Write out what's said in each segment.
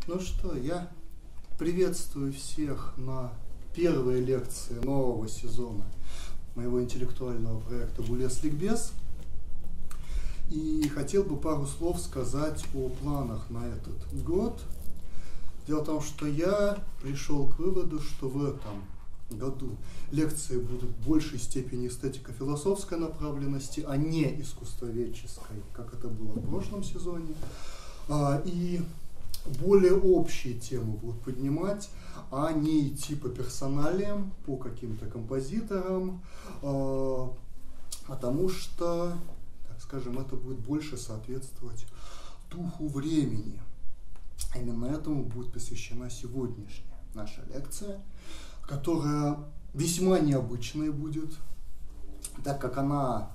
Ну что, я приветствую всех на первой лекции нового сезона моего интеллектуального проекта «Булес Ликбез». И хотел бы пару слов сказать о планах на этот год. Дело в том, что я пришел к выводу, что в этом году лекции будут в большей степени эстетико-философской направленности, а не искусствоведческой, как это было в прошлом сезоне. И более общие темы будут поднимать, а не идти по персоналиям, по каким-то композиторам, потому что, так скажем, это будет больше соответствовать духу времени. Именно этому будет посвящена сегодняшняя наша лекция, которая весьма необычная будет, так как она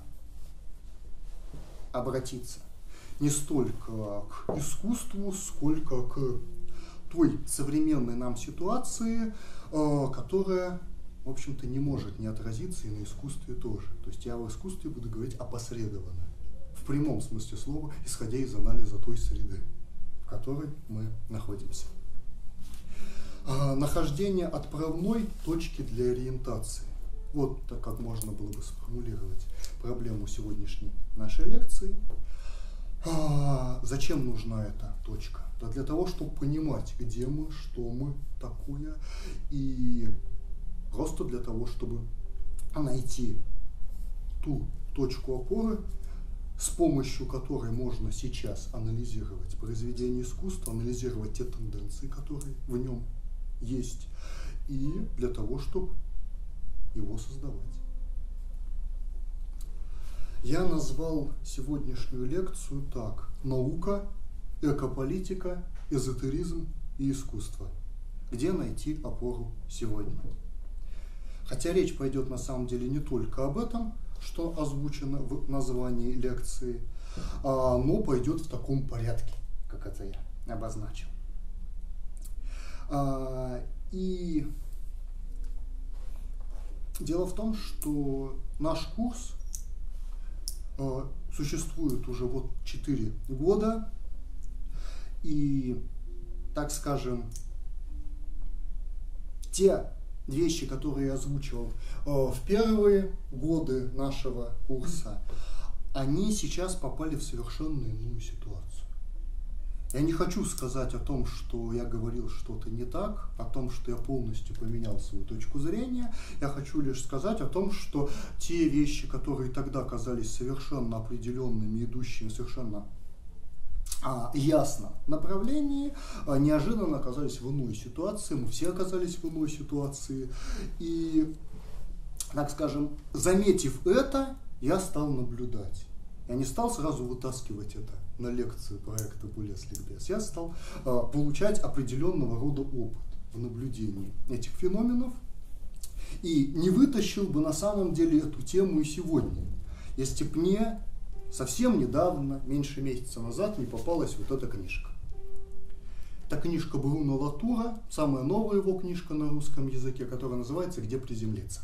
обратится не столько к искусству, сколько к той современной нам ситуации, которая, в общем-то, не может не отразиться и на искусстве тоже. То есть я в искусстве буду говорить опосредованно, в прямом смысле слова, исходя из анализа той среды, в которой мы находимся. Нахождение отправной точки для ориентации. Вот так, как можно было бы сформулировать проблему сегодняшней нашей лекции. Зачем нужна эта точка? Да для того, чтобы понимать, где мы, что мы такое, и просто для того, чтобы найти ту точку опоры, с помощью которой можно сейчас анализировать произведение искусства, анализировать те тенденции, которые в нем есть, и для того, чтобы его создавать. Я назвал сегодняшнюю лекцию так: «Наука, экополитика, эзотеризм и искусство. Где найти опору сегодня?». Хотя речь пойдет на самом деле не только об этом, что озвучено в названии лекции, но пойдет в таком порядке, как это я обозначил. И дело в том, что наш курс существует уже вот 4 года, и, так скажем, те вещи, которые я озвучивал в первые годы нашего курса, они сейчас попали в совершенно иную ситуацию. Я не хочу сказать о том, что я говорил что-то не так, о том, что я полностью поменял свою точку зрения. Я хочу лишь сказать о том, что те вещи, которые тогда казались совершенно определенными, идущими совершенно ясно направлении, неожиданно оказались в иной ситуации. Мы все оказались в иной ситуации. И, так скажем, заметив это, я стал наблюдать. Я не стал сразу вытаскивать это на лекцию проекта «Булес Ликбез». Я стал получать определенного рода опыт в наблюдении этих феноменов и не вытащил бы на самом деле эту тему и сегодня, если бы мне совсем недавно, меньше месяца назад, не попалась вот эта книжка. Эта книжка Бруно Латура, самая новая его книжка на русском языке, которая называется «Где приземлиться?».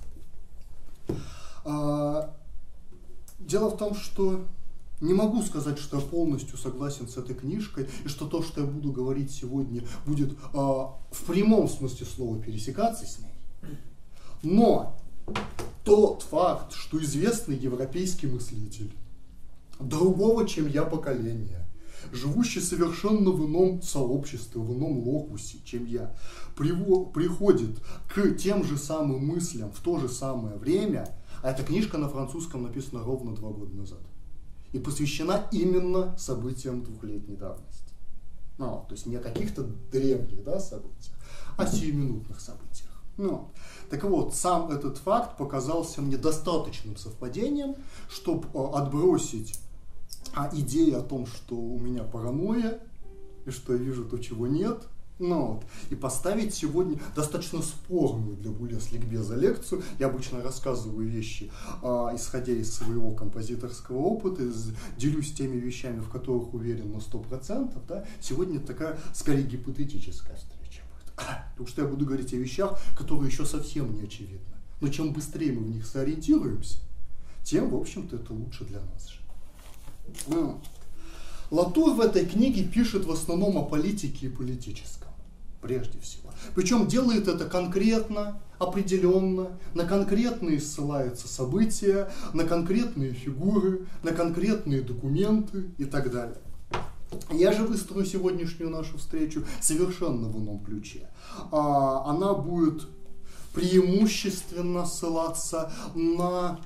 Дело в том, что не могу сказать, что я полностью согласен с этой книжкой, и что то, что я буду говорить сегодня, будет в прямом смысле слова пересекаться с ней. Но тот факт, что известный европейский мыслитель другого, чем я, поколения, живущий совершенно в ином сообществе, в ином локусе, чем я, приходит к тем же самым мыслям в то же самое время, а эта книжка на французском написана ровно 2 года назад и посвящена именно событиям 2-летней давности. То есть не о каких-то древних событиях, а сиюминутных событиях. Так вот, сам этот факт показался мне достаточным совпадением, чтобы отбросить идею о том, что у меня паранойя, и что я вижу то, чего нет, и поставить сегодня достаточно спорную для Булес Ликбеза лекцию. Я обычно рассказываю вещи, исходя из своего композиторского опыта, делюсь теми вещами, в которых уверен на 100%. Сегодня такая, скорее, гипотетическая встреча будет. Потому что я буду говорить о вещах, которые еще совсем не очевидны. Но чем быстрее мы в них сориентируемся, тем, в общем-то, это лучше для нас же. Латур в этой книге пишет в основном о политике и политическом, прежде всего. Причем делает это конкретно, определенно, на конкретные ссылаются события, на конкретные фигуры, на конкретные документы и так далее. Я же выстрою сегодняшнюю нашу встречу совершенно в ином ключе. Она будет преимущественно ссылаться на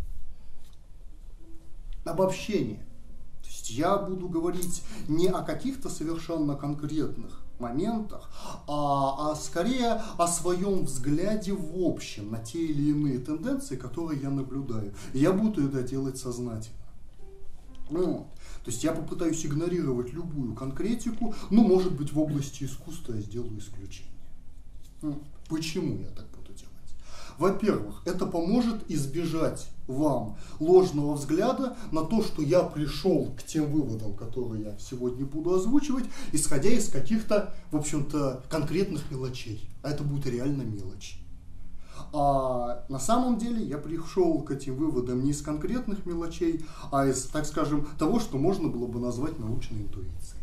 обобщение. То есть я буду говорить не о каких-то совершенно конкретных моментах, а скорее о своем взгляде в общем на те или иные тенденции, которые я наблюдаю. И я буду это делать сознательно. То есть я попытаюсь игнорировать любую конкретику, но, может быть, в области искусства я сделаю исключение. Почему я так буду делать? Во-первых, это поможет избежать вам ложного взгляда на то, что я пришел к тем выводам, которые я сегодня буду озвучивать, исходя из каких-то, в общем-то, конкретных мелочей. А это будет реально мелочь. А на самом деле я пришел к этим выводам не из конкретных мелочей, а из, так скажем, того, что можно было бы назвать научной интуицией.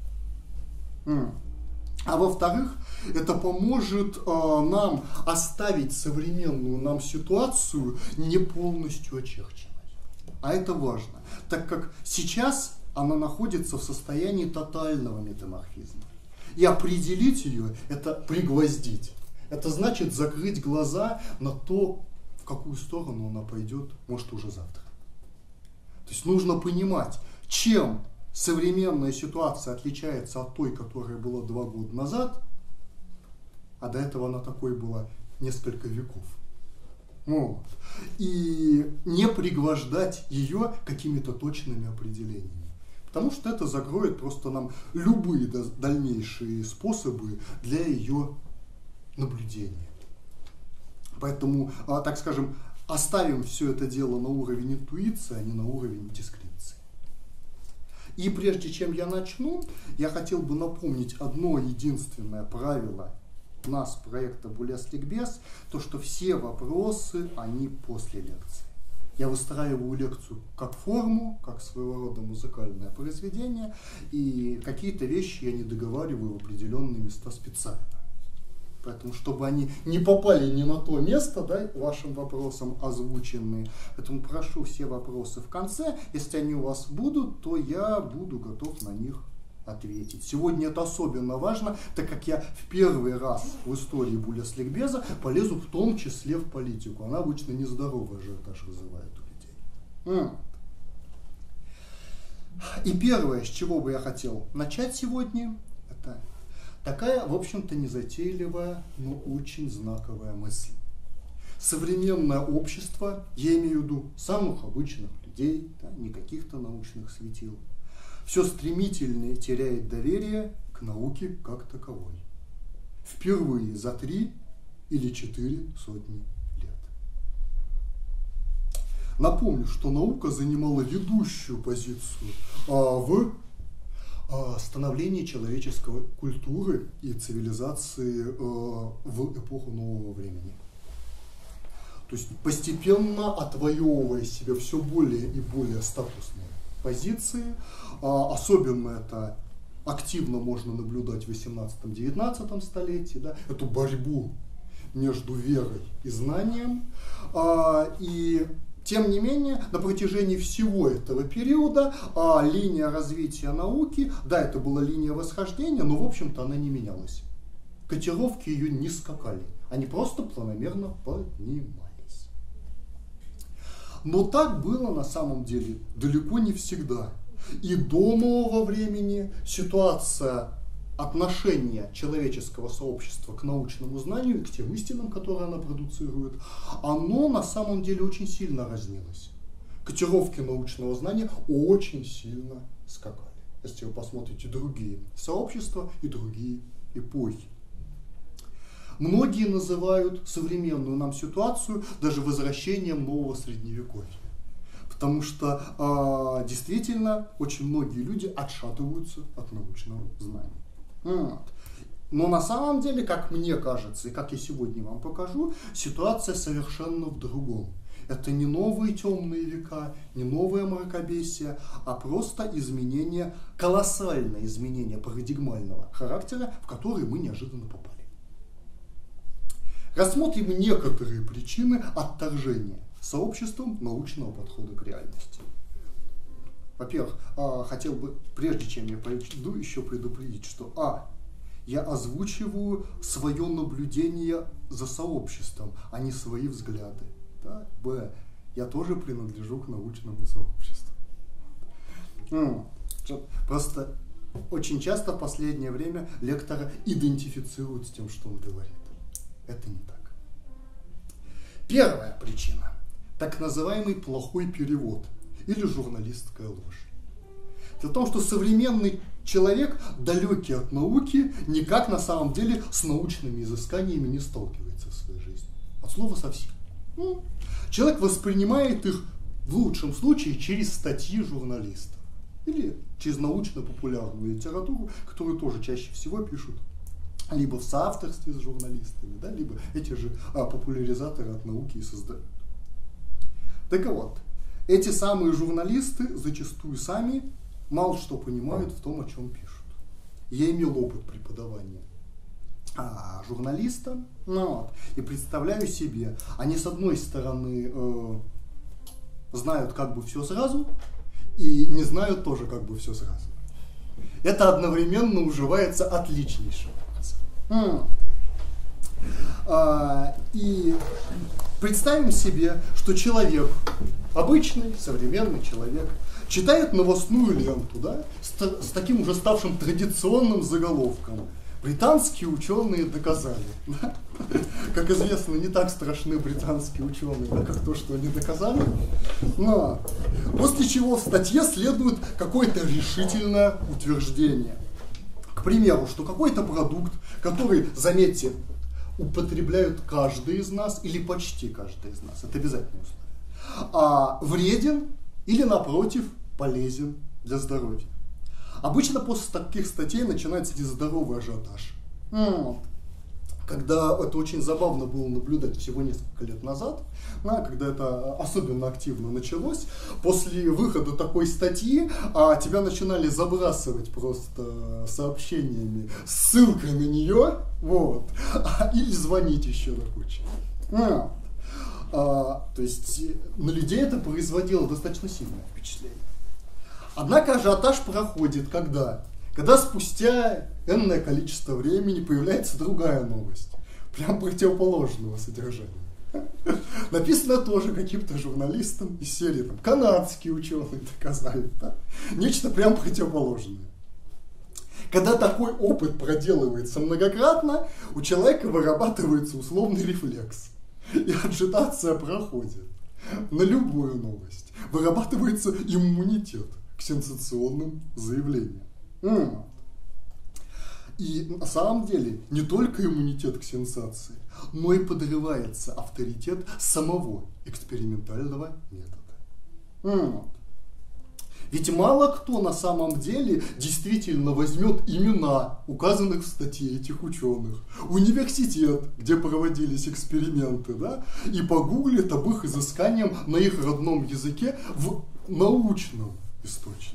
А во-вторых, это поможет нам оставить современную нам ситуацию не полностью очерченной. А это важно, так как сейчас она находится в состоянии тотального метаморфизма. И определить ее – это пригвоздить. Это значит закрыть глаза на то, в какую сторону она пойдет, может, уже завтра. То есть нужно понимать, чем современная ситуация отличается от той, которая была 2 года назад, а до этого она такой была несколько веков. Вот. И не пригвождать ее какими-то точными определениями. Потому что это закроет просто нам любые дальнейшие способы для ее наблюдения. Поэтому, так скажем, оставим все это дело на уровень интуиции, а не на уровень дескрипции. И прежде чем я начну, я хотел бы напомнить одно единственное правило нас, проекта Булес Ликбез, то, что все вопросы, они после лекции. Я выстраиваю лекцию как форму, как своего рода музыкальное произведение, и какие-то вещи я не договариваю в определенные места специально. Поэтому, чтобы они не попали не на то место, да, вашим вопросам озвученные. Поэтому прошу все вопросы в конце. Если они у вас будут, то я буду готов на них ответить. Сегодня это особенно важно, так как я в первый раз в истории Булес Ликбеза полезу в том числе в политику. Она обычно нездоровый ажиотаж вызывает у людей. И первое, с чего бы я хотел начать сегодня, это такая, в общем-то, незатейливая, но очень знаковая мысль. Современное общество, я имею в виду самых обычных людей, да, не каких-то научных светил, все стремительнее теряет доверие к науке как таковой. Впервые за 3 или 4 сотни лет. Напомню, что наука занимала ведущую позицию в становлении человеческой культуры и цивилизации в эпоху нового времени. То есть постепенно отвоевывая себе все более и более статусные позиции, особенно это активно можно наблюдать в 18-19 столетии, да, эту борьбу между верой и знанием, и тем не менее, на протяжении всего этого периода линия развития науки, да, это была линия восхождения, но, в общем-то, она не менялась. Котировки ее не скакали, они просто планомерно поднимались. Но так было на самом деле далеко не всегда. И до нового времени ситуация отношение человеческого сообщества к научному знанию и к тем истинам, которые она продуцирует, оно на самом деле очень сильно разнилось. Котировки научного знания очень сильно скакали. Если вы посмотрите другие сообщества и другие эпохи. Многие называют современную нам ситуацию даже возвращением нового средневековья. Потому что действительно очень многие люди отшатываются от научного знания. Но на самом деле, как мне кажется, и как я сегодня вам покажу, ситуация совершенно в другом. Это не новые темные века, не новое мракобесие, а просто изменение, колоссальное изменение парадигмального характера, в который мы неожиданно попали. Рассмотрим некоторые причины отторжения сообществом научного подхода к реальности. Во-первых, хотел бы, прежде чем я пойду, еще предупредить, что я озвучиваю свое наблюдение за сообществом, а не свои взгляды. Да? Б. Я тоже принадлежу к научному сообществу. Просто очень часто в последнее время лектора идентифицируют с тем, что он говорит. Это не так. Первая причина. Так называемый плохой перевод или журналистская ложь. Дело в том, что современный человек, далекий от науки, никак на самом деле с научными изысканиями не сталкивается в своей жизни. От слова совсем. Человек воспринимает их в лучшем случае через статьи журналистов или через научно-популярную литературу, которую тоже чаще всего пишут либо в соавторстве с журналистами, да, либо эти же популяризаторы от науки и создают. Так вот, эти самые журналисты зачастую сами мало что понимают в том, о чем пишут. Я имел опыт преподавания журналистам, и представляю себе, они с одной стороны знают как бы все сразу, и не знают тоже как бы все сразу. Это одновременно уживается отличнейшим образом. И представим себе, что человек, обычный, современный человек, читает новостную ленту, да, с таким уже ставшим традиционным заголовком. Британские ученые доказали. Да? Как известно, не так страшны британские ученые, да, как то, что они доказали. Но после чего в статье следует какое-то решительное утверждение. К примеру, что какой-то продукт, который, заметьте, употребляют каждый из нас или почти каждый из нас, это обязательное условие, вреден или, напротив, полезен для здоровья. Обычно после таких статей начинается нездоровый ажиотаж. Когда это очень забавно было наблюдать всего несколько лет назад, когда это особенно активно началось, после выхода такой статьи тебя начинали забрасывать просто сообщениями, ссылкой на нее, или звонить еще на кучу. То есть на людей это производило достаточно сильное впечатление. Однако ажиотаж проходит когда спустя энное количество времени появляется другая новость, прям противоположного содержания. Написано тоже каким-то журналистом из серии канадские ученые доказали, да? Нечто прям противоположное. Когда такой опыт проделывается многократно, у человека вырабатывается условный рефлекс, и аджитация проходит на любую новость. Вырабатывается иммунитет к сенсационным заявлениям. И на самом деле не только иммунитет к сенсации, но и подрывается авторитет самого экспериментального метода. Ведь мало кто на самом деле действительно возьмет имена указанных в статье этих ученых, университет, где проводились эксперименты, да, и погуглит об их изысканиях на их родном языке в научном источнике.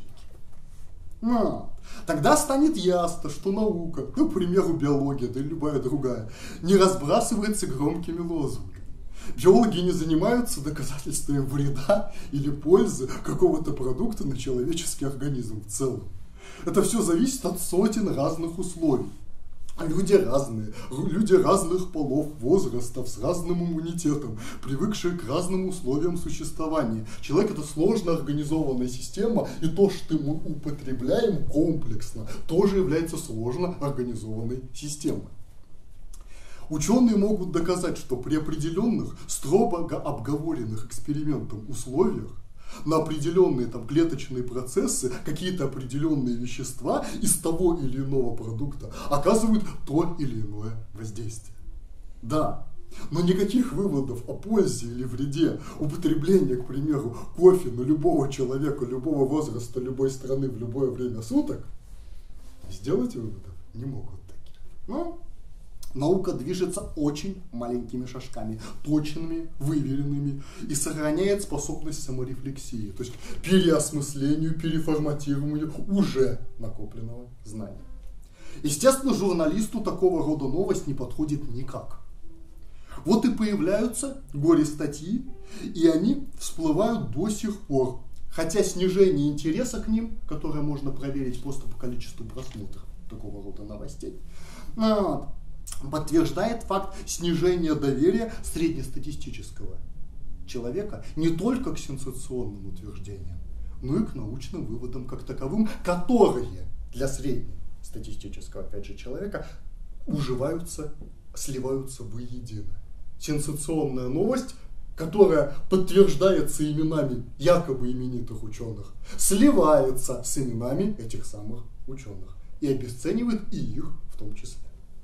Тогда станет ясно, что наука, к примеру, биология, да и любая другая, не разбрасывается громкими лозунгами. Биологи не занимаются доказательствами вреда или пользы какого-то продукта на человеческий организм в целом. Это все зависит от сотен разных условий. Люди разные, люди разных полов, возрастов, с разным иммунитетом, привыкшие к разным условиям существования. Человек — это сложно организованная система, и то, что мы употребляем комплексно, тоже является сложно организованной системой. Ученые могут доказать, что при определенных, строго обговоренных экспериментом условиях на определенные клеточные процессы какие-то определенные вещества из того или иного продукта оказывают то или иное воздействие. Да, но никаких выводов о пользе или вреде употребления, к примеру, кофе на любого человека, любого возраста, любой страны в любое время суток сделать выводов не могут таких. Наука движется очень маленькими шажками, точными, выверенными, и сохраняет способность саморефлексии, то есть переосмыслению, переформатированию уже накопленного знания. Естественно, журналисту такого рода новость не подходит никак. Вот и появляются горе-статьи, и они всплывают до сих пор, хотя снижение интереса к ним, которое можно проверить просто по количеству просмотров такого рода новостей, подтверждает факт снижения доверия среднестатистического человека не только к сенсационным утверждениям, но и к научным выводам как таковым, которые для среднестатистического, опять же, человека уживаются, сливаются воедино. Сенсационная новость, которая подтверждается именами якобы именитых ученых, сливается с именами этих самых ученых и обесценивает и их в том числе.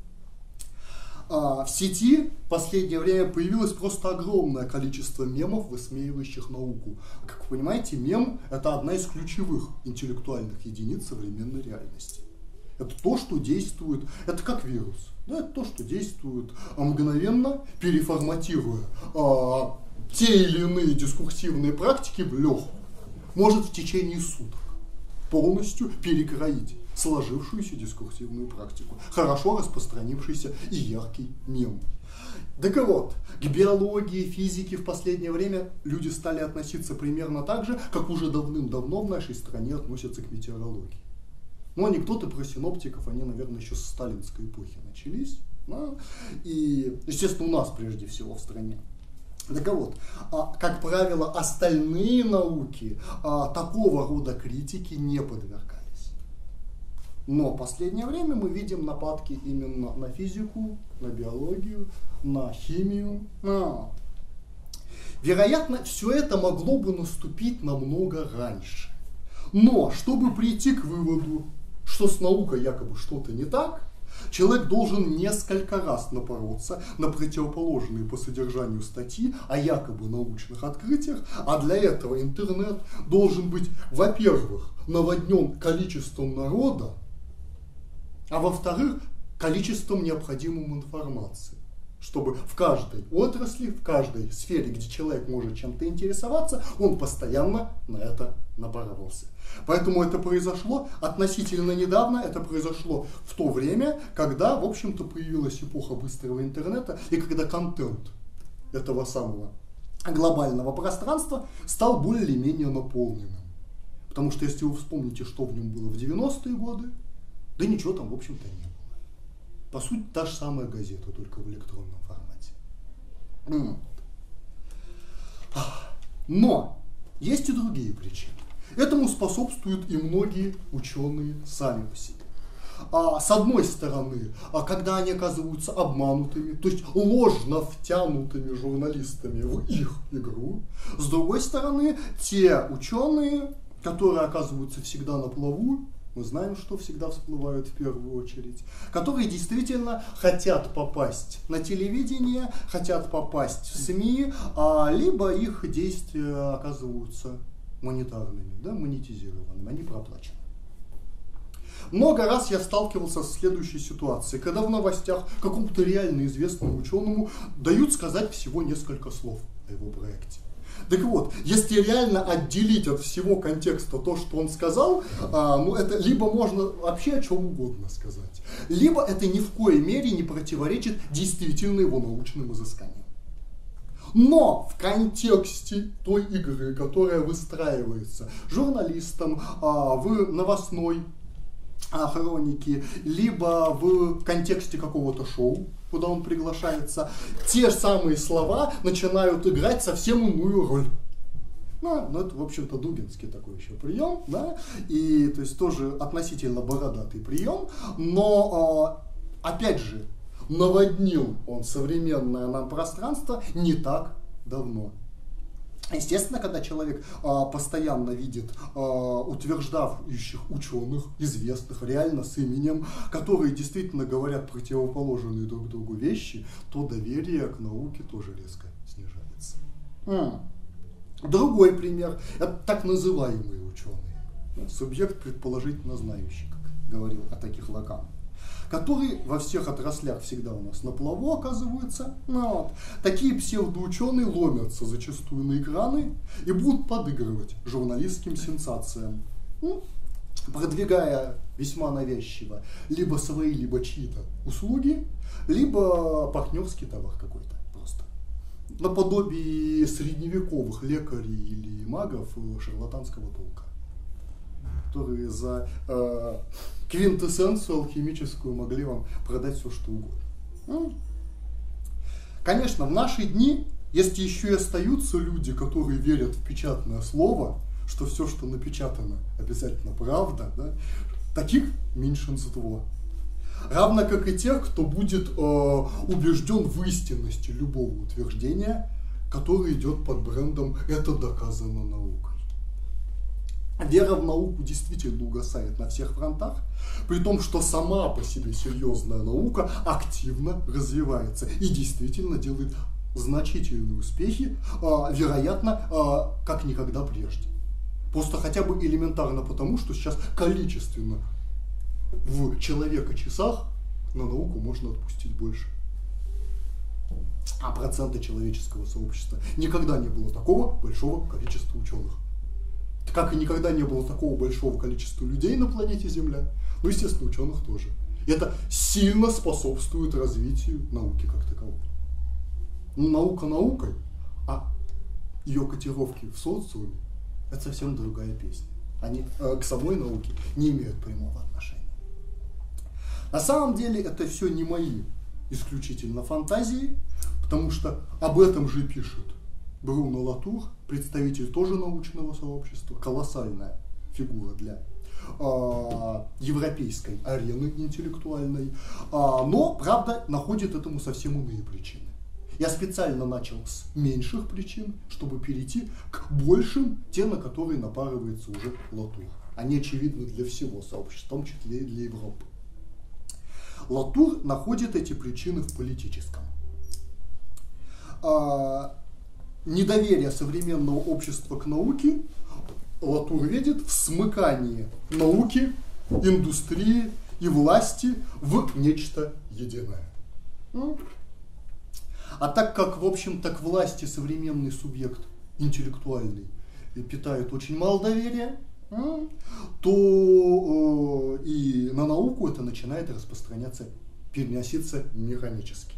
В сети в последнее время появилось просто огромное количество мемов, высмеивающих науку. Как вы понимаете, мем – это одна из ключевых интеллектуальных единиц современной реальности. Это то, что действует, это как вирус, да, это то, что действует мгновенно, переформатируя те или иные дискурсивные практики в легкую. Может в течение суток полностью перекроить сложившуюся дискурсивную практику, хорошо распространившийся и яркий мем. Так вот, к биологии, физике в последнее время люди стали относиться примерно так же, как уже давным-давно в нашей стране относятся к метеорологии. Ну, анекдоты про синоптиков, они, наверное, еще с сталинской эпохи начались. Да? И, естественно, у нас прежде всего в стране. Так вот, как правило, остальные науки такого рода критики не подвергались. Но в последнее время мы видим нападки именно на физику, на биологию, на химию. Вероятно, все это могло бы наступить намного раньше. Но, чтобы прийти к выводу, что с наукой якобы что-то не так, человек должен несколько раз напороться на противоположные по содержанию статьи о якобы научных открытиях, а для этого интернет должен быть, во-первых, наводнен количеством народа, а во-вторых, количеством необходимой информации, чтобы в каждой отрасли, в каждой сфере, где человек может чем-то интересоваться, он постоянно на это напарывался. Поэтому это произошло относительно недавно, это произошло в то время, когда, в общем-то, появилась эпоха быстрого интернета, и когда контент этого самого глобального пространства стал более-менее наполненным. Потому что если вы вспомните, что в нем было в 90-е годы, да ничего там, в общем-то, не было. По сути, та же самая газета, только в электронном формате. Но есть и другие причины. Этому способствуют и многие ученые сами по себе. С одной стороны, когда они оказываются обманутыми, то есть ложно втянутыми журналистами в их игру. С другой стороны, те ученые, которые оказываются всегда на плаву, мы знаем, что всегда всплывают в первую очередь, которые действительно хотят попасть на телевидение, хотят попасть в СМИ, либо их действия оказываются монетарными, да, монетизированными, они проплачены. Много раз я сталкивался с следующей ситуацией, когда в новостях какому-то реально известному ученому дают сказать всего несколько слов о его проекте. Так вот, если реально отделить от всего контекста то, что он сказал, ну это либо можно вообще о чем угодно сказать, либо это ни в коей мере не противоречит действительно его научным изысканиям. Но в контексте той игры, которая выстраивается журналистом в новостной хроники, либо в контексте какого-то шоу, куда он приглашается, те же самые слова начинают играть совсем иную роль. Ну, это, в общем-то, дубинский такой еще прием, да, и, то есть, тоже относительно бородатый прием, но, опять же, наводнил он современное нам пространство не так давно. Естественно, когда человек постоянно видит утверждающих ученых, известных, реально с именем, которые действительно говорят противоположные друг другу вещи, то доверие к науке тоже резко снижается. Другой пример – это так называемые ученые. Субъект предположительно знающий, как говорил о таких Лакан. которые во всех отраслях всегда у нас на плаву оказываются. Вот. Такие псевдоученые ломятся зачастую на экраны и будут подыгрывать журналистским сенсациям, продвигая весьма навязчиво либо свои, либо чьи-то услуги, либо партнерский товар какой-то просто. Наподобие средневековых лекарей или магов шарлатанского толка, которые за квинтэссенцию алхимическую могли вам продать все, что угодно. Конечно, в наши дни, если еще и остаются люди, которые верят в печатное слово, что все, что напечатано, обязательно правда, да, таких меньшинство. Равно как и тех, кто будет убежден в истинности любого утверждения, которое идет под брендом «это доказано наукой». Вера в науку действительно угасает на всех фронтах, при том, что сама по себе серьезная наука активно развивается и действительно делает значительные успехи, вероятно, как никогда прежде. Просто хотя бы элементарно потому, что сейчас количественно в человека-часах на науку можно отпустить больше. А процента человеческого сообщества никогда не было такого большого количества ученых. Как и никогда не было такого большого количества людей на планете Земля, ну, естественно, ученых тоже. И это сильно способствует развитию науки как таковой. Ну, наука наукой, а ее котировки в социуме — это совсем другая песня. Они к самой науке не имеют прямого отношения. На самом деле это все не мои исключительно фантазии, потому что об этом же пишет Бруно Латур, представитель тоже научного сообщества, колоссальная фигура для европейской арены интеллектуальной, но, правда, находит этому совсем иные причины. Я специально начал с меньших причин, чтобы перейти к большим, те, на которые напарывается уже Латур. Они очевидны для всего сообщества, в том числе и для Европы. Латур находит эти причины в политическом. Недоверие современного общества к науке Латур видит в смыкании науки, индустрии и власти в нечто единое. А так как, в общем-то, к власти современный субъект интеллектуальный питает очень мало доверия, то и на науку это начинает распространяться, переноситься механически.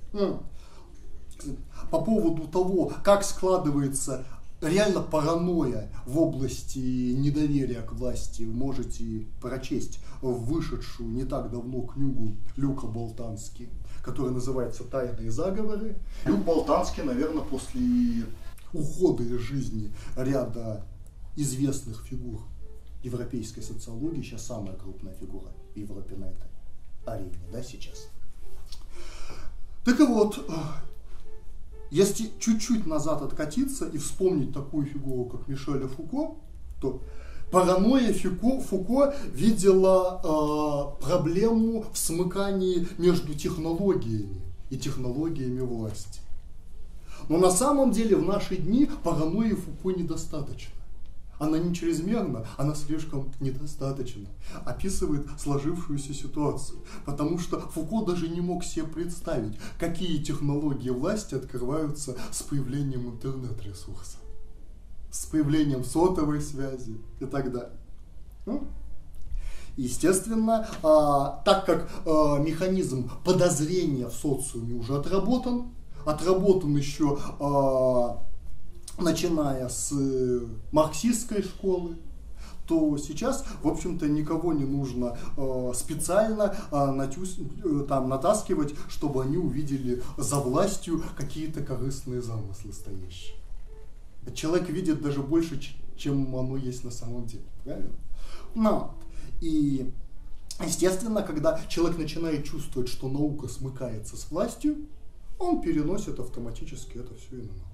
По поводу того, как складывается реально паранойя в области недоверия к власти, вы можете прочесть вышедшую не так давно книгу Люка Болтански, которая называется «Тайные заговоры». Люк Болтански, наверное, после ухода из жизни ряда известных фигур европейской социологии, сейчас самая крупная фигура в Европе на этой арене, да, сейчас. Так и вот, если чуть-чуть назад откатиться и вспомнить такую фигуру, как Мишеля Фуко, то паранойя Фуко видела проблему в смыкании между технологиями и технологиями власти. Но на самом деле в наши дни паранойи Фуко недостаточно. Она не чрезмерна, она слишком недостаточно описывает сложившуюся ситуацию. Потому что Фуко даже не мог себе представить, какие технологии власти открываются с появлением интернет-ресурса, с появлением сотовой связи и так далее. Естественно, так как механизм подозрения в социуме уже отработан еще начиная с марксистской школы, то сейчас, в общем-то, никого не нужно специально натаскивать, чтобы они увидели за властью какие-то корыстные замыслы стоящие. Человек видит даже больше, чем оно есть на самом деле. Правильно? И, естественно, когда человек начинает чувствовать, что наука смыкается с властью, он переносит автоматически это все и на науку.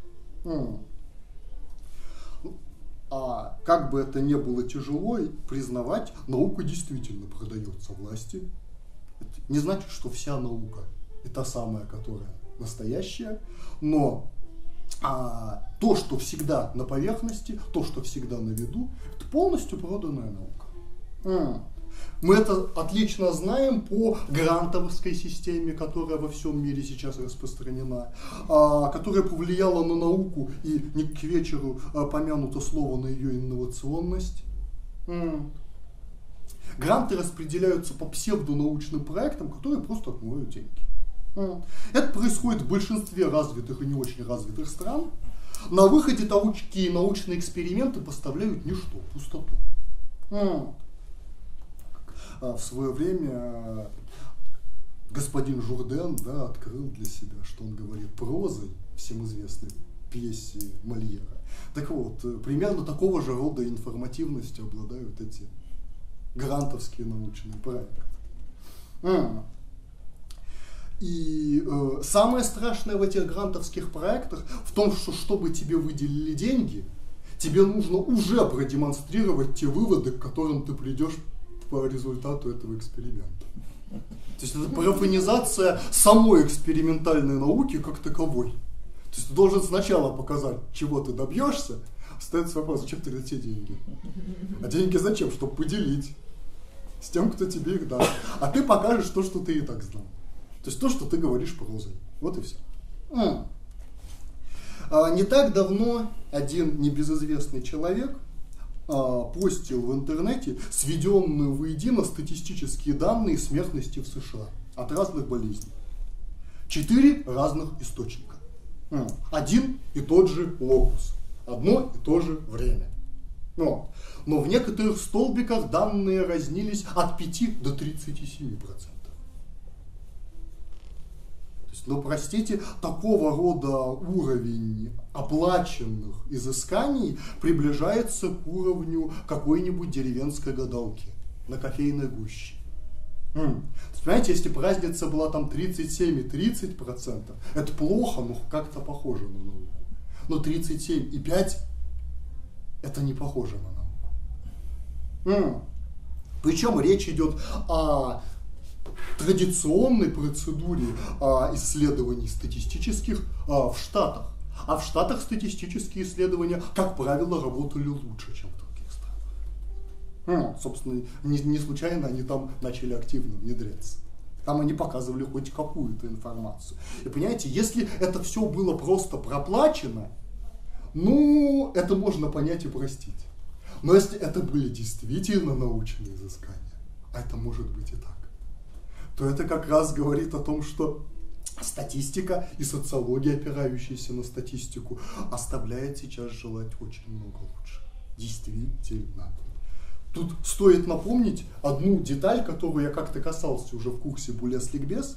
А как бы это ни было тяжело признавать, наука действительно продается власти. Это не значит, что вся наука – это та самая, которая настоящая, но то, что всегда на поверхности, то, что всегда на виду, это полностью проданная наука. Мы это отлично знаем по грантовской системе, которая во всем мире сейчас распространена, которая повлияла на науку, и не к вечеру помянуто слово на ее инновационность. Гранты распределяются по псевдонаучным проектам, которые просто отмывают деньги. Это происходит в большинстве развитых и не очень развитых стран. На выходе такие научные эксперименты поставляют ничто, пустоту. В свое время господин Журден, да, открыл для себя, что он говорит прозой, всем известной пьесе Мольера. Так вот, примерно такого же рода информативностью обладают эти грантовские научные проекты. И самое страшное в этих грантовских проектах в том, что чтобы тебе выделили деньги, тебе нужно уже продемонстрировать те выводы, к которым ты придешь по результату этого эксперимента. То есть это профанизация самой экспериментальной науки как таковой. То есть ты должен сначала показать, чего ты добьешься. Остается вопрос, зачем ты эти деньги? А деньги зачем? Чтобы поделить с тем, кто тебе их даст. А ты покажешь то, что ты и так знал. То есть то, что ты говоришь прозой. Вот и все. Не так давно один небезызвестный человек постил в интернете сведенные воедино статистические данные смертности в США от разных болезней. 4 разных источника. Один и тот же локус. Одно и то же время. Но в некоторых столбиках данные разнились от 5 до 37%. Но, простите, такого рода уровень оплаченных изысканий приближается к уровню какой-нибудь деревенской гадалки на кофейной гуще. Понимаете, если бы разница была там 37 и 30%, это плохо, но как-то похоже на науку. Но 37,5% это не похоже на науку. Причем речь идет о традиционной процедуре исследований статистических в Штатах. А в Штатах статистические исследования, как правило, работали лучше, чем в других странах. Собственно, не случайно они там начали активно внедряться. Там они показывали хоть какую-то информацию. И понимаете, если это все было просто проплачено, это можно понять и простить. Но если это были действительно научные изыскания, а это может быть и так, то это как раз говорит о том, что статистика и социология, опирающиеся на статистику, оставляет сейчас желать очень много лучше. Действительно. Тут стоит напомнить одну деталь, которую я как-то касался уже в курсе Булес-Ликбез,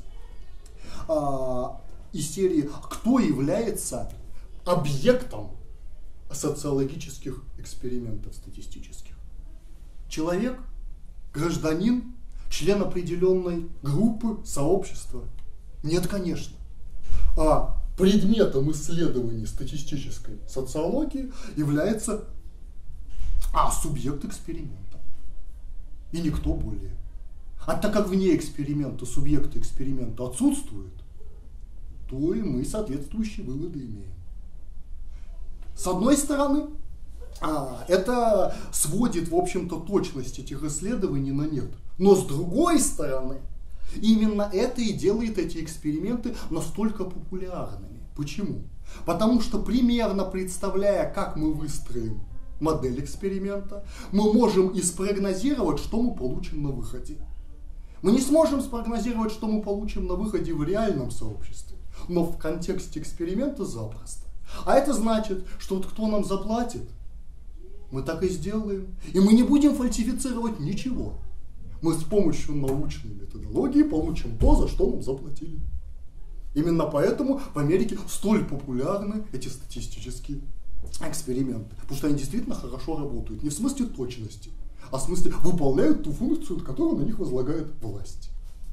из серии «Кто является объектом социологических экспериментов статистических?» Человек, гражданин, член определенной группы, сообщества? Нет, конечно. А предметом исследований статистической социологии является субъект эксперимента. И никто более. А так как вне эксперимента субъекты эксперимента отсутствуют, то и мы соответствующие выводы имеем. С одной стороны, это сводит, в общем-то, точность этих исследований на нет. Но с другой стороны, именно это и делает эти эксперименты настолько популярными. Почему? Потому что примерно представляя, как мы выстроим модель эксперимента, мы можем и спрогнозировать, что мы получим на выходе. Мы не сможем спрогнозировать, что мы получим на выходе в реальном сообществе, но в контексте эксперимента запросто. А это значит, что вот кто нам заплатит, мы так и сделаем. И мы не будем фальсифицировать ничего. Мы с помощью научной методологии получим то, за что нам заплатили. Именно поэтому в Америке столь популярны эти статистические эксперименты. Потому что они действительно хорошо работают. Не в смысле точности, а в смысле выполняют ту функцию, которую на них возлагает власть.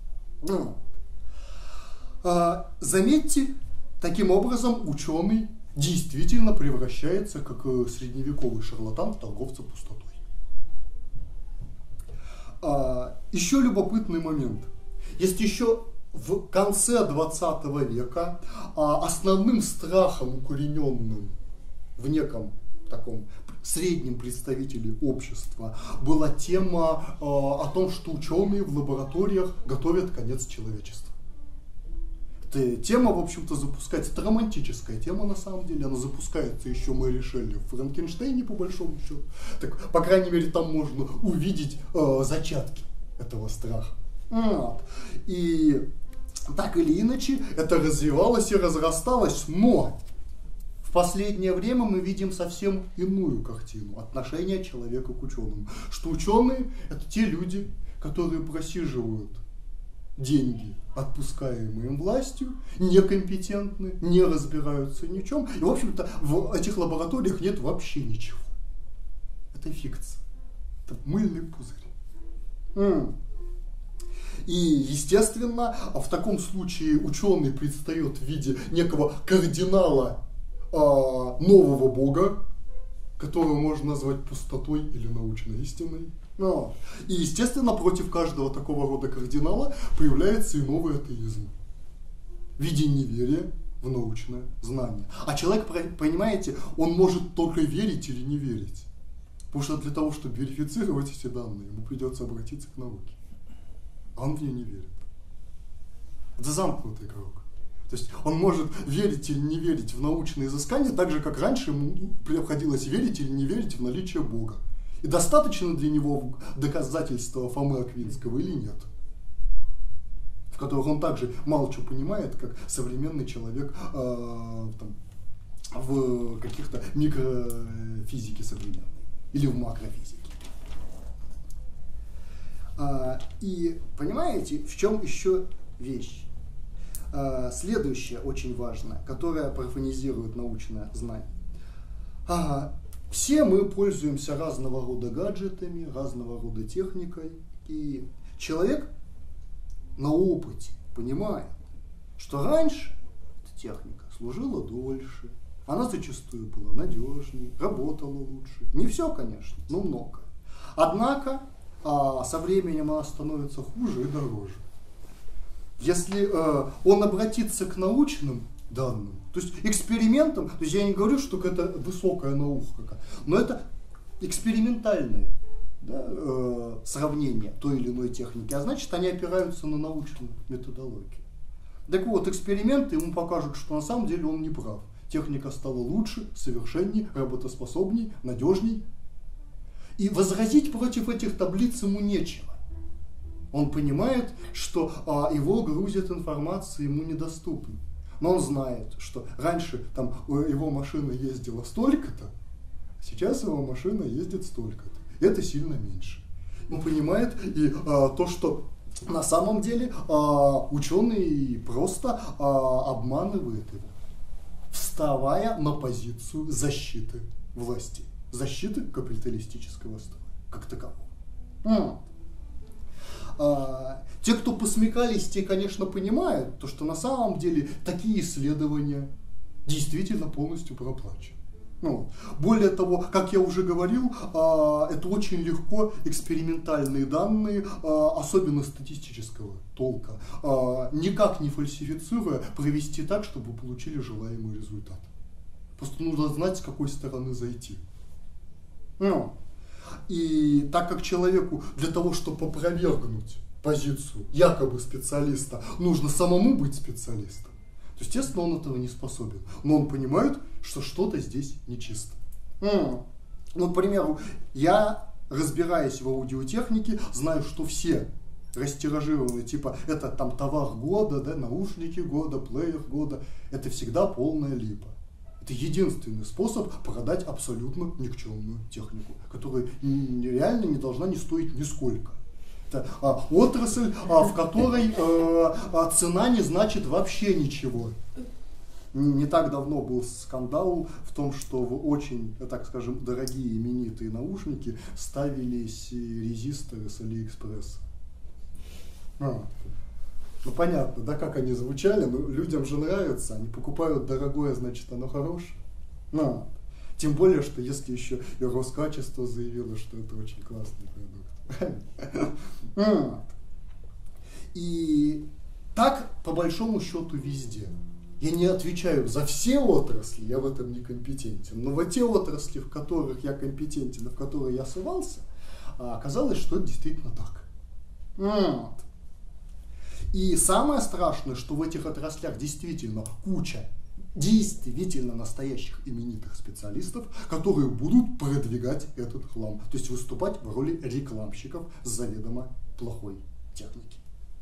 Заметьте, таким образом ученый действительно превращается, как средневековый шарлатан, в торговца пустотой. Еще любопытный момент. Есть еще в конце 20 века основным страхом, укорененным в неком таком среднем представителе общества была тема о том, что ученые в лабораториях готовят конец человечества. Эта тема, в общем-то, запускается, это романтическая тема на самом деле, она запускается еще Мэри Шелли в Франкенштейне, по большому счету. Так, по крайней мере, там можно увидеть зачатки этого страха. Вот. И так или иначе, это развивалось и разрасталось, но в последнее время мы видим совсем иную картину отношения человека к ученым. Что ученые – это те люди, которые просиживают деньги, отпускаемые им властью, некомпетентны, не разбираются ни в чем. И, в общем-то, в этих лабораториях нет вообще ничего. Это фикция. Это мыльный пузырь. И, естественно, в таком случае ученый предстает в виде некого кардинала нового бога, которого можно назвать пустотой или научной истиной. И, естественно, против каждого такого рода кардинала появляется и новый атеизм в виде неверия в научное знание. А человек, понимаете, он может только верить или не верить. Потому что для того, чтобы верифицировать эти данные, ему придется обратиться к науке. А он в нее не верит. Это замкнутый круг. То есть он может верить или не верить в научные изыскания, так же, как раньше ему приходилось верить или не верить в наличие Бога. И достаточно для него доказательства Фомы Аквинского или нет, в которых он также мало чего понимает, как современный человек в каких-то микрофизике современной или в макрофизике. И понимаете, в чем еще вещь? Следующая очень важная, которая профанизирует научное знание. Все мы пользуемся разного рода гаджетами, разного рода техникой, и человек на опыте понимает, что раньше эта техника служила дольше, она зачастую была надежнее, работала лучше. Не все, конечно, но много. Однако со временем она становится хуже и дороже. Если он обратится к научным данным, то есть экспериментам, то есть я не говорю, что это высокая наука, но это экспериментальные сравнения той или иной техники, а значит они опираются на научную методологию. Так вот, эксперименты ему покажут, что на самом деле он не прав. Техника стала лучше, совершеннее, работоспособней, надежней. И возразить против этих таблиц ему нечего. Он понимает, что его грузят информацией ему недоступной. Но он знает, что раньше там его машина ездила столько-то, сейчас его машина ездит столько-то. Это сильно меньше. Он понимает и то, что на самом деле ученый просто обманывает его, вставая на позицию защиты власти, защиты капиталистического строя как такового. Те, кто посмекались, те, конечно, понимают, то, что на самом деле такие исследования действительно полностью проплачены. Более того, как я уже говорил, это очень легко экспериментальные данные, особенно статистического толка, никак не фальсифицируя, провести так, чтобы получили желаемый результат. Просто нужно знать, с какой стороны зайти. И так как человеку для того, чтобы опровергнуть позицию якобы специалиста, нужно самому быть специалистом, то, естественно, он этого не способен. Но он понимает, что что-то здесь нечисто. К примеру, я, разбираясь в аудиотехнике, знаю, что все растиражированные, типа это там товар года, наушники года, плеер года, это всегда полная липа. Это единственный способ продать абсолютно никчемную технику, которая реально не должна не стоить нисколько. Это отрасль, в которой цена не значит вообще ничего. Не так давно был скандал в том, что в очень, так скажем, дорогие именитые наушники ставились резисторы с Алиэкспресса. Понятно, да, как они звучали, но людям же нравится, они покупают дорогое, значит, оно хорошее. Тем более, что если еще и Роскачество заявило, что это очень классный продукт. И так, по большому счету, везде. Я не отвечаю за все отрасли, я в этом не компетентен. Но вот те отрасли, в которых я компетентен, в которые я ссылался, оказалось, что это действительно так. Вот. И самое страшное, что в этих отраслях действительно куча действительно настоящих именитых специалистов, которые будут продвигать этот хлам. То есть выступать в роли рекламщиков с заведомо плохой техники.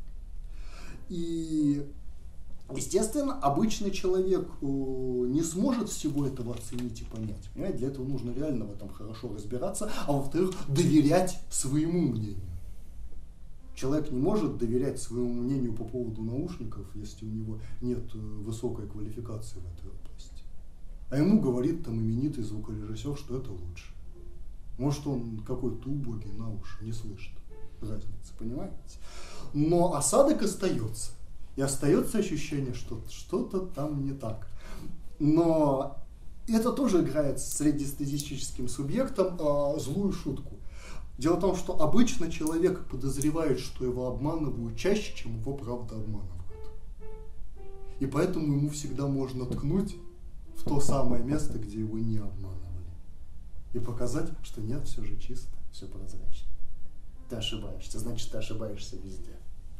И, естественно, обычный человек не сможет всего этого оценить и понять. Понимаете? Для этого нужно реально в этом хорошо разбираться, а во-вторых, доверять своему мнению. Человек не может доверять своему мнению по поводу наушников, если у него нет высокой квалификации в этой области. А ему говорит там именитый звукорежиссер, что это лучше. Может, он какой-то убогий на уши, не слышит разницы, понимаете? Но осадок остается. И остается ощущение, что что-то там не так. Но это тоже играет с среднестатистическим субъектом злую шутку. Дело в том, что обычно человек подозревает, что его обманывают чаще, чем его правда обманывают. И поэтому ему всегда можно ткнуть в то самое место, где его не обманывали. И показать, что нет, все же чисто, все прозрачно. Ты ошибаешься, значит, ты ошибаешься везде.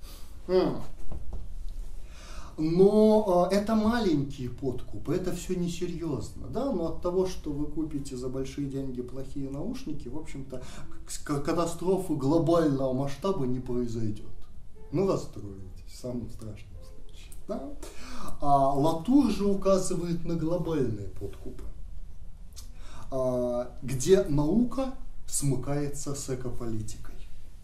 Но это маленькие подкупы, это все несерьезно, да, но от того, что вы купите за большие деньги плохие наушники, в общем-то, катастрофы глобального масштаба не произойдет. Ну, расстроитесь, в самом страшном случае. Да? А Латур же указывает на глобальные подкупы, где наука смыкается с экополитикой.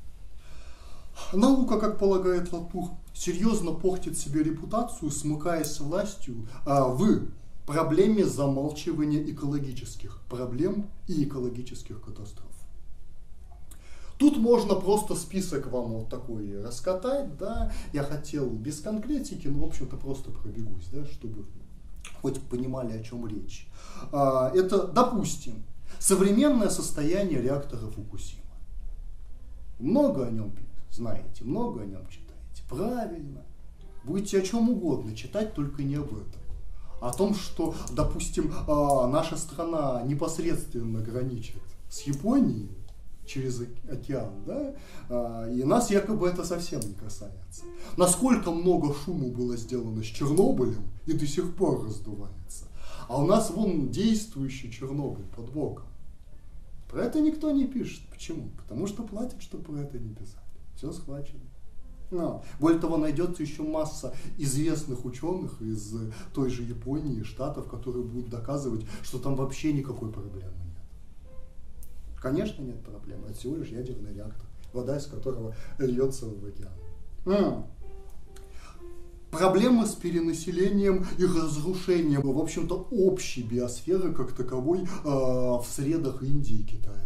Наука, как полагает Латур, серьезно портит себе репутацию, смыкаясь с властью в проблеме замалчивания экологических проблем и экологических катастроф. Тут можно просто список вам вот такой раскатать, да, я хотел без конкретики, но в общем-то просто пробегусь, да, чтобы хоть понимали, о чем речь. Это, допустим, современное состояние реактора Фукусима. Много о нем знаете, много о нем читаете. Правильно. Будете о чем угодно читать, только не об этом. О том, что, допустим, наша страна непосредственно граничит с Японией через океан, да, и нас якобы это совсем не касается. Насколько много шума было сделано с Чернобылем и до сих пор раздувается. А у нас вон действующий Чернобыль под боком. Про это никто не пишет. Почему? Потому что платят, чтобы про это не писали. Все схвачено. Но, более того, найдется еще масса известных ученых из той же Японии, Штатов, которые будут доказывать, что там вообще никакой проблемы нет. Конечно, нет проблемы. Это всего лишь ядерный реактор, вода из которого льется в океан. Проблемы с перенаселением и разрушением, в общем-то, общей биосферы как таковой в средах Индии и Китая.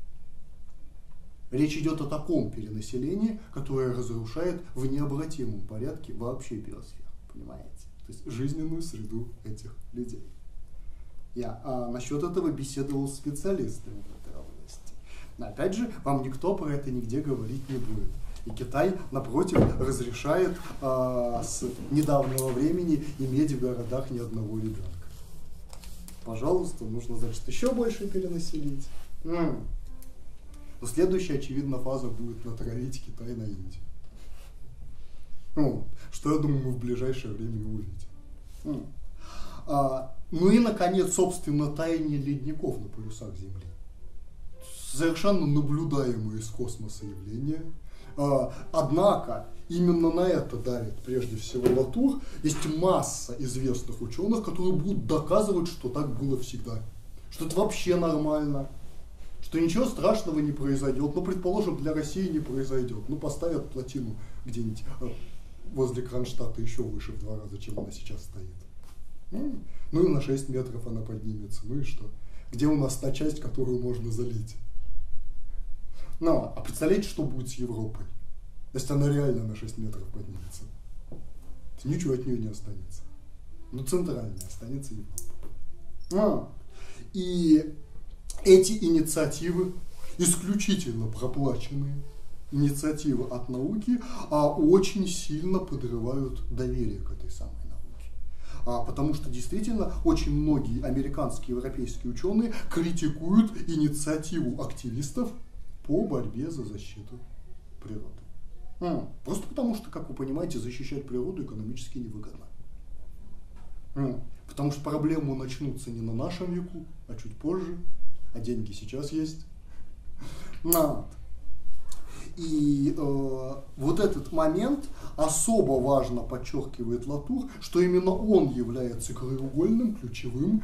Речь идет о таком перенаселении, которое разрушает в необратимом порядке вообще биосферу, понимаете? То есть жизненную среду этих людей. Я насчет этого беседовал с специалистами в этой области. Но опять же, вам никто про это нигде говорить не будет. И Китай, напротив, разрешает с недавнего времени иметь в городах ни одного ребенка. Пожалуйста, нужно, значит, еще больше перенаселить. Но следующая, очевидно, фаза будет натравить Китай на Индию. Что, я думаю, мы в ближайшее время увидим. Ну и, наконец, собственно, таяние ледников на полюсах Земли. Совершенно наблюдаемые из космоса явления. Однако, именно на это давит прежде всего Латур. Есть масса известных ученых, которые будут доказывать, что так было всегда. Что это вообще нормально. Что ничего страшного не произойдет. Ну, предположим, для России не произойдет. Ну, поставят плотину где-нибудь возле Кронштадта еще выше в 2 раза, чем она сейчас стоит. Ну и на 6 метров она поднимется. Ну и что? Где у нас та часть, которую можно залить? Ну, а представляете, что будет с Европой, если она реально на 6 метров поднимется? Ничего от нее не останется. Ну, центральная останется Европа. И эти инициативы, исключительно проплаченные инициативы от науки, очень сильно подрывают доверие к этой самой Потому что действительно очень многие американские и европейские ученые критикуют инициативу активистов по борьбе за защиту природы. Просто потому что, как вы понимаете, защищать природу экономически невыгодно. Потому что проблемы начнутся не на нашем веку, а чуть позже, а деньги сейчас есть. И вот этот момент особо важно подчеркивает Латур, что именно он является краеугольным, ключевым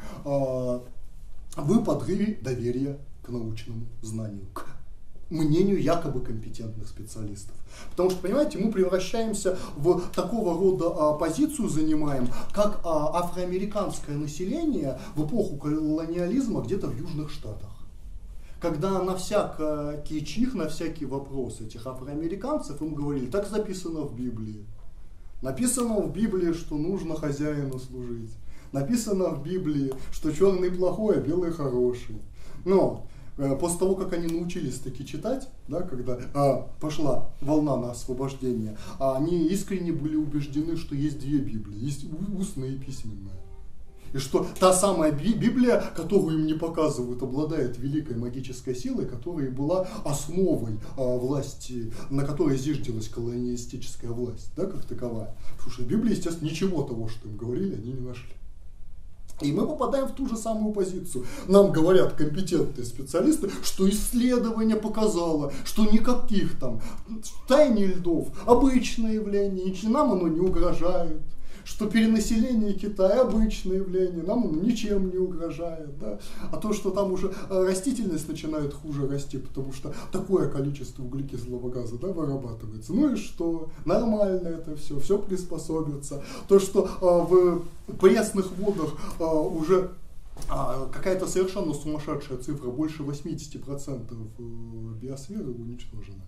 в подрыве доверия к научному знанию, к мнению якобы компетентных специалистов. Потому что, понимаете, мы превращаемся в такого рода позицию занимаем, как афроамериканское население в эпоху колониализма где-то в Южных Штатах. Когда на всякий чих, на всякий вопрос этих афроамериканцев им говорили, так записано в Библии. Написано в Библии, что нужно хозяину служить. Написано в Библии, что черный плохой, а белый хороший. Но после того, как они научились таки читать, да, когда пошла волна на освобождение, они искренне были убеждены, что есть две Библии, есть устная и письменная. И что та самая Библия, которую им не показывают, обладает великой магической силой, которая была основой власти, на которой зиждилась колониалистическая власть, да, как таковая. Потому что в Библии, естественно, ничего того, что им говорили, они не нашли. И мы попадаем в ту же самую позицию. Нам говорят компетентные специалисты, что исследование показало, что никаких там таяний льдов, обычное явление, нам оно не угрожает. Что перенаселение Китая обычное явление, нам оно ничем не угрожает. Да? А то, что там уже растительность начинает хуже расти, потому что такое количество углекислого газа, да, вырабатывается. Ну и что? Нормально это все приспособится. То, что в пресных водах уже какая-то совершенно сумасшедшая цифра, больше 80% биосферы уничтожена.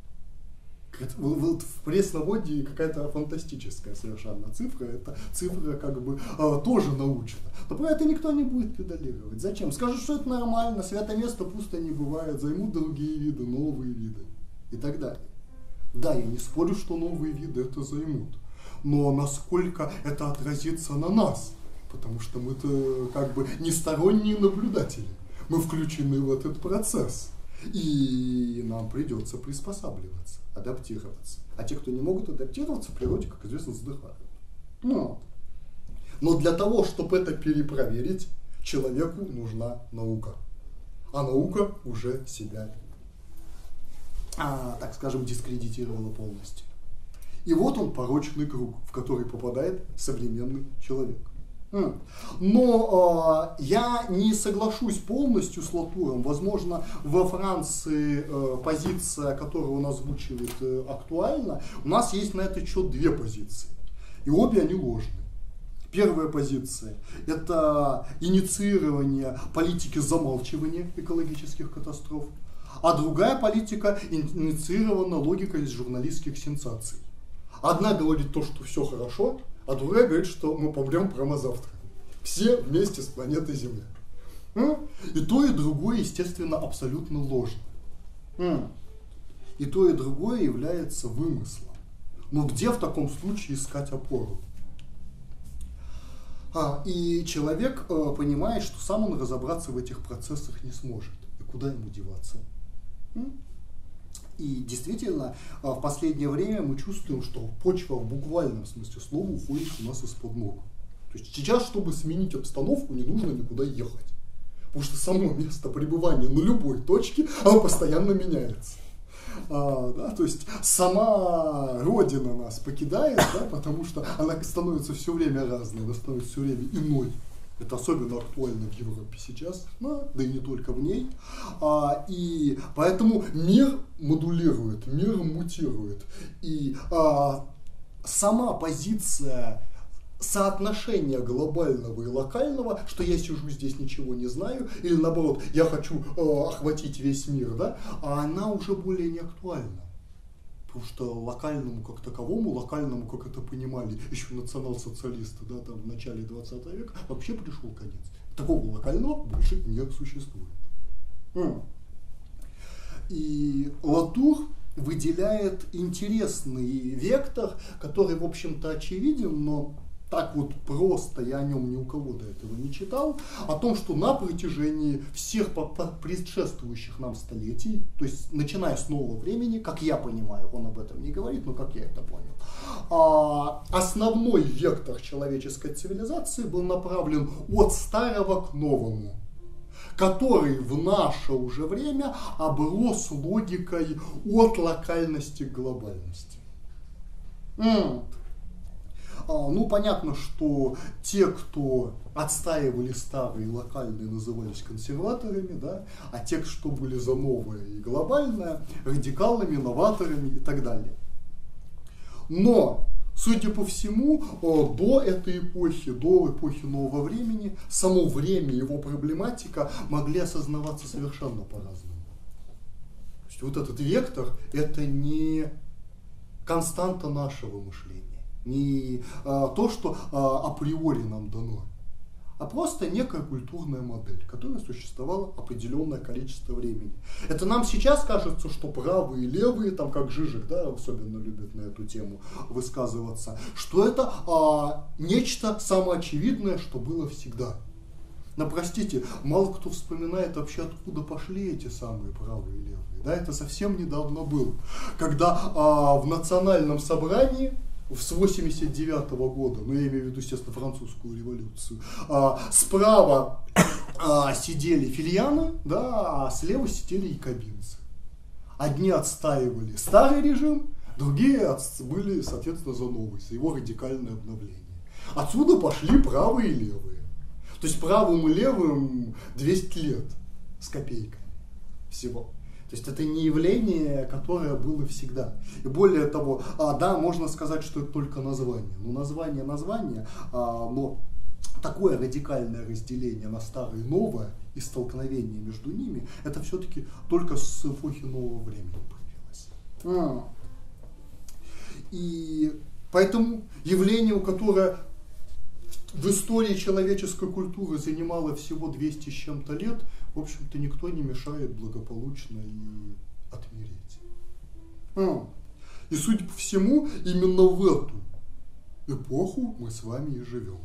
В пресноводье какая-то фантастическая совершенно цифра, это цифра как бы тоже научная. Но про это никто не будет педалировать. Зачем? Скажут, что это нормально, святое место пусто не бывает, займут другие виды, новые виды и так далее. Да, я не спорю, что новые виды это займут, но насколько это отразится на нас, потому что мы-то как бы не сторонние наблюдатели, мы включены в этот процесс. И нам придется приспосабливаться, адаптироваться. А те, кто не могут адаптироваться, в природе, как известно, задыхают. Но для того, чтобы это перепроверить, человеку нужна наука. А наука уже себя, так скажем, дискредитировала полностью. И вот он порочный круг, в который попадает современный человек. Но я не соглашусь полностью с Латуром. Возможно, во Франции позиция, которую он озвучивает, актуальна. У нас есть на этот счет две позиции. И обе они ложные. Первая позиция – это инициирование политики замалчивания экологических катастроф. А другая политика инициирована логикой из журналистских сенсаций. Одна говорит то, что все хорошо, а другая говорит, что мы помрем прямо завтра. Все вместе с планетой Земля. И то, и другое, естественно, абсолютно ложно. И то, и другое является вымыслом. Но где в таком случае искать опору? И человек понимает, что сам он разобраться в этих процессах не сможет. И куда ему деваться? И действительно, в последнее время мы чувствуем, что почва в буквальном смысле слова уходит у нас из-под ног. То есть сейчас, чтобы сменить обстановку, не нужно никуда ехать. Потому что само место пребывания на любой точке, оно постоянно меняется. То есть сама Родина нас покидает, да, потому что она становится все время разной, она становится все время иной. Это особенно актуально в Европе сейчас, да и не только в ней. И поэтому мир модулирует, мир мутирует. И сама позиция соотношения глобального и локального, что я сижу здесь, ничего не знаю, или наоборот, я хочу охватить весь мир, да, она уже более не актуальна. Потому что локальному как таковому, локальному, как это понимали еще национал-социалисты, да, там в начале 20 века, вообще пришел конец. Такого локального больше не существует. И Латур выделяет интересный вектор, который, в общем-то, очевиден, но так вот просто, я о нем ни у кого до этого не читал, о том, что на протяжении всех предшествующих нам столетий, то есть начиная с нового времени, как я понимаю, он об этом не говорит, но как я это понял, основной вектор человеческой цивилизации был направлен от старого к новому, который в наше уже время оброс логикой от локальности к глобальности. Ну, понятно, что те, кто отстаивали старые и локальные, назывались консерваторами, да, а те, что были за новое и глобальное, радикалами, новаторами и так далее. Но, судя по всему, до этой эпохи, до эпохи нового времени, само время и его проблематика могли осознаваться совершенно по-разному. То есть вот этот вектор – это не константа нашего мышления. Не то, что априори нам дано, а просто некая культурная модель, которая существовала определенное количество времени. Это нам сейчас кажется, что правые и левые, там как Жижик, да, особенно любят на эту тему высказываться, что это нечто самоочевидное, что было всегда. Но простите, мало кто вспоминает вообще, откуда пошли эти самые правые и левые. Да, это совсем недавно было, когда в национальном собрании с 89 года, ну я имею в виду, естественно, французскую революцию, справа сидели филианы, да, а слева сидели якобинцы. Одни отстаивали старый режим, другие были, соответственно, за новый, за его радикальное обновление. Отсюда пошли правые и левые. То есть правым и левым 200 лет с копейками всего. То есть это не явление, которое было всегда. И более того, да, можно сказать, что это только название. Ну, название, но такое радикальное разделение на старое и новое и столкновение между ними, это все-таки только с эпохи нового времени появилось. И поэтому явление, которое в истории человеческой культуры занимало всего 200 с чем-то лет, в общем-то, никто не мешает благополучно и отмереть. И, судя по всему, именно в эту эпоху мы с вами и живем.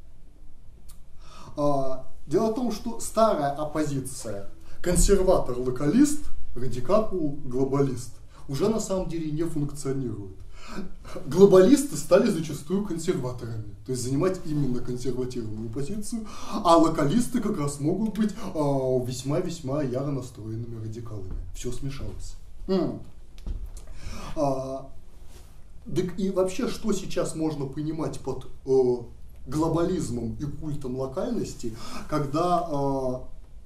Дело в том, что старая оппозиция консерватор-локалист, радикал-глобалист уже на самом деле не функционирует. Глобалисты стали зачастую консерваторами, то есть занимать именно консервативную позицию, а локалисты как раз могут быть весьма-весьма яро настроенными радикалами. Все смешалось. И вообще, что сейчас можно понимать под глобализмом и культом локальности, когда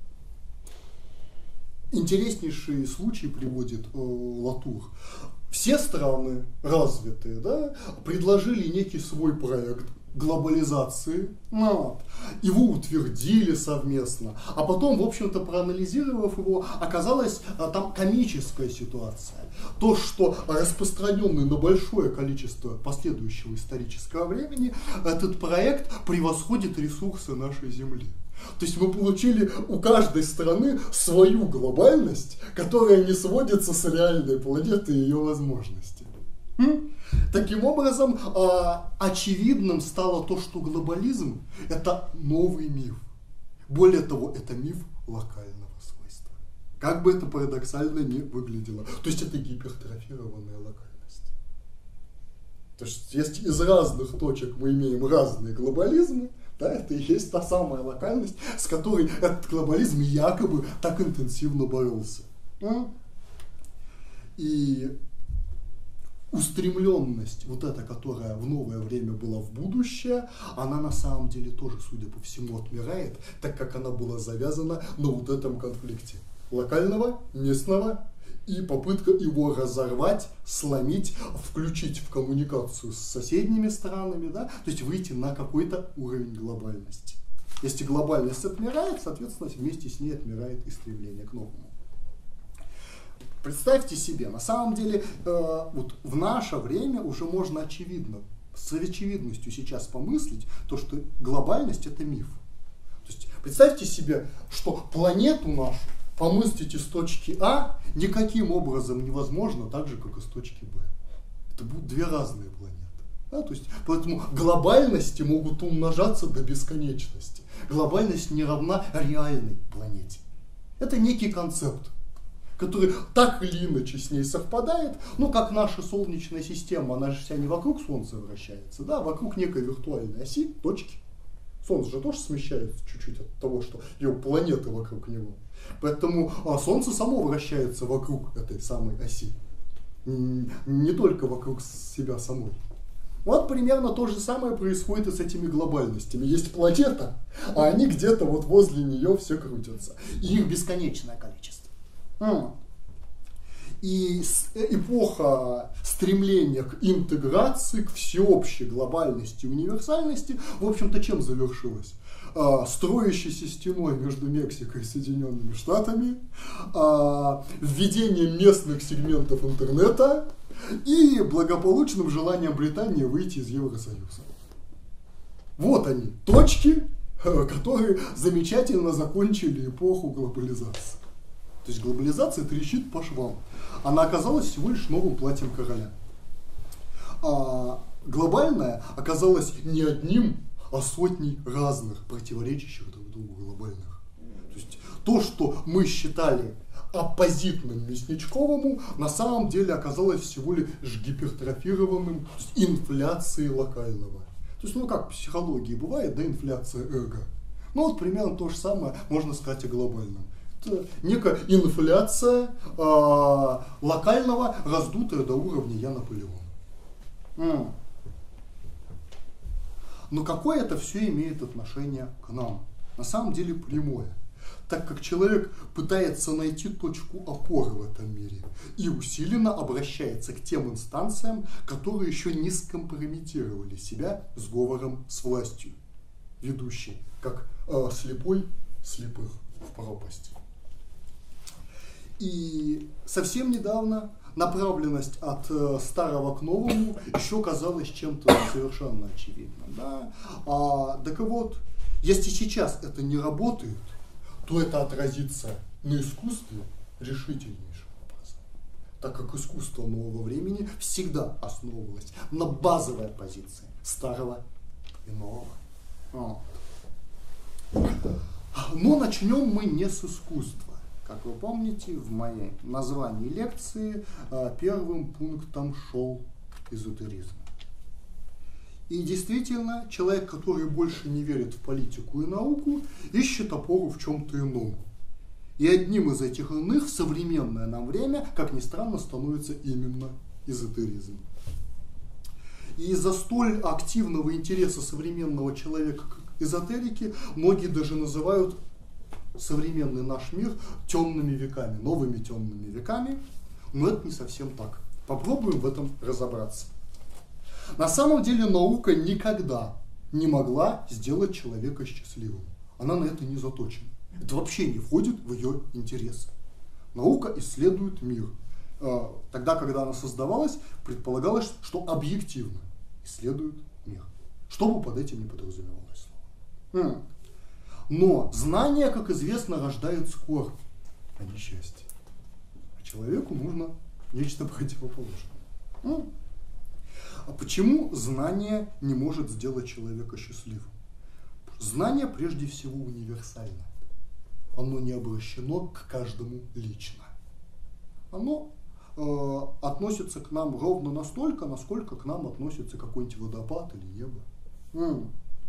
интереснейший случай приводит Латур. Все страны развитые, да, предложили некий свой проект глобализации, его утвердили совместно, а потом, в общем-то, проанализировав его, оказалась там комическая ситуация. То, что распространенный на большое количество последующего исторического времени, этот проект превосходит ресурсы нашей Земли. То есть мы получили у каждой страны свою глобальность, которая не сводится с реальной планеты и ее возможностями. Таким образом, очевидным стало то, что глобализм – это новый миф. Более того, это миф локального свойства. Как бы это парадоксально ни выглядело. То есть это гипертрофированная локальность. То есть если из разных точек мы имеем разные глобализмы, да, это и есть та самая локальность, с которой этот глобализм якобы так интенсивно боролся. И устремленность, вот эта, которая в новое время была в будущее, она на самом деле тоже, судя по всему, отмирает, так как она была завязана на вот этом конфликте локального, местного, и попытка его разорвать, сломить, включить в коммуникацию с соседними странами, да, то есть выйти на какой-то уровень глобальности. Если глобальность отмирает, соответственно, вместе с ней отмирает и стремление к новому. Представьте себе, на самом деле, вот в наше время уже можно очевидно, с очевидностью сейчас помыслить, то, что глобальность – это миф. То есть представьте себе, что планету нашу помыслить из точки А никаким образом невозможно, так же, как из точки Б. Это будут две разные планеты. Да, то есть, поэтому глобальности могут умножаться до бесконечности. Глобальность не равна реальной планете. Это некий концепт, который так или иначе с ней совпадает, ну, как наша Солнечная система, она же вся не вокруг Солнца вращается, да, вокруг некой виртуальной оси, точки. Солнце же тоже смещается чуть-чуть от того, что ее планеты вокруг него. Поэтому Солнце само вращается вокруг этой самой оси, не только вокруг себя самой. Вот примерно то же самое происходит и с этими глобальностями. Есть планета, а они где-то вот возле нее все крутятся. И их бесконечное количество. И эпоха стремления к интеграции, к всеобщей глобальности и универсальности, в общем-то, чем завершилась? Строящейся стеной между Мексикой и Соединенными Штатами, введением местных сегментов интернета и благополучным желанием Британии выйти из Евросоюза. Вот они, точки, которые замечательно закончили эпоху глобализации. То есть глобализация трещит по швам. Она оказалась всего лишь новым платьем короля. А глобальная оказалась не одним, а сотней разных, противоречащих друг другу глобальных. То есть то, что мы считали оппозитным Мясничковому, на самом деле оказалось всего лишь гипертрофированным, то есть инфляцией локального. То есть, ну как в психологии бывает, да, инфляция эго. Ну вот примерно то же самое можно сказать о глобальном. Это некая инфляция локального, раздутая до уровня «я Наполеон». Но какое это все имеет отношение к нам? На самом деле прямое. Так как человек пытается найти точку опоры в этом мире и усиленно обращается к тем инстанциям, которые еще не скомпрометировали себя сговором с властью, ведущей, как слепой слепых в пропасть. И совсем недавно направленность от старого к новому еще казалась чем-то совершенно очевидным. Да? Так вот, если сейчас это не работает, то это отразится на искусстве решительнейшим образом. Так как искусство нового времени всегда основывалось на базовой позиции старого и нового. Но начнем мы не с искусства. Как вы помните, в моем названии лекции первым пунктом шел эзотеризм. И действительно, человек, который больше не верит в политику и науку, ищет опору в чем-то ином. И одним из этих иных в современное нам время, как ни странно, становится именно эзотеризм. И из-за столь активного интереса современного человека к эзотерике многие даже называют современный наш мир темными веками, новыми темными веками, но это не совсем так. Попробуем в этом разобраться. На самом деле наука никогда не могла сделать человека счастливым. Она на это не заточена. Это вообще не входит в ее интересы. Наука исследует мир. Тогда, когда она создавалась, предполагалось, что объективно исследует мир. Что бы под этим не подразумевалось слово. Но знание, как известно, рождает скорбь, а не счастье. А человеку нужно нечто противоположное. А почему знание не может сделать человека счастливым? Знание прежде всего универсально. Оно не обращено к каждому лично. Оно относится к нам ровно настолько, насколько к нам относится какой-нибудь водопад или небо.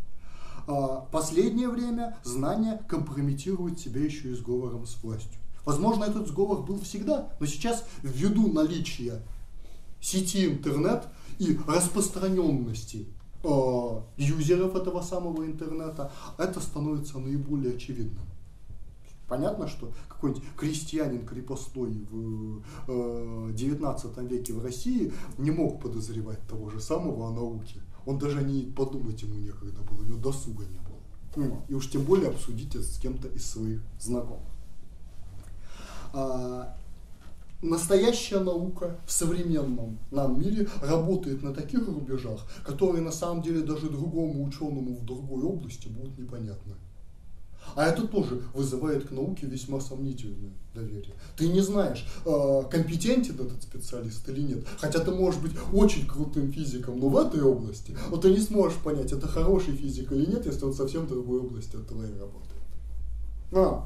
Последнее время знание компрометирует себя еще и сговором с властью. Возможно, этот сговор был всегда, но сейчас ввиду наличия сети интернет и распространенности юзеров этого самого интернета, это становится наиболее очевидным. Понятно, что какой-нибудь крестьянин крепостной в 19 веке в России не мог подозревать того же самого о науке. Он даже не подумать ему некогда было, у него досуга не было. И уж тем более обсудить это с кем-то из своих знакомых. Настоящая наука в современном нам мире работает на таких рубежах, которые на самом деле даже другому ученому в другой области будут непонятны. А это тоже вызывает к науке весьма сомнительное доверие. Ты не знаешь, компетентен этот специалист или нет. Хотя ты можешь быть очень крутым физиком, но в этой области вот ты не сможешь понять, это хороший физик или нет, если он совсем в другой области от твоей работает.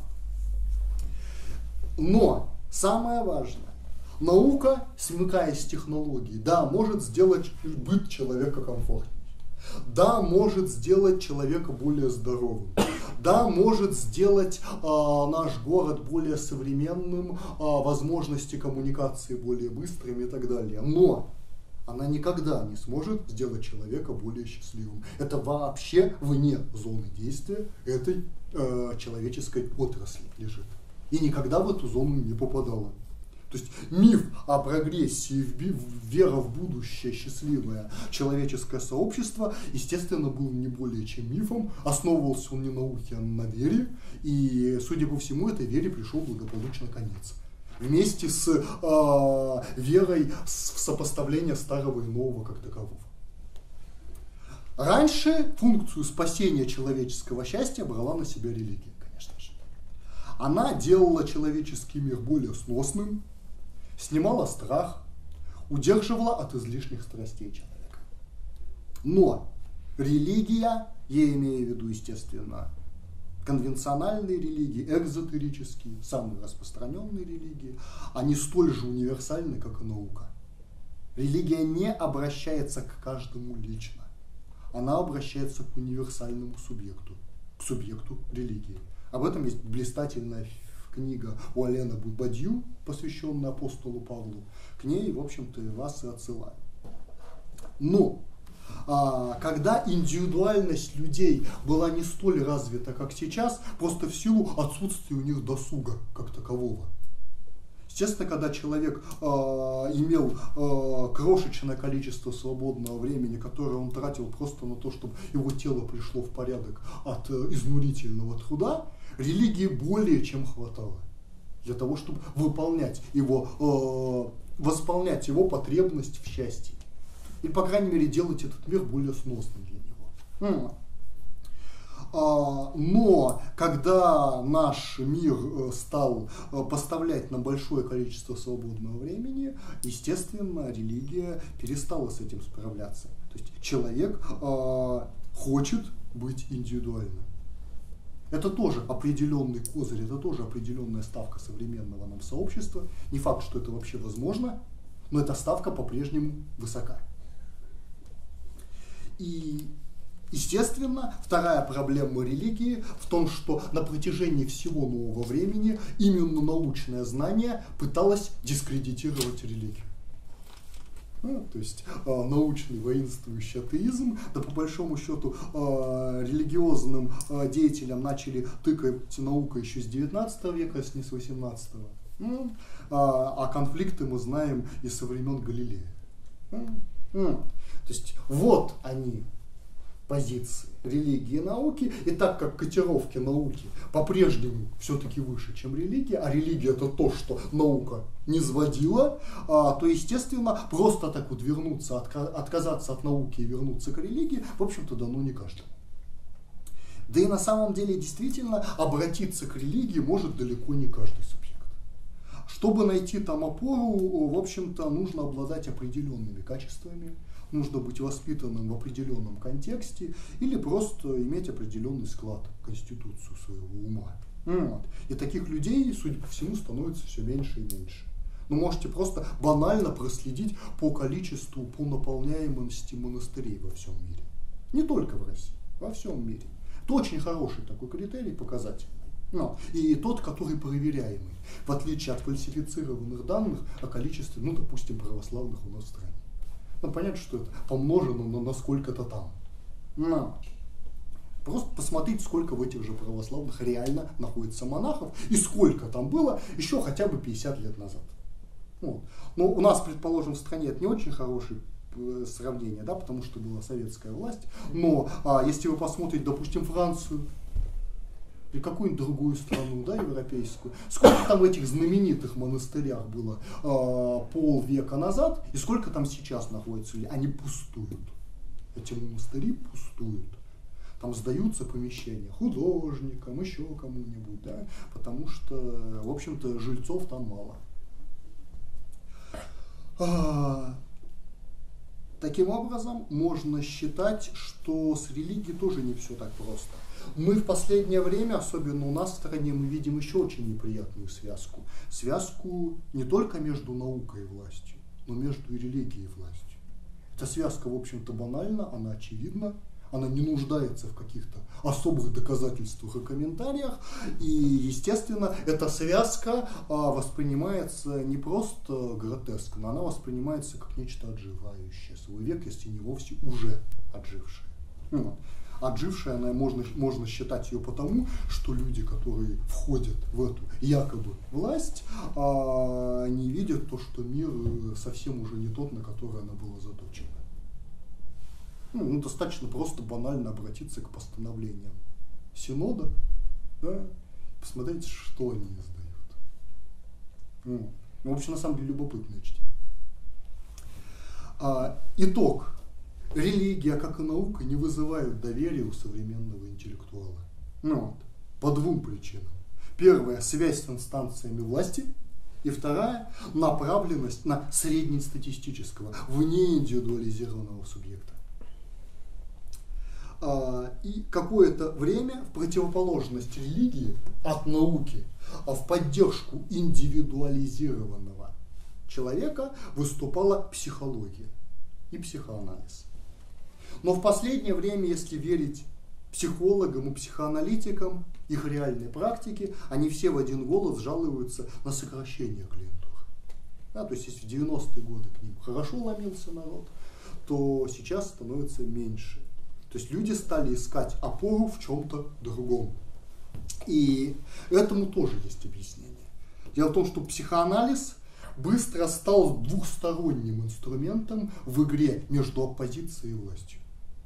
Но самое важное, наука, смыкаясь с технологией, да, может сделать быт человека комфортнее. Да, может сделать человека более здоровым. Да, может сделать наш город более современным, возможности коммуникации более быстрыми и так далее. Но она никогда не сможет сделать человека более счастливым. Это вообще вне зоны действия этой человеческой отрасли лежит. И никогда в эту зону не попадала. То есть миф о прогрессии, вера в будущее счастливое человеческое сообщество, естественно, был не более чем мифом. Основывался он не на науке, а на вере. И, судя по всему, этой вере пришел благополучно конец. Вместе с верой в сопоставление старого и нового как такового. Раньше функцию спасения человеческого счастья брала на себя религия, конечно же. Она делала человеческий мир более сносным, снимала страх, удерживала от излишних страстей человека. Но религия, я имею в виду, естественно, конвенциональные религии, экзотерические, самые распространенные религии, они столь же универсальны, как и наука. Религия не обращается к каждому лично. Она обращается к универсальному субъекту, к субъекту религии. Об этом есть блистательная книга у Алена Бадью, посвященная апостолу Павлу. К ней, в общем-то, вас и отсылаю. Но когда индивидуальность людей была не столь развита, как сейчас, просто в силу отсутствия у них досуга как такового. Естественно, когда человек имел крошечное количество свободного времени, которое он тратил просто на то, чтобы его тело пришло в порядок от изнурительного труда, религии более чем хватало для того, чтобы выполнять его, восполнять его потребность в счастье. И, по крайней мере, делать этот мир более сносным для него. Но когда наш мир стал поставлять нам большое количество свободного времени, естественно, религия перестала с этим справляться. То есть человек хочет быть индивидуальным. Это тоже определенный козырь, это тоже определенная ставка современного нам сообщества. Не факт, что это вообще возможно, но эта ставка по-прежнему высока. И, естественно, вторая проблема религии в том, что на протяжении всего нового времени именно научное знание пыталось дискредитировать религию. То есть научный воинствующий атеизм, да по большому счету религиозным деятелям начали тыкать наукой еще с 19 века, если не с 18. А конфликты мы знаем и со времен Галилея. То есть вот они, позиции религии и науки, и так как котировки науки по-прежнему все-таки выше, чем религия, а религия это то, что наука не сводила, то, естественно, просто так вот вернуться, отказаться от науки и вернуться к религии, в общем-то, дано не каждому. Да и на самом деле, действительно, обратиться к религии может далеко не каждый субъект. Чтобы найти там опору, в общем-то, нужно обладать определенными качествами, нужно быть воспитанным в определенном контексте или просто иметь определенный склад, конституцию своего ума. И таких людей, судя по всему, становится все меньше и меньше. Вы можете просто банально проследить по количеству, по наполняемости монастырей во всем мире. Не только в России, во всем мире. Это очень хороший такой критерий, показательный. И тот, который проверяемый, в отличие от фальсифицированных данных о количестве, допустим, православных у нас в стране. Понятно, что это помножено на сколько-то там. Просто посмотрите, сколько в этих же православных реально находится монахов и сколько там было еще хотя бы 50 лет назад. Но у нас, предположим, в стране это не очень хорошее сравнение, да, потому что была советская власть. Но если вы посмотрите, допустим, Францию или какую-нибудь другую страну, да, европейскую, сколько там в этих знаменитых монастырях было полвека назад, и сколько там сейчас находится, они пустуют. Эти монастыри пустуют. там сдаются помещения художникам, еще кому-нибудь, да, потому что, в общем-то, жильцов там мало. Таким образом, можно считать, что с религией тоже не все так просто. Мы в последнее время, особенно у нас в стране, мы видим еще очень неприятную связку. Связку не только между наукой и властью, но между и религией и властью. Эта связка, в общем-то, банальна, она очевидна, она не нуждается в каких-то особых доказательствах и комментариях. И, естественно, эта связка воспринимается не просто гротескно, она воспринимается как нечто отживающее свой век, если не вовсе уже отжившее. Отжившая, она можно считать ее потому, что люди, которые входят в эту якобы власть, не видят то, что мир совсем уже не тот, на который она была заточена. Достаточно просто банально обратиться к постановлениям Синода, да, посмотреть, что они издают. В общем, на самом деле, любопытное чтение. Итог. Религия, как и наука, не вызывают доверия у современного интеллектуала. По двум причинам. Первая – связь с инстанциями власти. И вторая – направленность на среднестатистического, внеиндивидуализированного субъекта. И какое-то время в противоположность религии от науки, в поддержку индивидуализированного человека выступала психология и психоанализ. Но в последнее время, если верить психологам и психоаналитикам, их реальной практике, они все в один голос жалуются на сокращение клиентуры. То есть, если в 90-е годы к ним хорошо ломился народ, то сейчас становится меньше. То есть люди стали искать опору в чем-то другом. И этому тоже есть объяснение. Дело в том, что психоанализ быстро стал двухсторонним инструментом в игре между оппозицией и властью.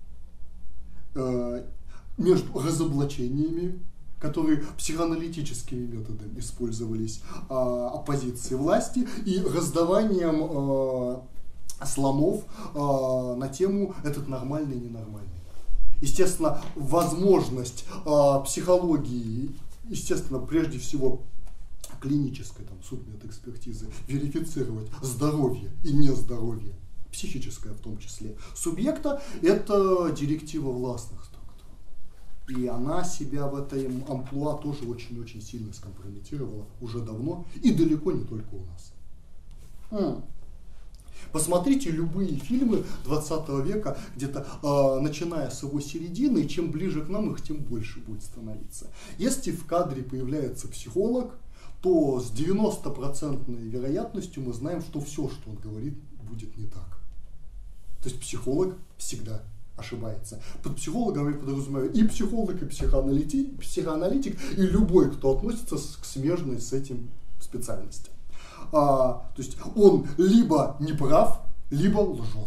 Между разоблачениями, которые психоаналитическими методами использовались оппозиции власти, и раздаванием слонов на тему «этот нормальный и ненормальный». Естественно, возможность психологии, естественно, прежде всего клинической, судмедэкспертизы, верифицировать здоровье и нездоровье, психическое в том числе, субъекта, это директива властных структур. И она себя в этом амплуа тоже очень-очень сильно скомпрометировала уже давно, и далеко не только у нас. Посмотрите любые фильмы 20 века, где-то начиная с его середины, и чем ближе к нам их, тем больше будет становиться. Если в кадре появляется психолог, то с 90% вероятностью мы знаем, что все, что он говорит, будет не так. То есть психолог всегда ошибается. Под психологом я подразумеваю и психолог, и психоаналитик, и любой, кто относится к смежной с этим специальности. То есть он либо не прав, либо лжет.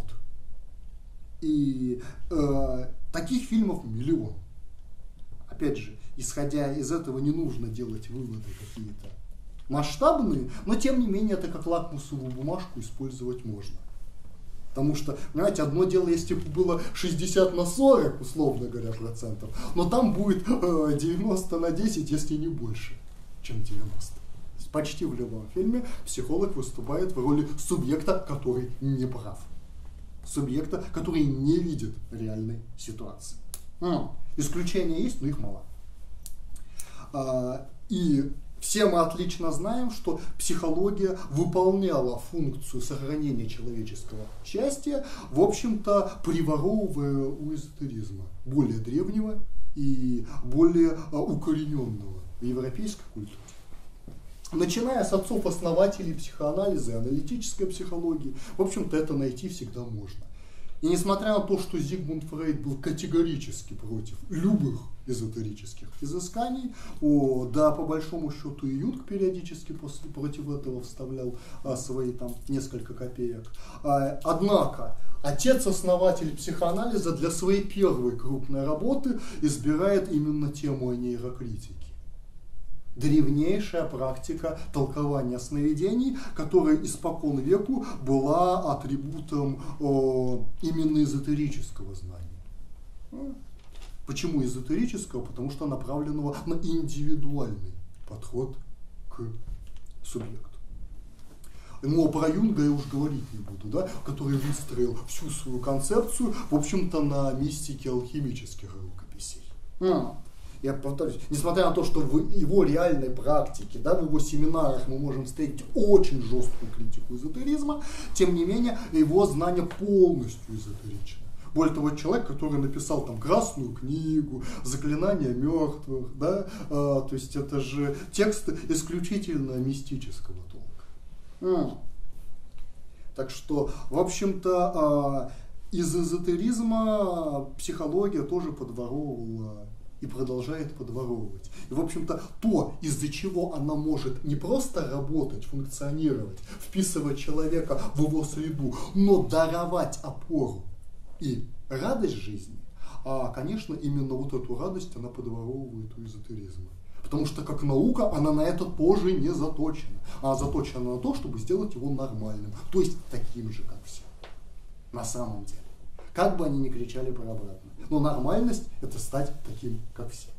И таких фильмов миллион. Опять же, исходя из этого, не нужно делать выводы какие-то масштабные, но тем не менее это как лакмусовую бумажку использовать можно. Потому что, понимаете, одно дело, если бы было 60/40, условно говоря, процентов, но там будет 90/10, если не больше, чем 90. Почти в любом фильме психолог выступает в роли субъекта, который не прав. Субъекта, который не видит реальной ситуации. Исключения есть, но их мало. И все мы отлично знаем, что психология выполняла функцию сохранения человеческого счастья, в общем-то, приворовывая у эзотеризма, более древнего и более укорененного в европейской культуре. Начиная с отцов-основателей психоанализа и аналитической психологии, в общем-то, это найти всегда можно. И несмотря на то, что Зигмунд Фрейд был категорически против любых эзотерических изысканий, да, по большому счету и Юнг периодически против этого вставлял свои там несколько копеек. Однако, отец-основатель психоанализа для своей первой крупной работы избирает именно тему о нейрокритике. Древнейшая практика толкования сновидений, которая испокон веку была атрибутом именно эзотерического знания. Почему эзотерического? Потому что направленного на индивидуальный подход к субъекту. Но про Юнга я уж говорить не буду, да, который выстроил всю свою концепцию, в общем-то, на мистике алхимических рукописей. Я повторюсь, несмотря на то, что в его реальной практике, да, в его семинарах мы можем встретить очень жесткую критику эзотеризма, тем не менее его знания полностью эзотеричны. Более того, человек, который написал там Красную книгу, Заклинания мертвых, да, то есть это же тексты исключительно мистического толка. Так что, в общем-то, из эзотеризма психология тоже подворовывала и продолжает подворовывать. И, в общем-то, то, из-за чего она может не просто работать, функционировать, вписывать человека в его среду, но даровать опору и радость жизни, конечно, именно вот эту радость она подворовывает у эзотеризма. Потому что как наука она на это тоже не заточена. Она заточена на то, чтобы сделать его нормальным. То есть таким же, как все. На самом деле. Как бы они ни кричали про обратное. Но нормальность – это стать таким, как все.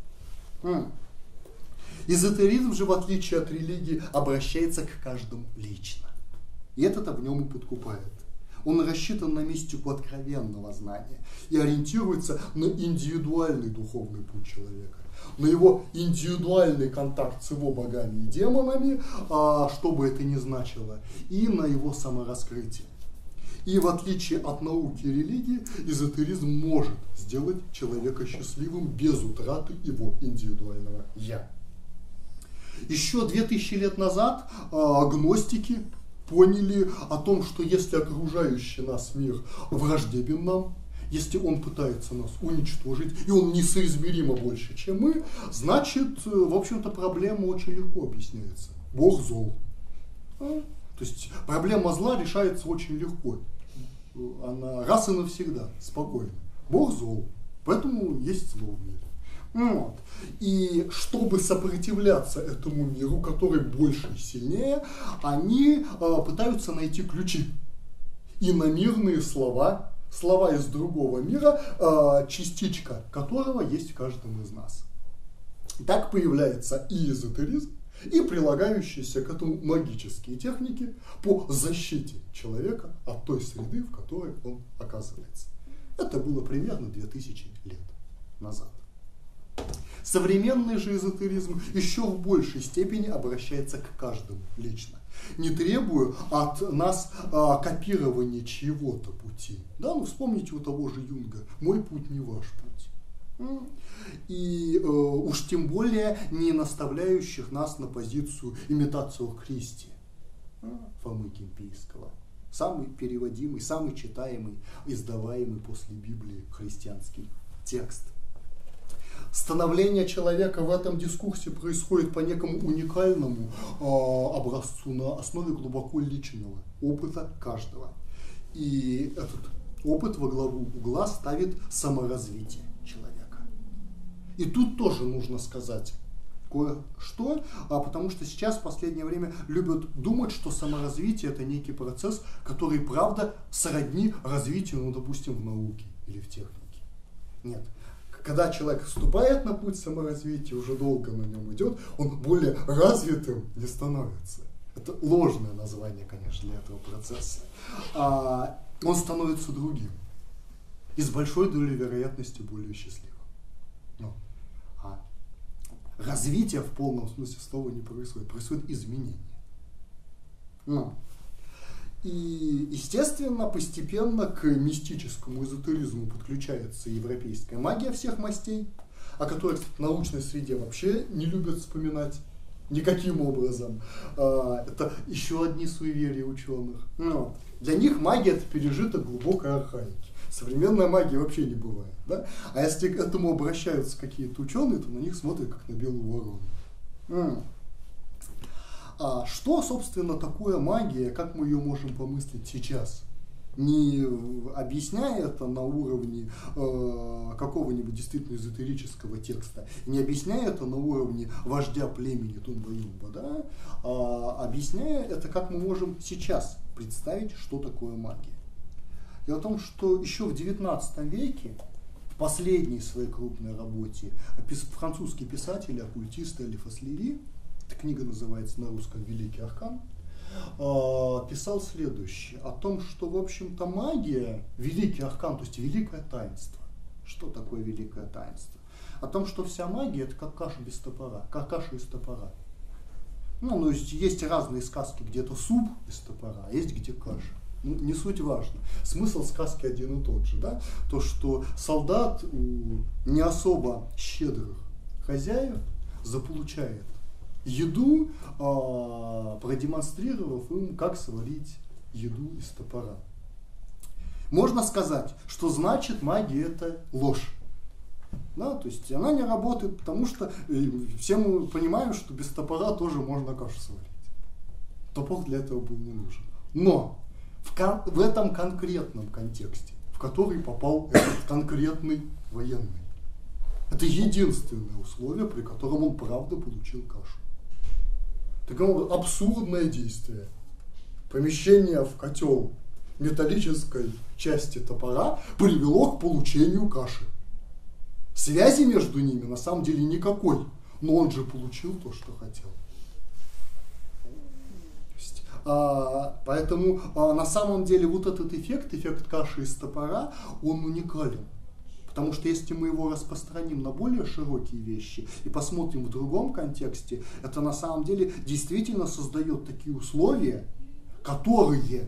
Эзотеризм же, в отличие от религии, обращается к каждому лично. И это-то в нем и подкупает. Он рассчитан на мистику откровенного знания и ориентируется на индивидуальный духовный путь человека, на его индивидуальный контакт с его богами и демонами, что бы это ни значило, и на его самораскрытие. И в отличие от науки и религии, эзотеризм может сделать человека счастливым без утраты его индивидуального «я». Еще 2000 лет назад гностики поняли о том, что если окружающий нас мир враждебен нам, если он пытается нас уничтожить, и он несоизмеримо больше, чем мы, значит, в общем-то, проблема очень легко объясняется. Бог зол. То есть проблема зла решается очень легко. Она раз и навсегда, спокойно. Бог зол, поэтому есть зло в мире. Вот. И чтобы сопротивляться этому миру, который больше и сильнее, они пытаются найти иномирные слова, слова из другого мира, частичка которого есть в каждом из нас. Так появляется и эзотеризм, и прилагающиеся к этому магические техники по защите человека от той среды, в которой он оказывается. Это было примерно 2000 лет назад. Современный же эзотеризм еще в большей степени обращается к каждому лично, не требуя от нас копирования чьего-то пути. Да, ну вспомните у того же Юнга: «Мой путь не ваш путь». И уж тем более не наставляющих нас на позицию имитацию Христи Фомы Кимпийского. Самый переводимый, самый читаемый, издаваемый после Библии христианский текст. Становление человека в этом дискурсе происходит по некому уникальному образцу на основе глубоко личного опыта каждого. И этот опыт во главу угла ставит саморазвитие человека. И тут тоже нужно сказать кое-что, потому что сейчас в последнее время любят думать, что саморазвитие — это некий процесс, который, правда, сродни развитию, ну, допустим, в науке или в технике. Нет. Когда человек вступает на путь саморазвития, уже долго на нем идет, он более развитым не становится. Это ложное название, конечно, для этого процесса. Он становится другим. И с большой долей вероятности более счастливым. Развитие в полном смысле слова не происходит. Происходит изменение. И, естественно, постепенно к мистическому эзотеризму подключается европейская магия всех мастей, о которой, кстати, в научной среде вообще не любят вспоминать никаким образом. Это еще одни суеверия ученых. Для них магия — это пережиток глубокой архаики. Современной магии вообще не бывает. Да? А если к этому обращаются какие-то ученые, то на них смотрят как на белую ворону. Что, собственно, такое магия, как мы ее можем помыслить сейчас? Не объясняя это на уровне какого-нибудь действительно эзотерического текста, не объясняя это на уровне вождя племени Тумба-Юмба, да? Объясняя это, как мы можем сейчас представить, что такое магия. Дело в том, что еще в XIX веке последней своей крупной работе французский писатель, оккультист Элиф Аслери, эта книга называется на русском «Великий аркан», писал следующее, о том, что, в общем-то, магия, великий аркан, то есть великое таинство. Что такое великое таинство? О том, что вся магия — это как каша без топора, как каша из топора. Ну, то есть разные сказки, где это суп из топора, а есть где каша. Ну, не суть важно. Смысл сказки один и тот же, да? То, что солдат у не особо щедрых хозяев заполучает еду, продемонстрировав им, как сварить еду из топора. Можно сказать, что значит магия — это ложь. Да, то есть она не работает, потому что все мы понимаем, что без топора тоже можно кашу сварить. Топор для этого был не нужен. Но в этом конкретном контексте, в который попал этот конкретный военный, это единственное условие, при котором он правда получил кашу. Такое абсурдное действие. Помещение в котел металлической части топора привело к получению каши. Связи между ними на самом деле никакой, но он же получил то, что хотел. Поэтому на самом деле вот этот эффект каши из топора, он уникален. Потому что если мы его распространим на более широкие вещи и посмотрим в другом контексте, это на самом деле действительно создает такие условия, которые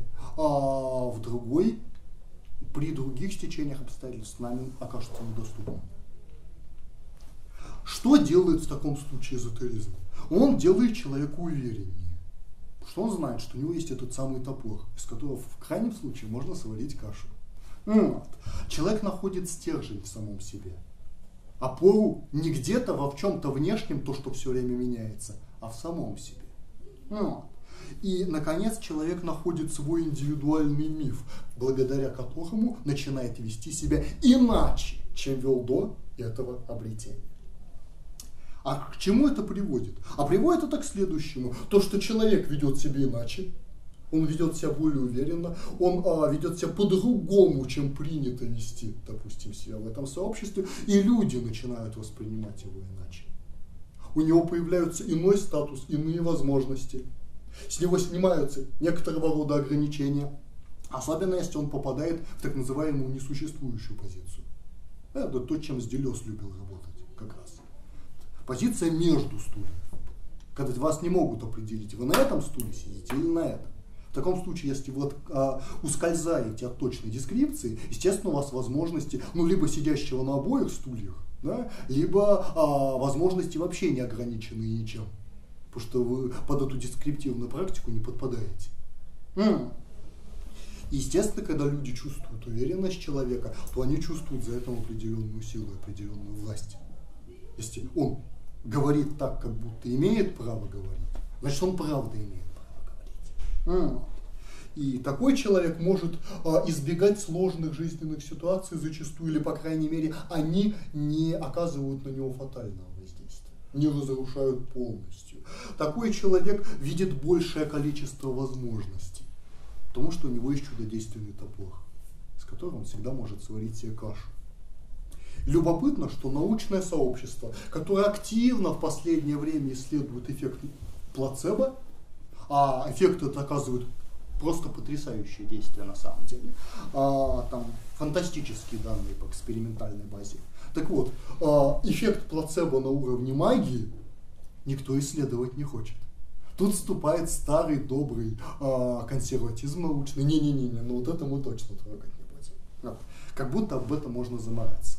при других стечениях обстоятельств нами окажутся недоступны. Что делает в таком случае эзотеризм? Он делает человека увереннее. Что он знает, что у него есть этот самый топор, из которого в крайнем случае можно сварить кашу. Вот. Человек находит стержень в самом себе. Опору не где-то в чем-то внешнем, то, что все время меняется, а в самом себе. Вот. И, наконец, человек находит свой индивидуальный миф, благодаря которому начинает вести себя иначе, чем вел до этого обретения. А к чему это приводит? А приводит это к следующему. То, что человек ведет себя иначе, он ведет себя более уверенно, он ведет себя по-другому, чем принято вести, допустим, себя в этом сообществе, и люди начинают воспринимать его иначе. У него появляется иной статус, иные возможности. С него снимаются некоторого рода ограничения, особенно если он попадает в так называемую несуществующую позицию. Это то, чем Делез любил работать как раз. Позиция между стульями. Когда вас не могут определить, вы на этом стуле сидите или на этом. В таком случае, если вы ускользаете от точной дескрипции, естественно, у вас возможности, либо сидящего на обоих стульях, да, либо возможности вообще не ограничены ничем. Потому что вы под эту дескриптивную практику не подпадаете. Естественно, когда люди чувствуют уверенность человека, то они чувствуют за это определенную силу, определенную власть. Если он говорит так, как будто имеет право говорить, значит, он правда имеет право говорить. И такой человек может избегать сложных жизненных ситуаций зачастую, или, по крайней мере, они не оказывают на него фатального воздействия, не разрушают полностью. Такой человек видит большее количество возможностей, потому что у него есть чудодейственный топор, с которым он всегда может сварить себе кашу. Любопытно, что научное сообщество, которое активно в последнее время исследует эффект плацебо, а эффект это оказывает просто потрясающее действие на самом деле, там фантастические данные по экспериментальной базе. Так вот, эффект плацебо на уровне магии никто исследовать не хочет. Тут вступает старый добрый консерватизм научный. Не-не-не, вот это мы точно трогать не будем. Как будто об этом можно замораться.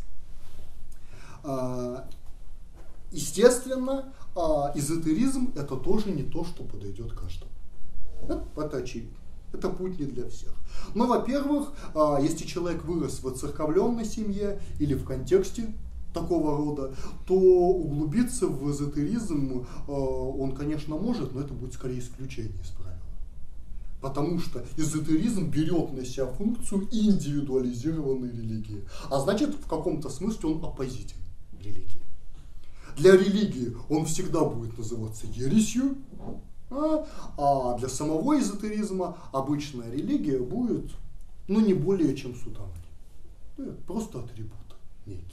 Естественно, эзотеризм это тоже не то, что подойдет каждому. Это очевидно. Это путь не для всех. Но, во-первых, если человек вырос в оцерковленной семье или в контексте такого рода, то углубиться в эзотеризм он, конечно, может, но это будет скорее исключение из правила. Потому что эзотеризм берет на себя функцию индивидуализированной религии. А значит, в каком-то смысле он оппозитен религии. Для религии он всегда будет называться ересью, а для самого эзотеризма обычная религия будет, не более чем сутана. Просто атрибут некий.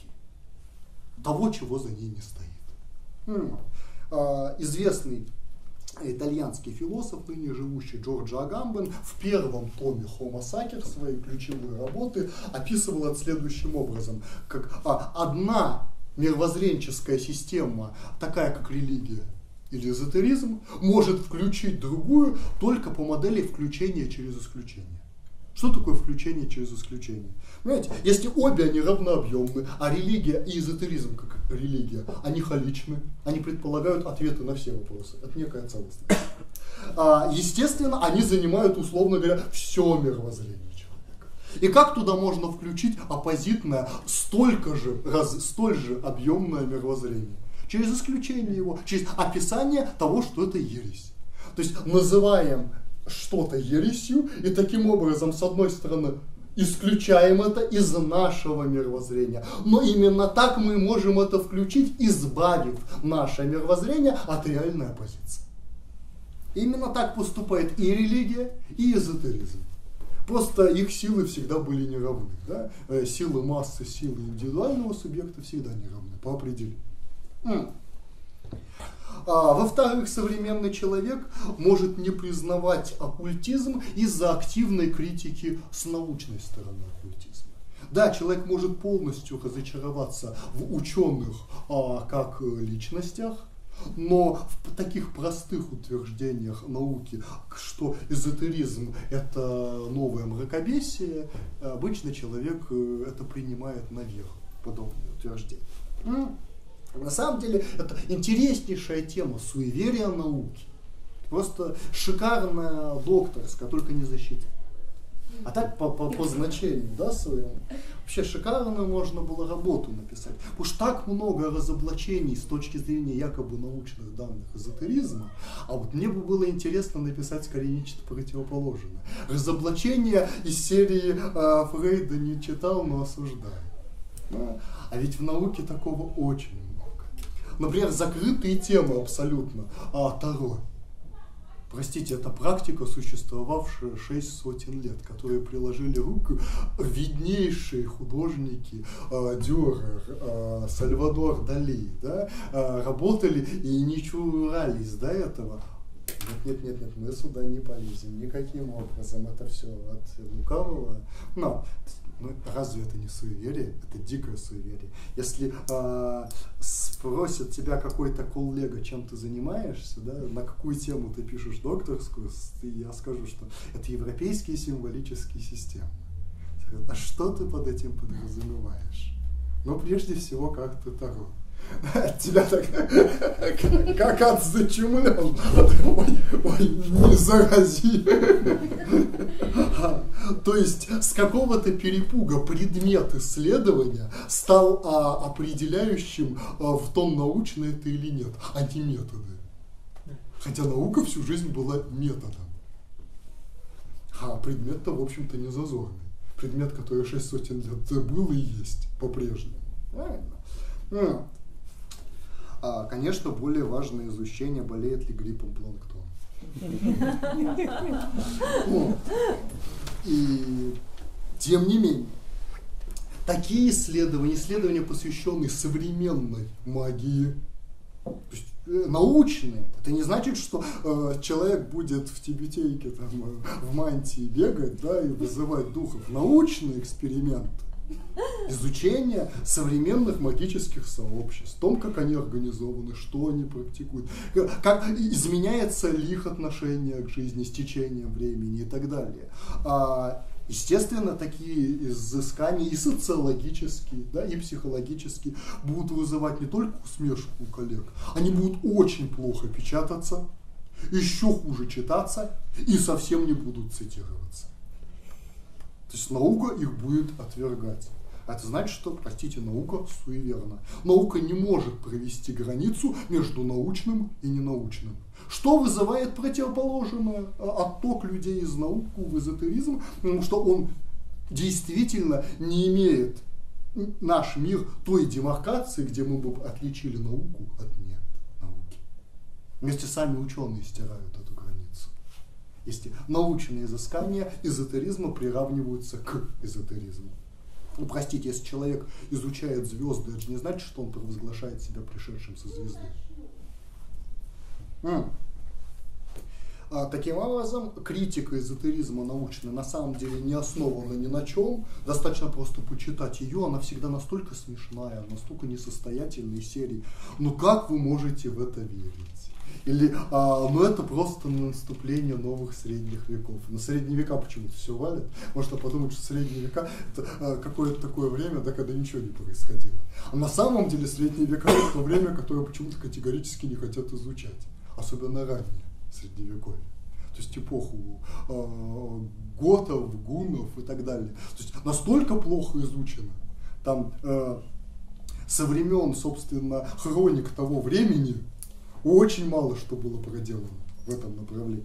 того, чего за ней не стоит. Известный итальянский философ, ныне живущий Джорджо Агамбен, в первом томе Homo Sacer, своей ключевой работы, описывал это следующим образом, как одна мировоззренческая система, такая как религия или эзотеризм, может включить другую только по модели включения через исключение. Что такое включение через исключение? Понимаете, если обе они равнообъемны, а религия и эзотеризм как религия, они холичны, они предполагают ответы на все вопросы. Это некая целостность. Естественно, они занимают, условно говоря, все мировоззрение человека. И как туда можно включить оппозитное, столь же объемное мировоззрение? Через исключение его, через описание того, что это ересь. То есть называем что-то ересью, и таким образом, с одной стороны, исключаем это из нашего мировоззрения. Но именно так мы можем это включить, избавив наше мировоззрение от реальной оппозиции. Именно так поступает и религия, и эзотеризм. Просто их силы всегда были неравны. Да? Силы массы, силы индивидуального субъекта всегда неравны по определению. Во-вторых, современный человек может не признавать оккультизм из-за активной критики с научной стороны оккультизма. Да, человек может полностью разочароваться в ученых как личностях, но в таких простых утверждениях науки, что эзотеризм – это новое мракобесие, обычно человек это принимает наверх, подобные утверждения. На самом деле, это интереснейшая тема суеверия науки. Просто шикарная докторская, только не защита. А так по значению, да, своему. Вообще шикарную можно было работу написать. Потому что так много разоблачений с точки зрения якобы научных данных эзотеризма. А вот мне бы было интересно написать скорее нечто противоположное. Разоблачения из серии Фрейда не читал, но осуждаю. А ведь в науке такого очень много. Например, закрытые темы абсолютно. Таро. Простите, это практика, существовавшая 6 сотен лет, которые приложили руку виднейшие художники Дюрер, Сальвадор Дали, да, работали и не чурались до этого. Нет, мы сюда не полезем никаким образом, это все от лукавого. Но разве это не суеверие? Это дикое суеверие. Если спросят тебя какой-то коллега, чем ты занимаешься, да, на какую тему ты пишешь докторскую, я скажу, что это европейские символические системы. А что ты под этим подразумеваешь? Ну, прежде всего, как ты Таро. Тебя так как ад зачумлен. Ой, не зарази. То есть с какого-то перепуга предмет исследования стал определяющим в том, научно это или нет, а не методы. Хотя наука всю жизнь была методом. А предмет-то, в общем-то, не зазорный. Предмет, который 6 сотен лет был и есть по-прежнему. Правильно? Конечно, более важное изучение, болеет ли гриппом планктон. И тем не менее, такие исследования, посвященные современной магии, то есть научные, это не значит, что человек будет в тибетейке, там, в мантии бегать, да, и вызывать духов. Научные эксперименты. Изучение современных магических сообществ, в том, как они организованы, что они практикуют, как изменяется ли их отношение к жизни с течением времени и так далее. Естественно, такие изыскания и социологические, да, и психологические будут вызывать не только усмешку у коллег, они будут очень плохо печататься, еще хуже читаться и совсем не будут цитироваться. То есть наука их будет отвергать. Это значит, что, простите, наука суеверна. Наука не может провести границу между научным и ненаучным. Что вызывает противоположный отток людей из науки в эзотеризм, потому что он действительно не имеет наш мир той демаркации, где мы бы отличили науку от науки. Вместе сами ученые стирают эту границу. Если научные изыскания эзотеризма приравниваются к эзотеризму. Ну, простите, если человек изучает звезды, это же не значит, что он провозглашает себя пришедшим со звезды. Таким образом, критика эзотеризма научная на самом деле не основана ни на чем. Достаточно просто почитать ее, она всегда настолько смешная, настолько несостоятельная из серии. Ну как вы можете в это верить? Или, ну это просто наступление новых средних веков. На средние века почему-то все валят. Можно подумать, что средние века это какое-то такое время, да, когда ничего не происходило. А на самом деле средние века это то время, которое почему-то категорически не хотят изучать. Особенно ранее средневековье. То есть эпоху готов, гуннов и так далее. То есть настолько плохо изучено. Там со времен, собственно, хроник того времени очень мало что было проделано в этом направлении.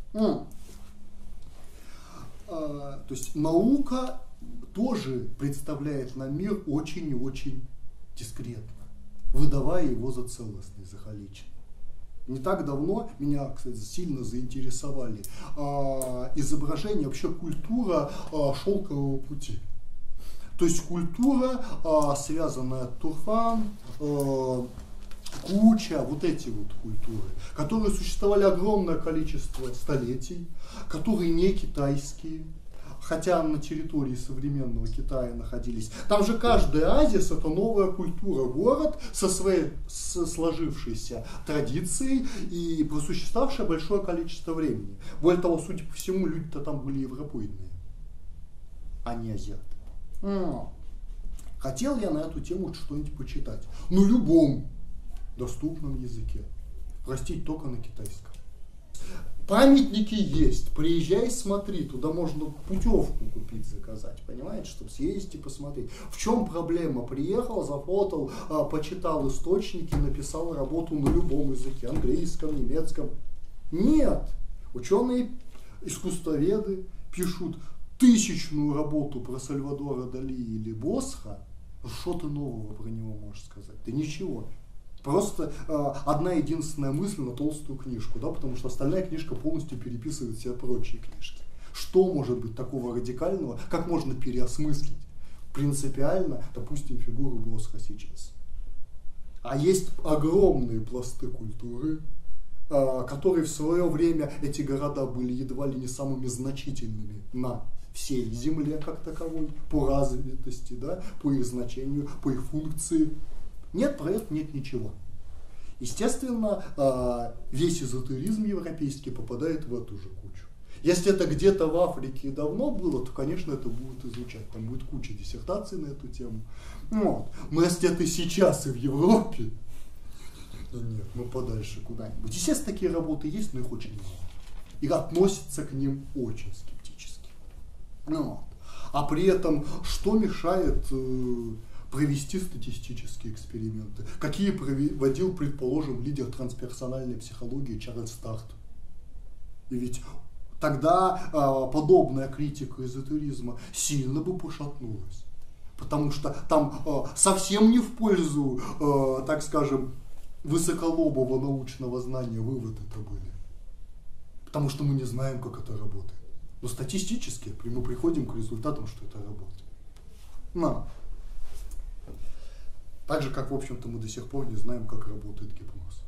То есть наука тоже представляет нам мир очень и очень дискретно, выдавая его за целостный, за холичный. Не так давно меня, кстати, сильно заинтересовали изображения, вообще культура шелкового пути. То есть культура, связанная Турфан, Куча, вот эти вот культуры, которые существовали огромное количество столетий, которые не китайские, хотя на территории современного Китая находились. Там же каждый оазис — это новая культура, город со своей сложившейся традицией и просуществовавшее большое количество времени. Более того, судя по всему, люди-то там были европоидные, а не азиаты. Хотел я на эту тему что-нибудь почитать. На любом доступном языке. Простите, только на китайском. Памятники есть, приезжай, смотри, туда можно путевку купить, заказать, понимаете, чтобы съездить и посмотреть. В чем проблема? Приехал, зафотал, почитал источники, написал работу на любом языке, английском, немецком. Нет, ученые, искусствоведы пишут 1000-ю работу про Сальвадора Дали или Босха, что ты нового про него можешь сказать? Да ничего. Просто одна единственная мысль на толстую книжку, да, потому что остальная книжка полностью переписывает все прочие книжки. Что может быть такого радикального, как можно переосмыслить принципиально, допустим, фигуру Босха сейчас? А есть огромные пласты культуры, которые в свое время, эти города были едва ли не самыми значительными на всей земле как таковой, по развитости, да, по их значению, по их функции. Нет, про это нет ничего. Естественно, весь эзотеризм европейский попадает в эту же кучу. Если это где-то в Африке давно было, то, конечно, это будут изучать. Там будет куча диссертаций на эту тему. Вот. Но если это сейчас и в Европе, нет, мы подальше куда-нибудь. Естественно, такие работы есть, но их очень мало. И относятся к ним очень скептически. Вот. А при этом, что мешает провести статистические эксперименты? Какие проводил, предположим, лидер трансперсональной психологии Чарльз Тарт? И ведь тогда подобная критика эзотеризма сильно бы пошатнулась. Потому что там совсем не в пользу, так скажем, высоколобого научного знания выводы-то были. Потому что мы не знаем, как это работает. Но статистически мы приходим к результатам, что это работает. Но. Так же, как, в общем-то, мы до сих пор не знаем, как работает гипноз.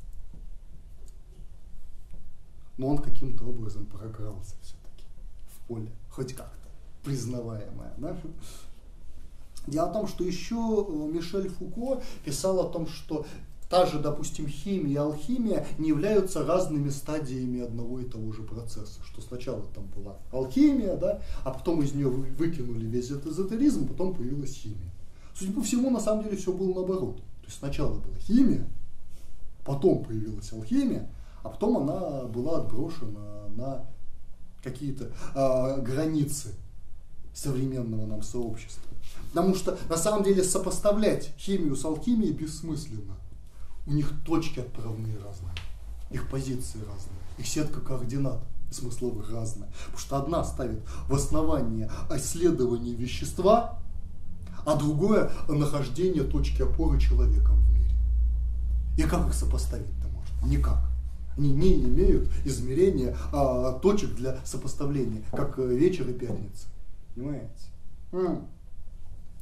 Но он каким-то образом прокрался все-таки в поле, хоть как-то, признаваемое. Да? Дело в том, что еще Мишель Фуко писал о том, что та же, допустим, химия и алхимия не являются разными стадиями одного и того же процесса. Что сначала там была алхимия, да, а потом из нее выкинули весь этот эзотеризм, потом появилась химия. Судя по всему, на самом деле все было наоборот. То есть сначала была химия, потом появилась алхимия, а потом она была отброшена на какие-то границы современного нам сообщества. Потому что на самом деле сопоставлять химию с алхимией бессмысленно. У них точки отправные разные, их позиции разные, их сетка координат смысловых разная. Потому что одна ставит в основание исследования вещества, а другое нахождение точки опоры человеком в мире. И как их сопоставить-то можно? Никак. Они не имеют измерения точек для сопоставления, как вечер и пятница. Понимаете?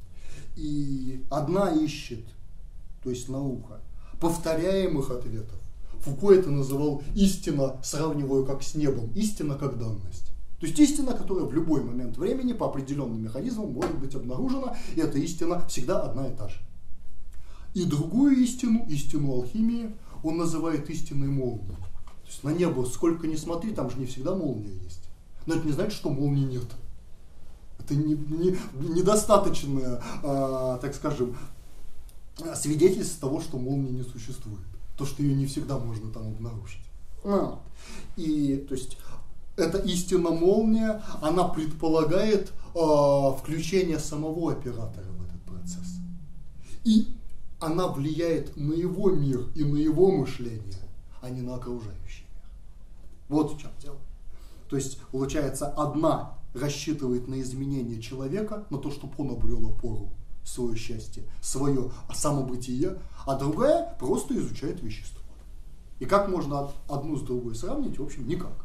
И одна ищет, то есть наука, повторяемых ответов. Фуко это называл истина, сравниваю как с небом, истина как данность. То есть истина, которая в любой момент времени по определенным механизмам может быть обнаружена, и эта истина всегда одна и та же. И другую истину, истину алхимии, он называет истинной молнией. То есть на небо сколько ни смотри, там же не всегда молния есть. Но это не значит, что молнии нет. Это недостаточное, так скажем, свидетельство того, что молнии не существует. То, что ее не всегда можно там обнаружить. И, то есть, эта истинная молния, она предполагает включение самого оператора в этот процесс. И она влияет на его мир и на его мышление, а не на окружающий мир. Вот в чем дело. То есть, получается, одна рассчитывает на изменение человека, на то, чтобы он обрел опору, свое счастье, свое самобытие, а другая просто изучает вещество. И как можно одну с другой сравнить? В общем, никак.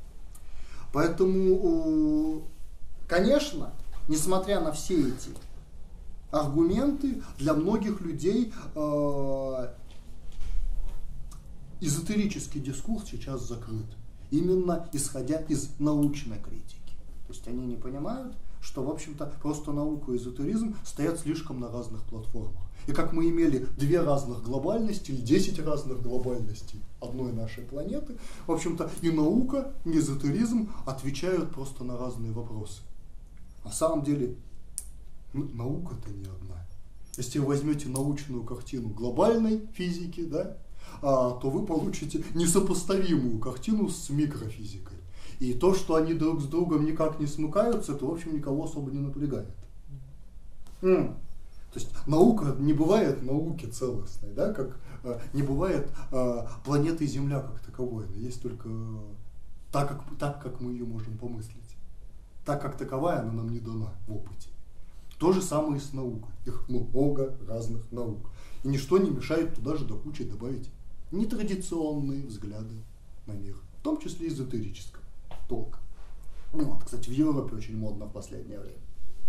Поэтому, конечно, несмотря на все эти аргументы, для многих людей эзотерический дискурс сейчас закрыт. Именно исходя из научной критики. То есть они не понимают, что, в общем-то, просто наука и эзотеризм стоят слишком на разных платформах. И как мы имели 2 разных глобальности или 10 разных глобальностей одной нашей планеты, в общем-то, и наука, и эзотеризм отвечают просто на разные вопросы. На самом деле, наука-то не одна. Если вы возьмете научную картину глобальной физики, да, то вы получите несопоставимую картину с микрофизикой. И то, что они друг с другом никак не смыкаются, это, в общем, никого особо не напрягает. То есть наука, не бывает науки целостной, да, как не бывает планеты Земля как таковой. Она есть только так, как мы ее можем помыслить. Так, как таковая, она нам не дана в опыте. То же самое и с наукой. Их много разных наук. И ничто не мешает туда же до кучи добавить нетрадиционные взгляды на мир, в том числе эзотерического толка. Вот, кстати, в Европе очень модно в последнее время.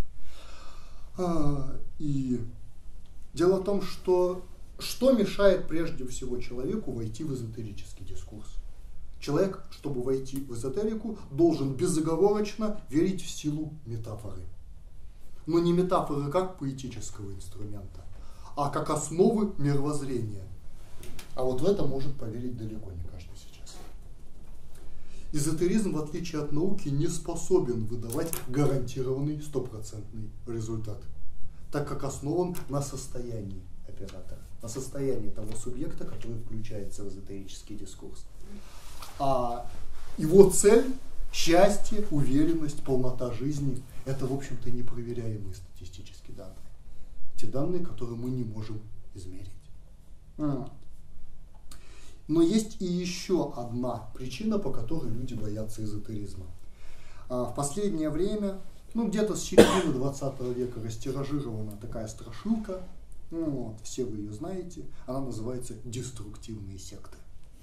И дело в том, что мешает прежде всего человеку войти в эзотерический дискурс. Человек, чтобы войти в эзотерику, должен безоговорочно верить в силу метафоры. Но не метафоры как поэтического инструмента, а как основы мировоззрения. А вот в это может поверить далеко не каждый сейчас. Эзотеризм, в отличие от науки, не способен выдавать гарантированный 100% результат, так как основан на состоянии оператора, на состоянии того субъекта, который включается в эзотерический дискурс. А его цель, счастье, уверенность, полнота жизни – это, в общем-то, непроверяемые статистические данные. Те данные, которые мы не можем измерить. Но есть и еще одна причина, по которой люди боятся эзотеризма. В последнее время, где-то с середины 20 века растиражирована такая страшилка, все вы ее знаете, она называется «Деструктивные секты».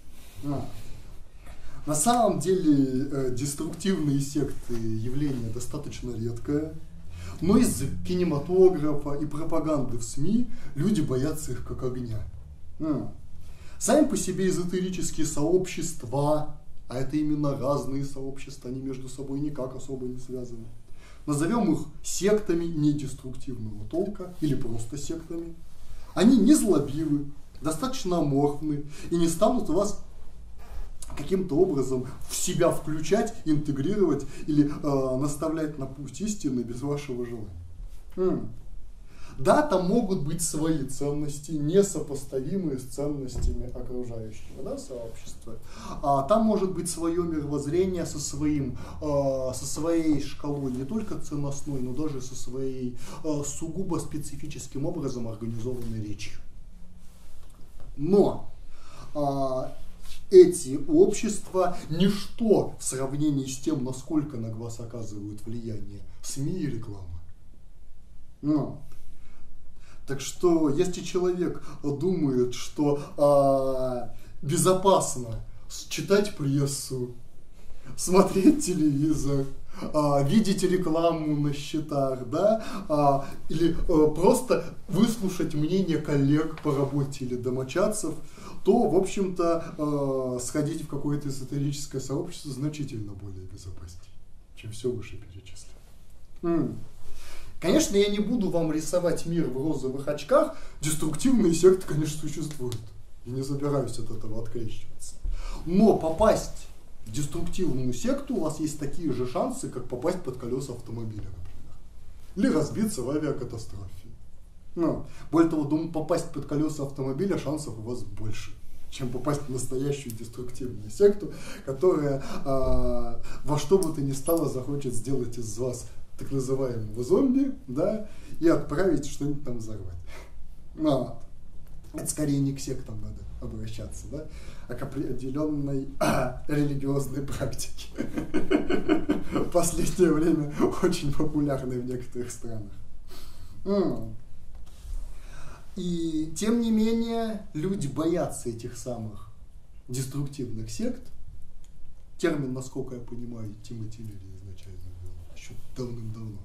На самом деле деструктивные секты явление достаточно редкое, но из кинематографа и пропаганды в СМИ люди боятся их как огня. Сами по себе эзотерические сообщества, а это именно разные сообщества, они между собой никак особо не связаны. Назовем их сектами недеструктивного толка или просто сектами. Они незлобивы, достаточно аморфны и не станут вас каким-то образом в себя включать, интегрировать или наставлять на путь истины без вашего желания. Да, там могут быть свои ценности, несопоставимые с ценностями окружающего сообщества. Там может быть свое мировоззрение со своей шкалой, не только ценностной, но даже со своей сугубо специфическим образом организованной речью. Но эти общества ничто в сравнении с тем, насколько на вас оказывают влияние СМИ и реклама. Так что, если человек думает, что безопасно читать прессу, смотреть телевизор, видеть рекламу на счетах, да, или просто выслушать мнение коллег по работе или домочадцев, то, в общем-то, сходить в какое-то эзотерическое сообщество значительно более безопаснее, чем все вышеперечисленное. Конечно, я не буду вам рисовать мир в розовых очках. Деструктивные секты, конечно, существуют. Я не собираюсь от этого открещиваться. Но попасть в деструктивную секту у вас есть такие же шансы, как попасть под колеса автомобиля, например. Или разбиться в авиакатастрофе. Более того, думаю, попасть под колеса автомобиля шансов у вас больше, чем попасть в настоящую деструктивную секту, которая во что бы то ни стало захочет сделать из вас так называемого зомби, да, и отправить что-нибудь там взорвать. Это скорее не к сектам надо обращаться, да, а к определенной религиозной практике. В последнее время очень популярной в некоторых странах. И тем не менее люди боятся этих самых деструктивных сект. Термин, насколько я понимаю, Тимоти Лири изначально был еще давным-давно.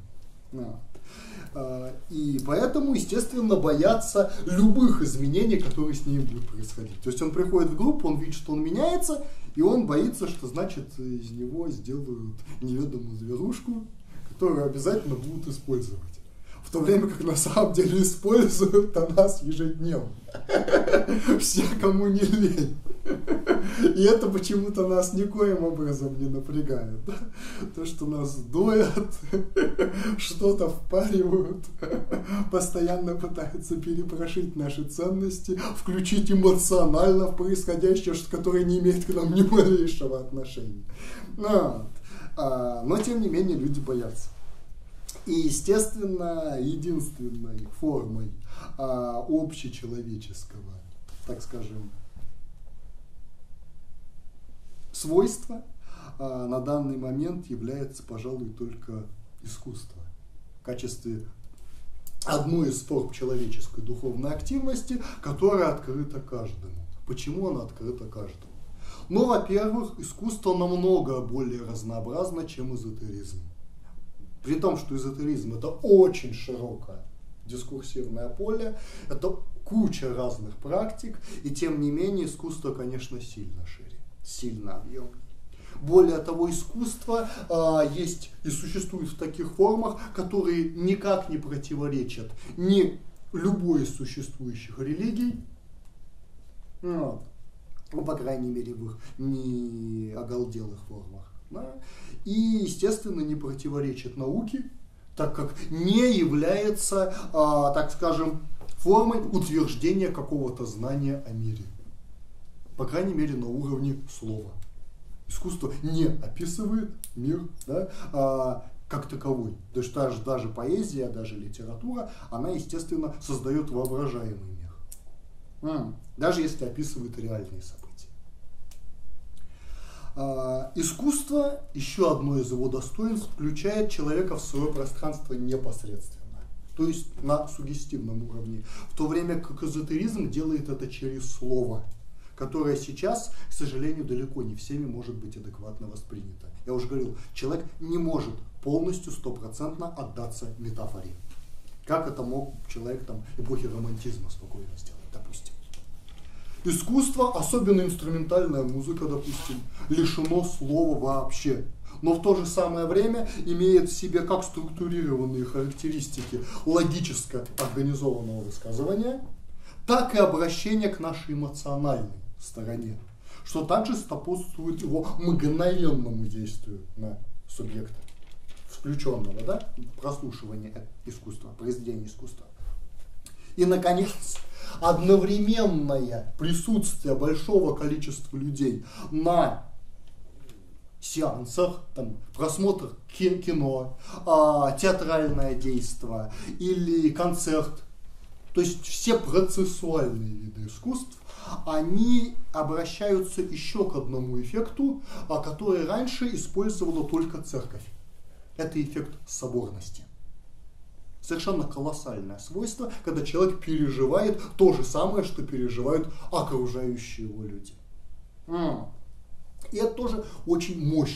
И поэтому, естественно, боятся любых изменений, которые с ними будут происходить. То есть он приходит в группу, он видит, что он меняется, и он боится, что, значит, из него сделают неведомую зверушку, которую обязательно будут использовать. В то время как на самом деле используют нас ежедневно. Все, кому не лень. И это почему-то нас никоим образом не напрягает. То, что нас доят, что-то впаривают, постоянно пытаются перепрошить наши ценности, включить эмоционально в происходящее, которое не имеет к нам ни малейшего отношения. Но, тем не менее, люди боятся. И, естественно, единственной формой общечеловеческого, так скажем, свойства на данный момент является, пожалуй, только искусство. В качестве одной из форм человеческой духовной активности, которая открыта каждому. Почему она открыта каждому? Ну, во-первых, искусство намного более разнообразно, чем эзотеризм. При том, что эзотеризм — это очень широкое дискурсивное поле, это куча разных практик, и тем не менее искусство, конечно, сильно шире, сильно объемнее. Более того, искусство есть и существует в таких формах, которые никак не противоречат ни любой из существующих религий, ну, по крайней мере, в их неоголделых формах. Да? И, естественно, не противоречит науке, так как не является, так скажем, формой утверждения какого-то знания о мире. По крайней мере, на уровне слова. Искусство не описывает мир, да, как таковой. То есть даже поэзия, даже литература, она, естественно, создает воображаемый мир. Даже если описывает реальные события. Искусство, еще одно из его достоинств, включает человека в свое пространство непосредственно, то есть на суггестивном уровне, в то время как эзотеризм делает это через слово, которое сейчас, к сожалению, далеко не всеми может быть адекватно воспринято. Я уже говорил, человек не может полностью, стопроцентно отдаться метафоре, как это мог человек эпохи романтизма спокойно сделать, допустим. Искусство, особенно инструментальная музыка, допустим, лишено слова вообще, но в то же самое время имеет в себе как структурированные характеристики логически организованного высказывания, так и обращение к нашей эмоциональной стороне, что также способствует его мгновенному действию на субъекта, включенного, да, прослушивания искусства, произведения искусства. И, наконец, одновременное присутствие большого количества людей на сеансах, просмотр кино, театральное действо или концерт, то есть все процессуальные виды искусств, они обращаются еще к одному эффекту, который раньше использовала только церковь. Это эффект соборности. Совершенно колоссальное свойство, когда человек переживает то же самое, что переживают окружающие его люди. И это тоже очень мощный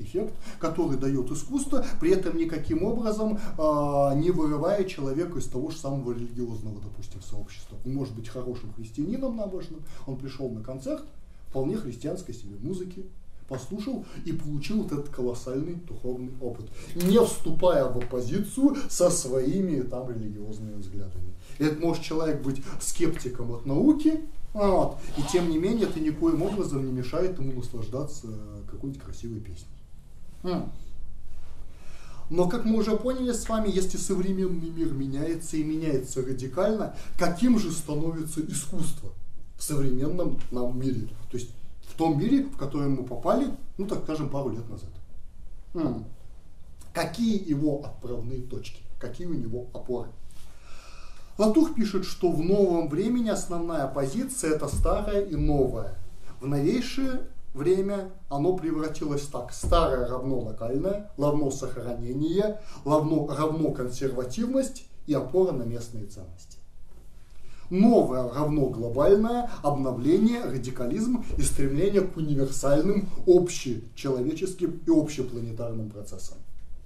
эффект, который дает искусство, при этом никаким образом не вырывая человека из того же самого религиозного, допустим, сообщества. Он может быть хорошим христианином набожным, он пришел на концерт вполне христианской себе музыки, послушал и получил вот этот колоссальный духовный опыт, не вступая в оппозицию со своими там религиозными взглядами. И это может человек быть скептиком от науки, вот, и тем не менее это никоим образом не мешает ему наслаждаться какой-нибудь красивой песней. Но, как мы уже поняли с вами, если современный мир меняется и меняется радикально, каким же становится искусство в современном нам мире? То есть в том мире, в который мы попали, ну так скажем, пару лет назад. Какие его отправные точки? Какие у него опоры? Латур пишет, что в новом времени основная позиция это старое и новое. В новейшее время оно превратилось так. Старое равно локальное, равно сохранение, равно консервативность и опора на местные ценности. Новое равно глобальное, обновление, радикализм и стремление к универсальным, общечеловеческим и общепланетарным процессам.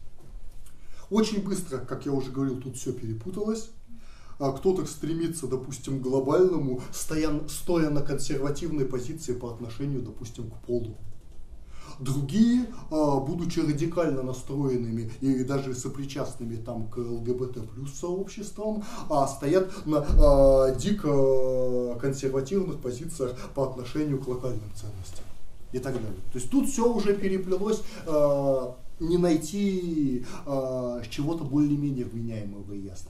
Очень быстро, как я уже говорил, тут все перепуталось. Кто-то стремится, допустим, к глобальному, стоя на консервативной позиции по отношению, допустим, к полу. Другие, будучи радикально настроенными и даже сопричастными там, к ЛГБТ плюс сообществам, стоят на дико консервативных позициях по отношению к локальным ценностям и так далее. То есть тут все уже переплелось, не найти чего-то более-менее вменяемого и ясного.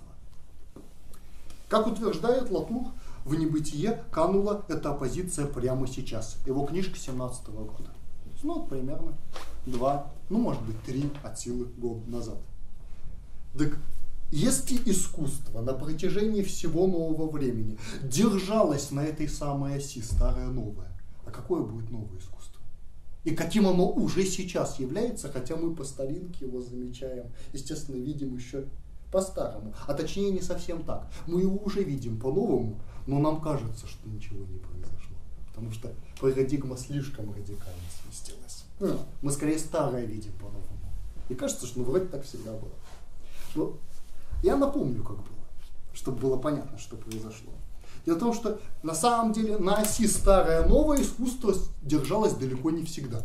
Как утверждает Латур, в небытие канула эта оппозиция прямо сейчас. Его книжка 17 года. Ну, примерно 2, ну, может быть, 3 от силы года назад. Так, если искусство на протяжении всего нового времени держалось на этой самой оси старое-новое, а какое будет новое искусство? И каким оно уже сейчас является, хотя мы по старинке его замечаем, естественно, видим еще по-старому, а точнее не совсем так. Мы его уже видим по-новому, но нам кажется, что ничего не произошло, потому что парадигма слишком радикально сместилась. Мы скорее старое видим по-новому. И кажется, что вроде так всегда было. Но я напомню, как было, чтобы было понятно, что произошло. Дело в том, что на самом деле на оси старое-новое искусство держалось далеко не всегда.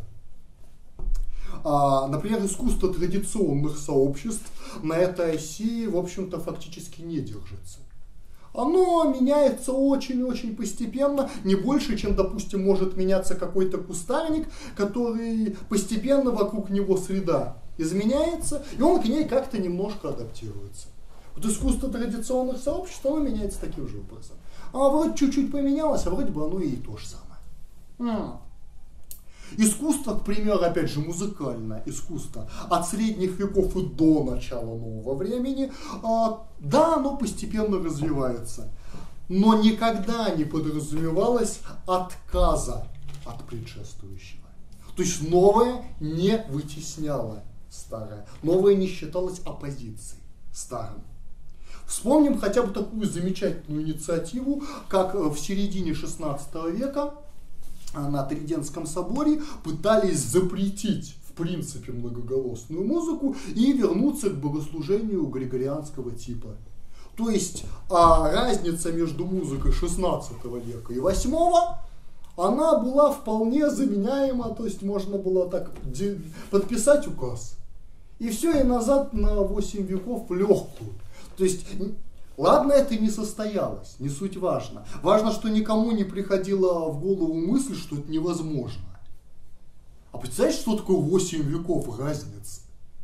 Например, искусство традиционных сообществ на этой оси, в общем-то, фактически не держится. Оно меняется очень-очень постепенно, не больше, чем, допустим, может меняться какой-то кустарник, который постепенно вокруг него среда изменяется, и он к ней как-то немножко адаптируется. Вот искусство традиционных сообществ, оно меняется таким же образом. А вроде чуть-чуть поменялось, а вроде бы оно и то же самое. Искусство, к примеру, опять же, музыкальное искусство от средних веков и до начала нового времени, да, оно постепенно развивается, но никогда не подразумевалось отказа от предшествующего. То есть новое не вытесняло старое, новое не считалось оппозицией старым. Вспомним хотя бы такую замечательную инициативу, как в середине 16 века на Тридентском соборе пытались запретить в принципе многоголосную музыку и вернуться к богослужению григорианского типа. То есть разница между музыкой 16 века и 8 она была вполне заменяема, то есть можно было так подписать указ. И все, и назад на 8 веков в легкую. То есть, ладно, это не состоялось, не суть важно. Важно, что никому не приходила в голову мысль, что это невозможно. А представляете, что такое 8 веков разница?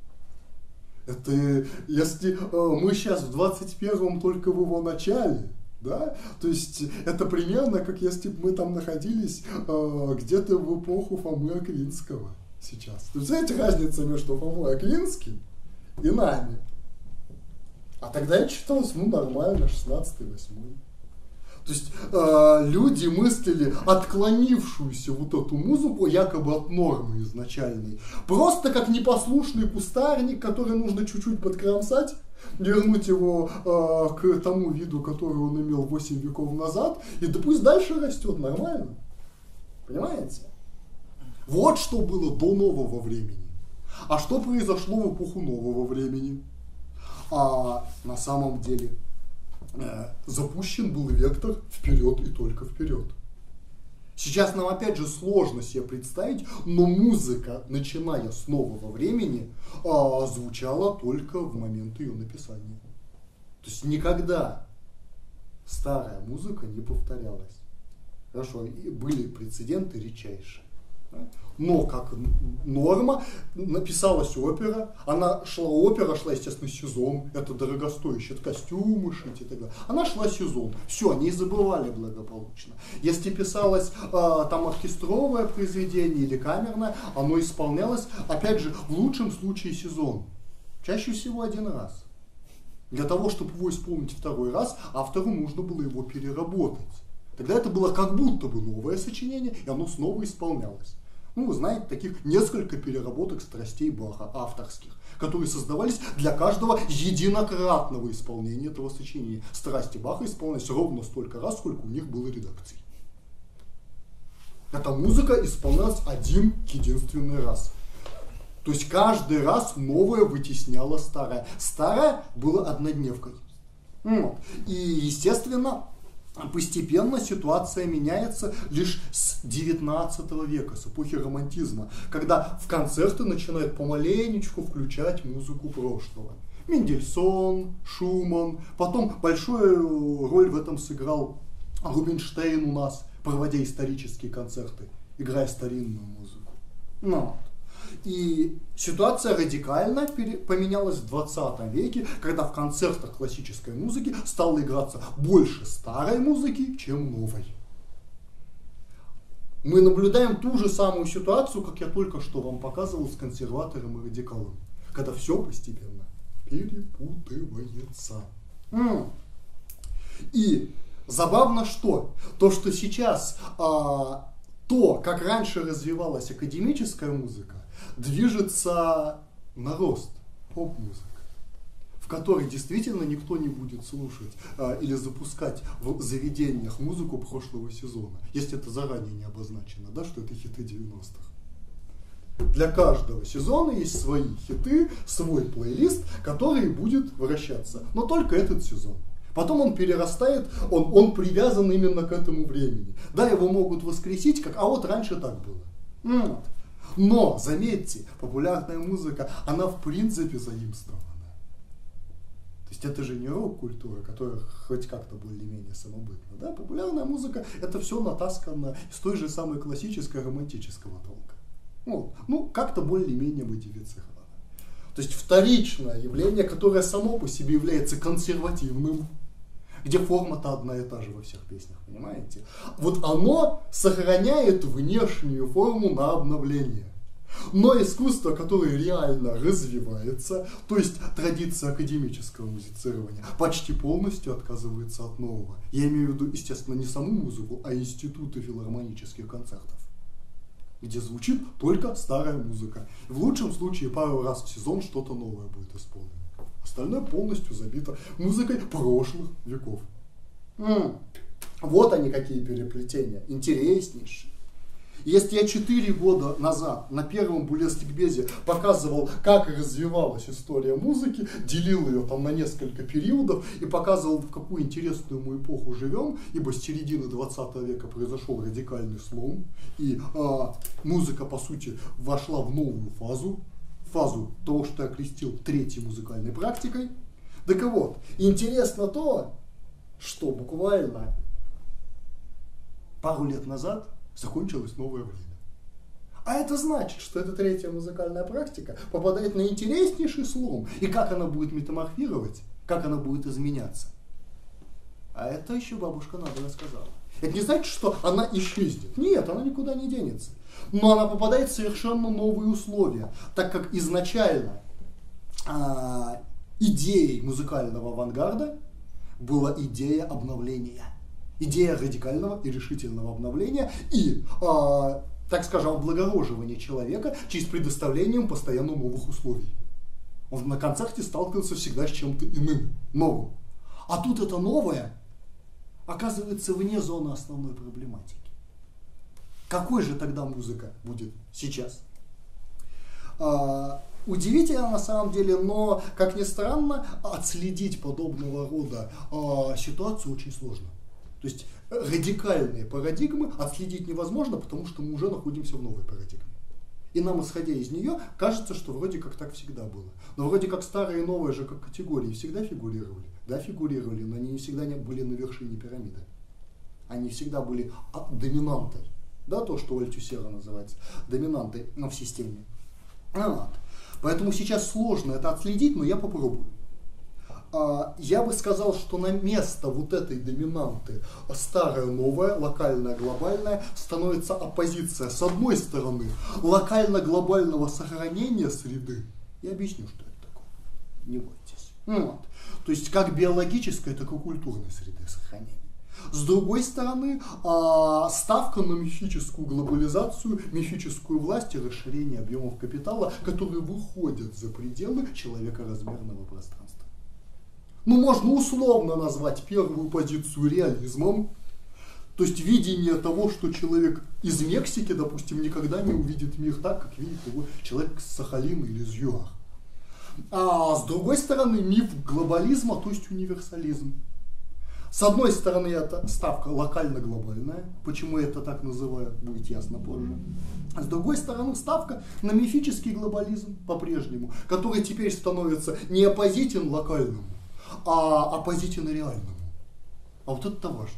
Это если мы сейчас в 21-м только в его начале, да? То есть это примерно как если бы мы там находились где-то в эпоху Фомы Аквинского сейчас. Представляете разница между Фомой Аквинским и нами? А тогда это считалось, нормально, 16-й, 8-й. То есть люди мыслили отклонившуюся вот эту музыку якобы от нормы изначальной. Просто как непослушный кустарник, который нужно чуть-чуть подкромсать, вернуть его к тому виду, который он имел 8 веков назад, и да пусть дальше растет нормально. Понимаете? Вот что было до нового времени. А что произошло в эпоху нового времени? А на самом деле запущен был вектор вперед и только вперед. Сейчас нам опять же сложно себе представить, но музыка, начиная с нового времени, звучала только в момент ее написания. То есть никогда старая музыка не повторялась. Хорошо, были прецеденты редчайшие. Но как норма написалась опера, опера шла, естественно, сезон, это дорогостоящие, это костюмы шить и так далее. Она шла сезон, все, не забывали благополучно. Если писалось там оркестровое произведение или камерное, оно исполнялось, опять же, в лучшем случае сезон, чаще всего один раз. Для того, чтобы его исполнить второй раз, автору нужно было его переработать. Тогда это было как будто бы новое сочинение, и оно снова исполнялось. Ну, вы знаете, таких несколько переработок страстей Баха, авторских, которые создавались для каждого единократного исполнения этого сочинения. Страсти Баха исполнялись ровно столько раз, сколько у них было редакций. Эта музыка исполнялась один единственный раз. То есть каждый раз новое вытесняло старое. Старое было однодневкой. И, естественно, постепенно ситуация меняется лишь с 19 века, с эпохи романтизма, когда в концерты начинают помаленечку включать музыку прошлого. Мендельсон, Шуман, потом большую роль в этом сыграл Рубинштейн у нас, проводя исторические концерты, играя старинную музыку. И ситуация радикально поменялась в 20 веке, когда в концертах классической музыки стало играться больше старой музыки, чем новой. Мы наблюдаем ту же самую ситуацию, как я только что вам показывал с консерватором и радикалом, когда все постепенно перепутывается. И забавно что? То, что сейчас то, как раньше развивалась академическая музыка, движется на рост поп-музыка, в которой действительно никто не будет слушать или запускать в заведениях музыку прошлого сезона, если это заранее не обозначено, да, что это хиты 90-х. Для каждого сезона есть свои хиты, свой плейлист, который будет вращаться, но только этот сезон. Потом он перерастает, он привязан именно к этому времени. Да, его могут воскресить, а вот раньше так было. Но, заметьте, популярная музыка, она в принципе заимствована. То есть это же не рок-культура, которая хоть как-то более-менее самобытна. Да? Популярная музыка — это все натаскано из той же самой классической романтического толка. Ну, как-то более-менее модифицировано. То есть вторичное явление, которое само по себе является консервативным, где форма-то одна и та же во всех песнях, понимаете? Вот оно сохраняет внешнюю форму на обновление. Но искусство, которое реально развивается, то есть традиция академического музицирования, почти полностью отказывается от нового. Я имею в виду, естественно, не саму музыку, а институты филармонических концертов, где звучит только старая музыка. В лучшем случае пару раз в сезон что-то новое будет исполнено. Остальное полностью забито музыкой прошлых веков. Вот они какие переплетения, интереснейшие. Если я 4 года назад на первом Булес-ликбезе показывал, как развивалась история музыки, делил ее там на несколько периодов и показывал, в какую интересную мы эпоху живем, ибо с середины 20 века произошел радикальный слом, и музыка, по сути, вошла в новую фазу того, что я окрестил третьей музыкальной практикой. Так вот, интересно то, что буквально пару лет назад закончилось новое время. А это значит, что эта третья музыкальная практика попадает на интереснейший слом. И как она будет метаморфировать, как она будет изменяться. А это еще бабушка Надя рассказала. Это не значит, что она исчезнет. Нет, она никуда не денется. Но она попадает в совершенно новые условия, так как изначально идеей музыкального авангарда была идея обновления. Идея радикального и решительного обновления и, так скажем, облагороживания человека через предоставление постоянно новых условий. Он на концерте сталкивался всегда с чем-то иным, новым. А тут это новое оказывается вне зоны основной проблематики. Какой же тогда музыка будет сейчас? удивительно на самом деле, но, как ни странно, отследить подобного рода ситуацию очень сложно. То есть радикальные парадигмы отследить невозможно, потому что мы уже находимся в новой парадигме. И нам, исходя из нее, кажется, что вроде как так всегда было. Но вроде как старые и новые же как категории всегда фигурировали. Да, фигурировали, но они не всегда не были на вершине пирамиды. Они всегда были доминантой. Да, то, что у Альтюсера называется доминантой в системе. Вот. Поэтому сейчас сложно это отследить, но я попробую. Я бы сказал, что на место вот этой доминанты старая, новая, локальная, глобальная становится оппозиция. С одной стороны, локально-глобального сохранения среды. Я объясню, что это такое. Не бойтесь. Вот. То есть как биологической, так и культурной среды сохранения. С другой стороны, ставка на мифическую глобализацию, мифическую власть и расширение объемов капитала, которые выходят за пределы человекоразмерного пространства. Ну, можно условно назвать первую позицию реализмом, то есть видение того, что человек из Мексики, допустим, никогда не увидит мир так, как видит его человек с Сахалина или из ЮАР. А с другой стороны, миф глобализма, то есть универсализм. С одной стороны, это ставка локально-глобальная, почему я это так называю, будет ясно позже. А с другой стороны, ставка на мифический глобализм по-прежнему, который теперь становится не оппозитен локальному, а оппозитен реальному. А вот это важно.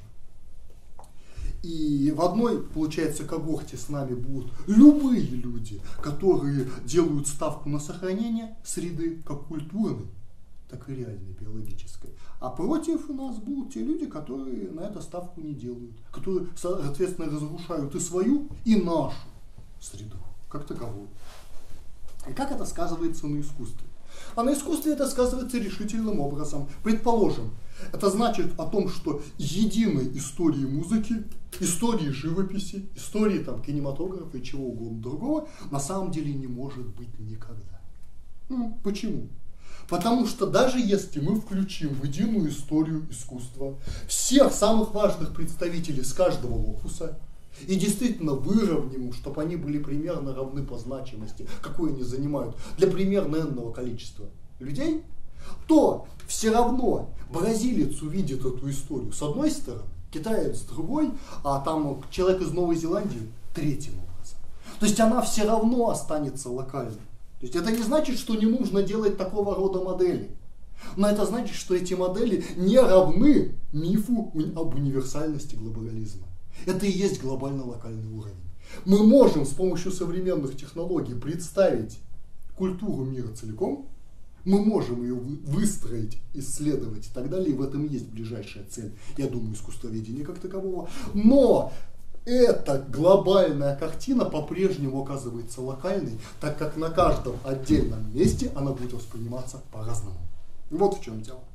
И в одной, получается, когорте с нами будут любые люди, которые делают ставку на сохранение среды, как культурной, так и реальной, биологической. А против у нас будут те люди, которые на это ставку не делают, которые, соответственно, разрушают и свою, и нашу среду, как таковую. И как это сказывается на искусстве? А на искусстве это сказывается решительным образом. Предположим, это значит о том, что единой истории музыки, истории живописи, истории там, кинематографа и чего угодно другого на самом деле не может быть никогда. Почему? Потому что даже если мы включим в единую историю искусства всех самых важных представителей с каждого локуса и действительно выровним, чтобы они были примерно равны по значимости, какую они занимают, для примерно энного количества людей, то все равно бразилец увидит эту историю с одной стороны, китаец с другой, а там человек из Новой Зеландии третьим образом. То есть она все равно останется локальной. То есть это не значит, что не нужно делать такого рода модели. Но это значит, что эти модели не равны мифу об универсальности глобализма. Это и есть глобально-локальный уровень. Мы можем с помощью современных технологий представить культуру мира целиком, мы можем ее выстроить, исследовать и так далее, и в этом есть ближайшая цель, я думаю, искусствоведения как такового. Но эта глобальная картина по-прежнему оказывается локальной, так как на каждом отдельном месте она будет восприниматься по-разному. Вот в чем дело.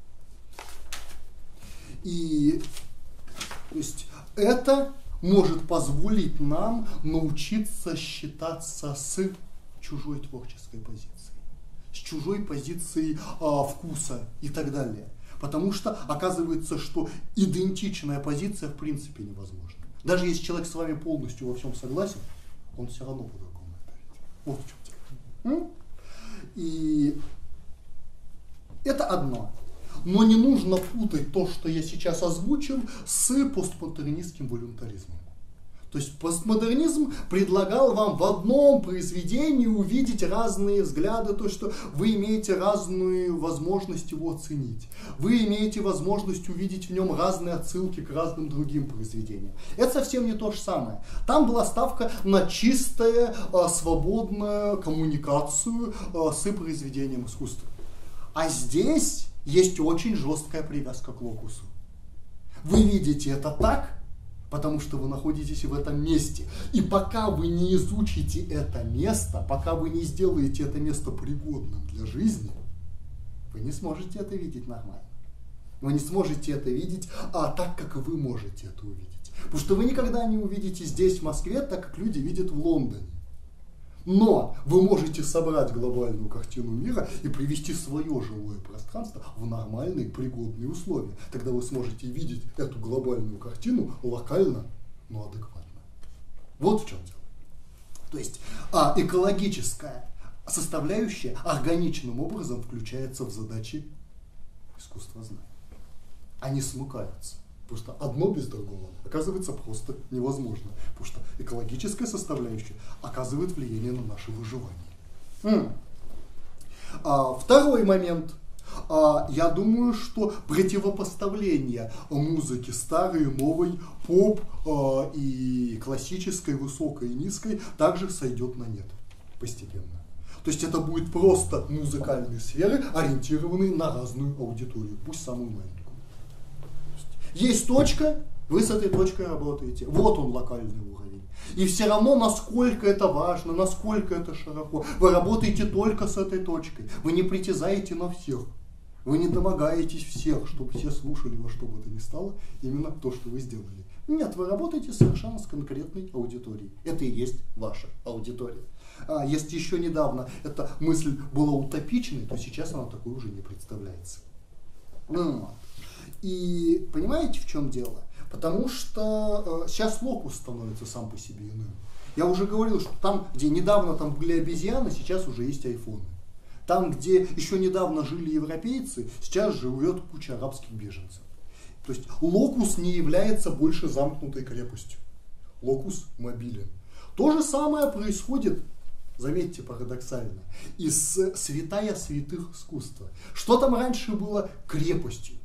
И то есть, это может позволить нам научиться считаться с чужой творческой позицией, с чужой позицией вкуса и так далее. Потому что оказывается, что идентичная позиция в принципе невозможна. Даже если человек с вами полностью во всем согласен, он все равно по-другому опять. Вот в чем дело. И это одно. Но не нужно путать то, что я сейчас озвучил, с постмодернистским волюнтаризмом. То есть постмодернизм предлагал вам в одном произведении увидеть разные взгляды, то, что вы имеете разную возможность его оценить. Вы имеете возможность увидеть в нем разные отсылки к разным другим произведениям. Это совсем не то же самое. Там была ставка на чистую, свободную коммуникацию с произведением искусства. А здесь есть очень жесткая привязка к локусу. Вы видите это так, потому что вы находитесь в этом месте. И пока вы не изучите это место, пока вы не сделаете это место пригодным для жизни, вы не сможете это видеть нормально. Вы не сможете это видеть так, как вы можете это увидеть. Потому что вы никогда не увидите здесь, в Москве, так, как люди видят в Лондоне. Но вы можете собрать глобальную картину мира и привести свое жилое пространство в нормальные, пригодные условия. Тогда вы сможете видеть эту глобальную картину локально, но адекватно. Вот в чем дело. То есть экологическая составляющая органичным образом включается в задачи искусства знания. Они смыкаются. Просто одно без другого оказывается просто невозможно. Потому что экологическая составляющая оказывает влияние на наше выживание. Второй момент. Я думаю, что противопоставление музыки старой, новой, поп и классической, высокой и низкой также сойдет на нет постепенно. То есть это будет просто музыкальные сферы, ориентированные на разную аудиторию, пусть самую маленькую. Есть точка, вы с этой точкой работаете. Вот он, локальный уровень. И все равно, насколько это важно, насколько это широко, вы работаете только с этой точкой. Вы не притязаете на всех. Вы не домогаетесь всех, чтобы все слушали во что бы то ни стало именно то, что вы сделали. Нет, вы работаете совершенно с конкретной аудиторией. Это и есть ваша аудитория. Если еще недавно эта мысль была утопичной, то сейчас она такой уже не представляется. И понимаете, в чем дело? Потому что сейчас локус становится сам по себе иным. Я уже говорил, что там, где недавно там были обезьяны, сейчас уже есть айфоны. Там, где еще недавно жили европейцы, сейчас живет куча арабских беженцев. То есть локус не является больше замкнутой крепостью. Локус мобилен. То же самое происходит, заметьте, парадоксально, и с святая святых искусства. Что там раньше было крепостью?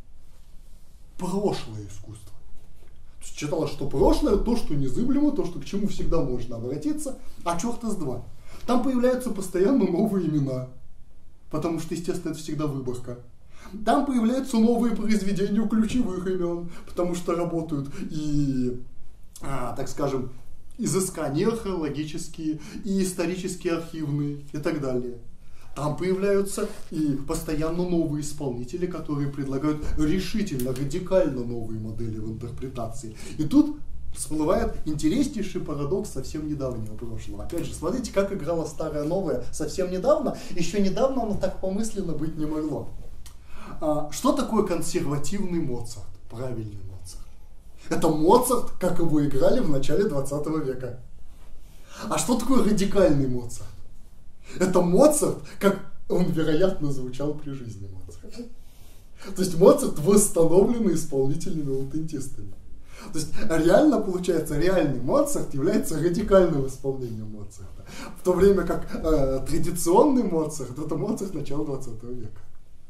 Прошлое искусство. То есть считалось, что прошлое то, что незыблемо, то, что к чему всегда можно обратиться, а черта с два. Там появляются постоянно новые имена. Потому что, естественно, это всегда выборка. Там появляются новые произведения ключевых имен, потому что работают и, так скажем, изыскания археологические, и исторические, архивные, и так далее. Там появляются и постоянно новые исполнители, которые предлагают решительно, радикально новые модели в интерпретации. И тут всплывает интереснейший парадокс совсем недавнего прошлого. Опять же, смотрите, как играла старая новая совсем недавно. Еще недавно оно так помысленно быть не могло. Что такое консервативный Моцарт? Правильный Моцарт. Это Моцарт, как его играли в начале 20 века. А что такое радикальный Моцарт? Это Моцарт, как он, вероятно, звучал при жизни Моцарта. То есть Моцарт восстановленный исполнительными аутентистами. То есть реально получается, реальный Моцарт является радикальным исполнением Моцарта. В то время как традиционный Моцарт это Моцарт начала 20 века.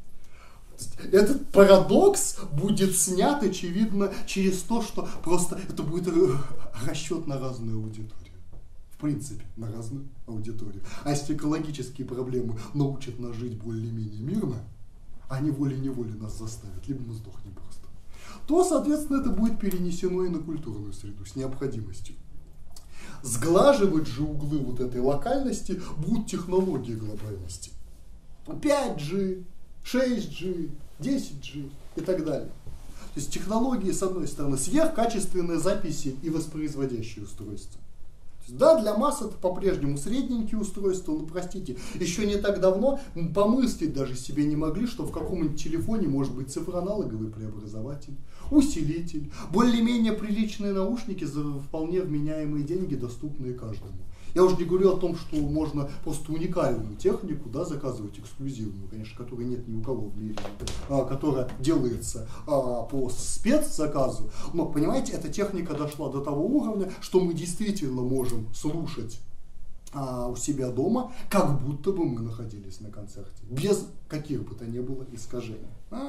Этот парадокс будет снят, очевидно, через то, что просто это будет расчет на разную аудиторию. В принципе, на разную аудиторию. А если экологические проблемы научат нас жить более-менее мирно, они волей-неволей нас заставят, либо мы сдохнем просто, то, соответственно, это будет перенесено и на культурную среду с необходимостью. Сглаживать же углы вот этой локальности будут технологии глобальности. 5G, 6G, 10G и так далее. То есть технологии, с одной стороны, сверхкачественные записи и воспроизводящие устройства. Да, для масс это по-прежнему средненькие устройства, но, простите, еще не так давно помыслить даже себе не могли, что в каком-нибудь телефоне может быть цифроаналоговый преобразователь, усилитель, более-менее приличные наушники за вполне вменяемые деньги, доступные каждому. Я уже не говорю о том, что можно просто уникальную технику, да, заказывать эксклюзивную, конечно, которой нет ни у кого в мире, которая делается по спецзаказу. Но, понимаете, эта техника дошла до того уровня, что мы действительно можем слушать у себя дома, как будто бы мы находились на концерте, без каких бы то ни было искажений.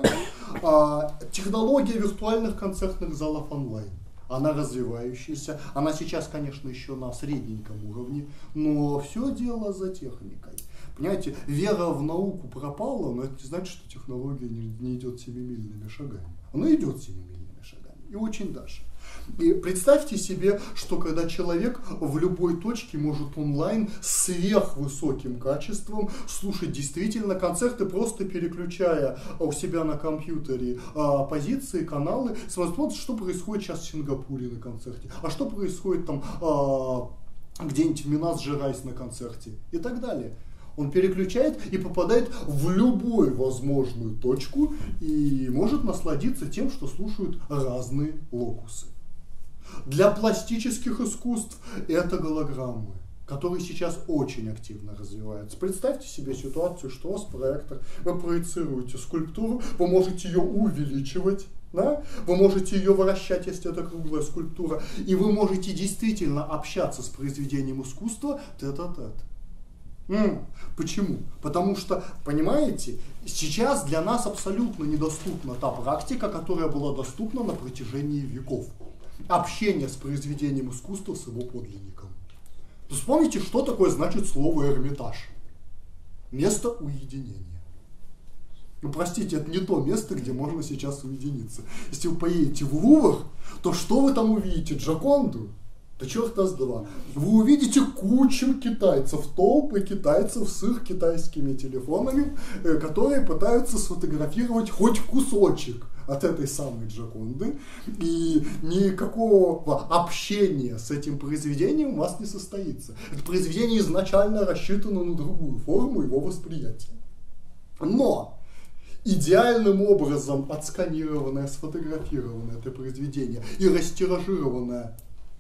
Технология виртуальных концертных залов онлайн. Она развивающаяся, она сейчас, конечно, еще на средненьком уровне, но все дело за техникой. Понимаете, вера в науку пропала, но это не значит, что технология не идет семимильными шагами. Она идет семимильными шагами, и очень даже. И представьте себе, что когда человек в любой точке может онлайн с сверхвысоким качеством слушать действительно концерты, просто переключая у себя на компьютере позиции, каналы, смотрит, что происходит сейчас в Сингапуре на концерте, а что происходит там где-нибудь в Минас-Жерайс на концерте и так далее. Он переключает и попадает в любую возможную точку и может насладиться тем, что слушают разные локусы. Для пластических искусств это голограммы, которые сейчас очень активно развиваются. Представьте себе ситуацию, что у вас проектор, вы проецируете скульптуру, вы можете ее увеличивать, да? Вы можете ее вращать, если это круглая скульптура, и вы можете действительно общаться с произведением искусства тет-а-тет. Почему? Потому что, понимаете, сейчас для нас абсолютно недоступна та практика, которая была доступна на протяжении веков. Общение с произведением искусства с его подлинником. Вспомните, что такое значит слово Эрмитаж. Место уединения. Ну, простите, это не то место, где можно сейчас уединиться. Если вы поедете в Лувр, то что вы там увидите? Джоконду? Да черта с два. Вы увидите кучу китайцев, толпы китайцев с их китайскими телефонами, которые пытаются сфотографировать хоть кусочек от этой самой Джоконды, и никакого общения с этим произведением у вас не состоится. Это произведение изначально рассчитано на другую форму его восприятия. Но идеальным образом отсканированное, сфотографированное это произведение и растиражированное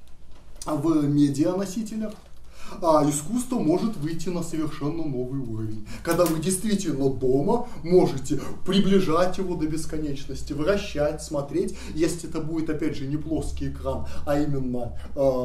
в медианосителях, искусство может выйти на совершенно новый уровень. Когда вы действительно дома можете приближать его до бесконечности, вращать, смотреть. Если это будет, опять же, не плоский экран, а именно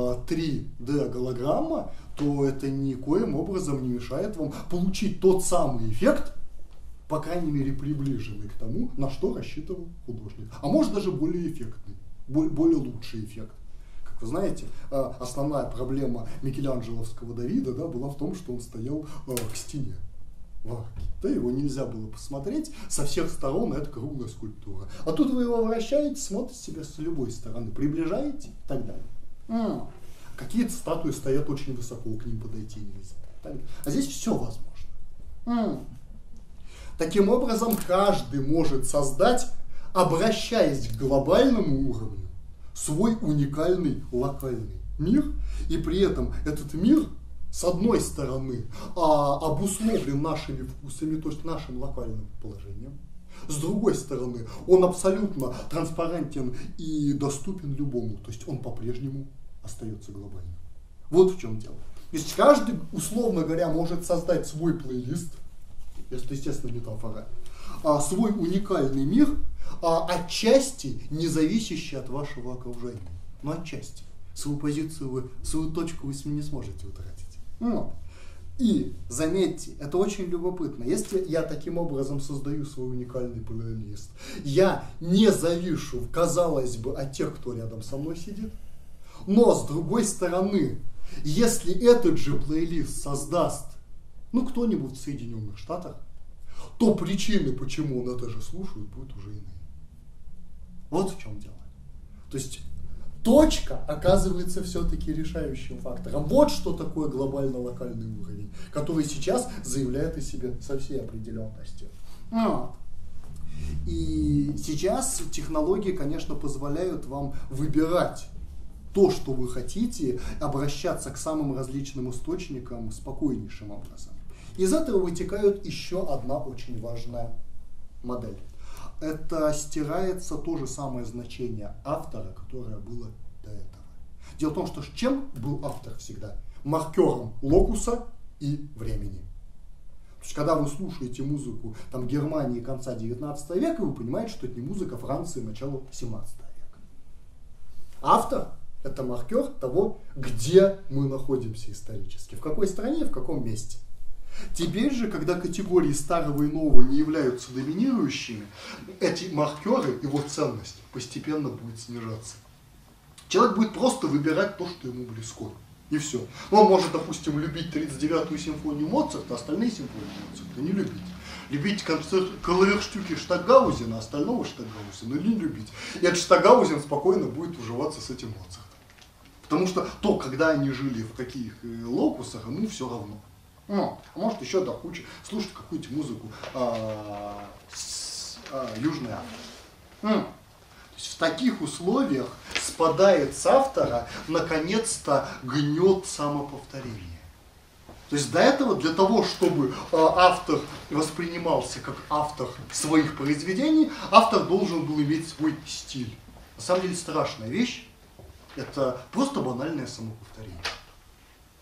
3D голограмма, то это никоим образом не мешает вам получить тот самый эффект, по крайней мере, приближенный к тому, на что рассчитывал художник. А может даже более эффектный, более лучший эффект. Вы знаете, основная проблема микеланджеловского Давида, да, была в том, что он стоял к стене в арке. Да, его нельзя было посмотреть со всех сторон, это круглая скульптура. А тут вы его вращаете, смотрите себя с любой стороны, приближаете и так далее. Какие-то статуи стоят очень высоко, к ним подойти нельзя. А здесь все возможно. Таким образом, каждый может создать, обращаясь к глобальному уровню, свой уникальный локальный мир, и при этом этот мир, с одной стороны, обусловлен нашими вкусами, то есть нашим локальным положением, с другой стороны, он абсолютно транспарентен и доступен любому, то есть он по-прежнему остается глобальным. Вот в чем дело. То есть каждый, условно говоря, может создать свой плейлист, если, естественно, метафора, свой уникальный мир, отчасти не зависящий от вашего окружения. Но отчасти. Свою позицию, свою точку вы не сможете утратить. И, заметьте, это очень любопытно. Если я таким образом создаю свой уникальный плейлист, я не завишу, казалось бы, от тех, кто рядом со мной сидит. Но, с другой стороны, если этот же плейлист создаст, кто-нибудь в Соединенных Штатах, то причины, почему он это же слушает, будут уже иные. Вот в чем дело. То есть точка оказывается все-таки решающим фактором. Вот что такое глобально-локальный уровень, который сейчас заявляет о себе со всей определенностью. И сейчас технологии, конечно, позволяют вам выбирать то, что вы хотите, обращаться к самым различным источникам спокойнейшим образом. Из этого вытекает еще одна очень важная модель. Это стирается то же самое значение автора, которое было до этого. Дело в том, что чем был автор всегда? Маркером локуса и времени. То есть, когда вы слушаете музыку Германии конца 19 века, вы понимаете, что это не музыка Франции начала 17 века. Автор – это маркер того, где мы находимся исторически, в какой стране, в каком месте. Теперь же, когда категории старого и нового не являются доминирующими, эти маркеры, его ценность постепенно будет снижаться. Человек будет просто выбирать то, что ему близко. И все. Он может, допустим, любить 39-ю симфонию Моцарта, а остальные симфонии Моцарта не любить. Любить клаверштюки Штокгаузена, остального Штокгаузена или не любить. И этот Штокгаузен спокойно будет уживаться с этим Моцартом. Потому что когда они жили в таких локусах, ему все равно. А может еще до кучи слушать какую-то музыку Южной Африки. То есть в таких условиях спадает с автора наконец-то гнет самоповторения. То есть до этого, для того, чтобы автор воспринимался как автор своих произведений, автор должен был иметь свой стиль. На самом деле страшная вещь – это просто банальное самоповторение.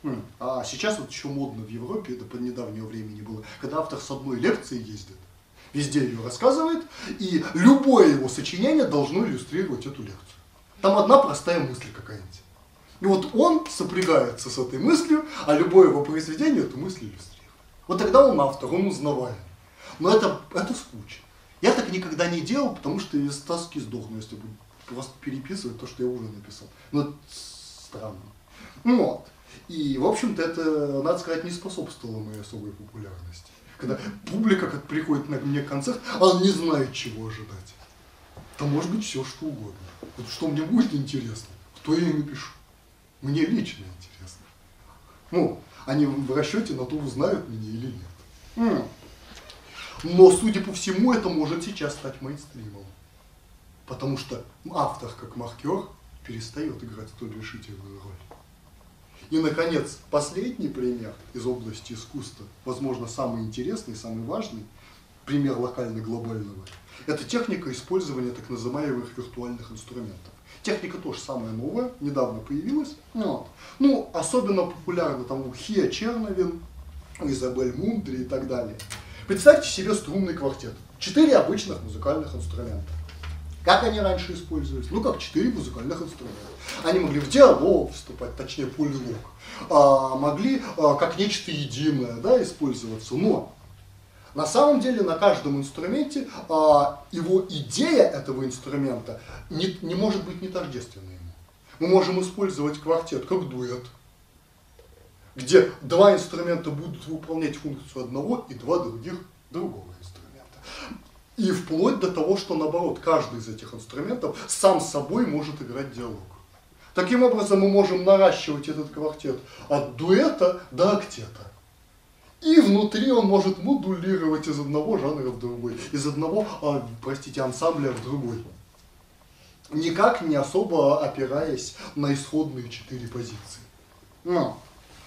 А сейчас вот еще модно в Европе, это под недавнего времени было, когда автор с одной лекции ездит, везде ее рассказывает, и любое его сочинение должно иллюстрировать эту лекцию. Там одна простая мысль какая-нибудь. И вот он сопрягается с этой мыслью, а любое его произведение эту мысль иллюстрирует. Вот тогда он автор, он узнаваем. Но это скучно. Я так никогда не делал, потому что из тоски сдохну, если буду просто переписывать то, что я уже написал. Ну, это странно. Вот. И, в общем-то, это, надо сказать, не способствовало моей особой популярности. Когда публика, как приходит на мне концерт, она не знает, чего ожидать. Там может быть все, что угодно. Вот что мне будет интересно, то я и напишу. Мне лично интересно. Ну, они в расчете на то, узнают меня или нет. Но, судя по всему, это может сейчас стать мейнстримом. Потому что автор, как маркер, перестает играть столь решительную роль. И, наконец, последний пример из области искусства, возможно, самый интересный, самый важный, пример локально-глобального, это техника использования так называемых виртуальных инструментов. Техника тоже самая новая, недавно появилась. Вот. Ну, особенно популярна там у Хия Черновин, Изабель Мундри и так далее. Представьте себе струнный квартет. 4 обычных музыкальных инструмента. Как они раньше использовались? Ну, как 4 музыкальных инструмента. Они могли в диалог вступать, точнее, полилог. Могли как нечто единое, да, использоваться. Но на самом деле на каждом инструменте его идея этого инструмента не может быть не тождественна ему. Мы можем использовать квартет как дуэт, где 2 инструмента будут выполнять функцию одного и 2 другого инструмента. И вплоть до того, что наоборот, каждый из этих инструментов сам с собой может играть диалог. Таким образом, мы можем наращивать этот квартет от дуэта до октета. И внутри он может модулировать из одного жанра в другой, из одного, ансамбля в другой. Никак не особо опираясь на исходные 4 позиции. Но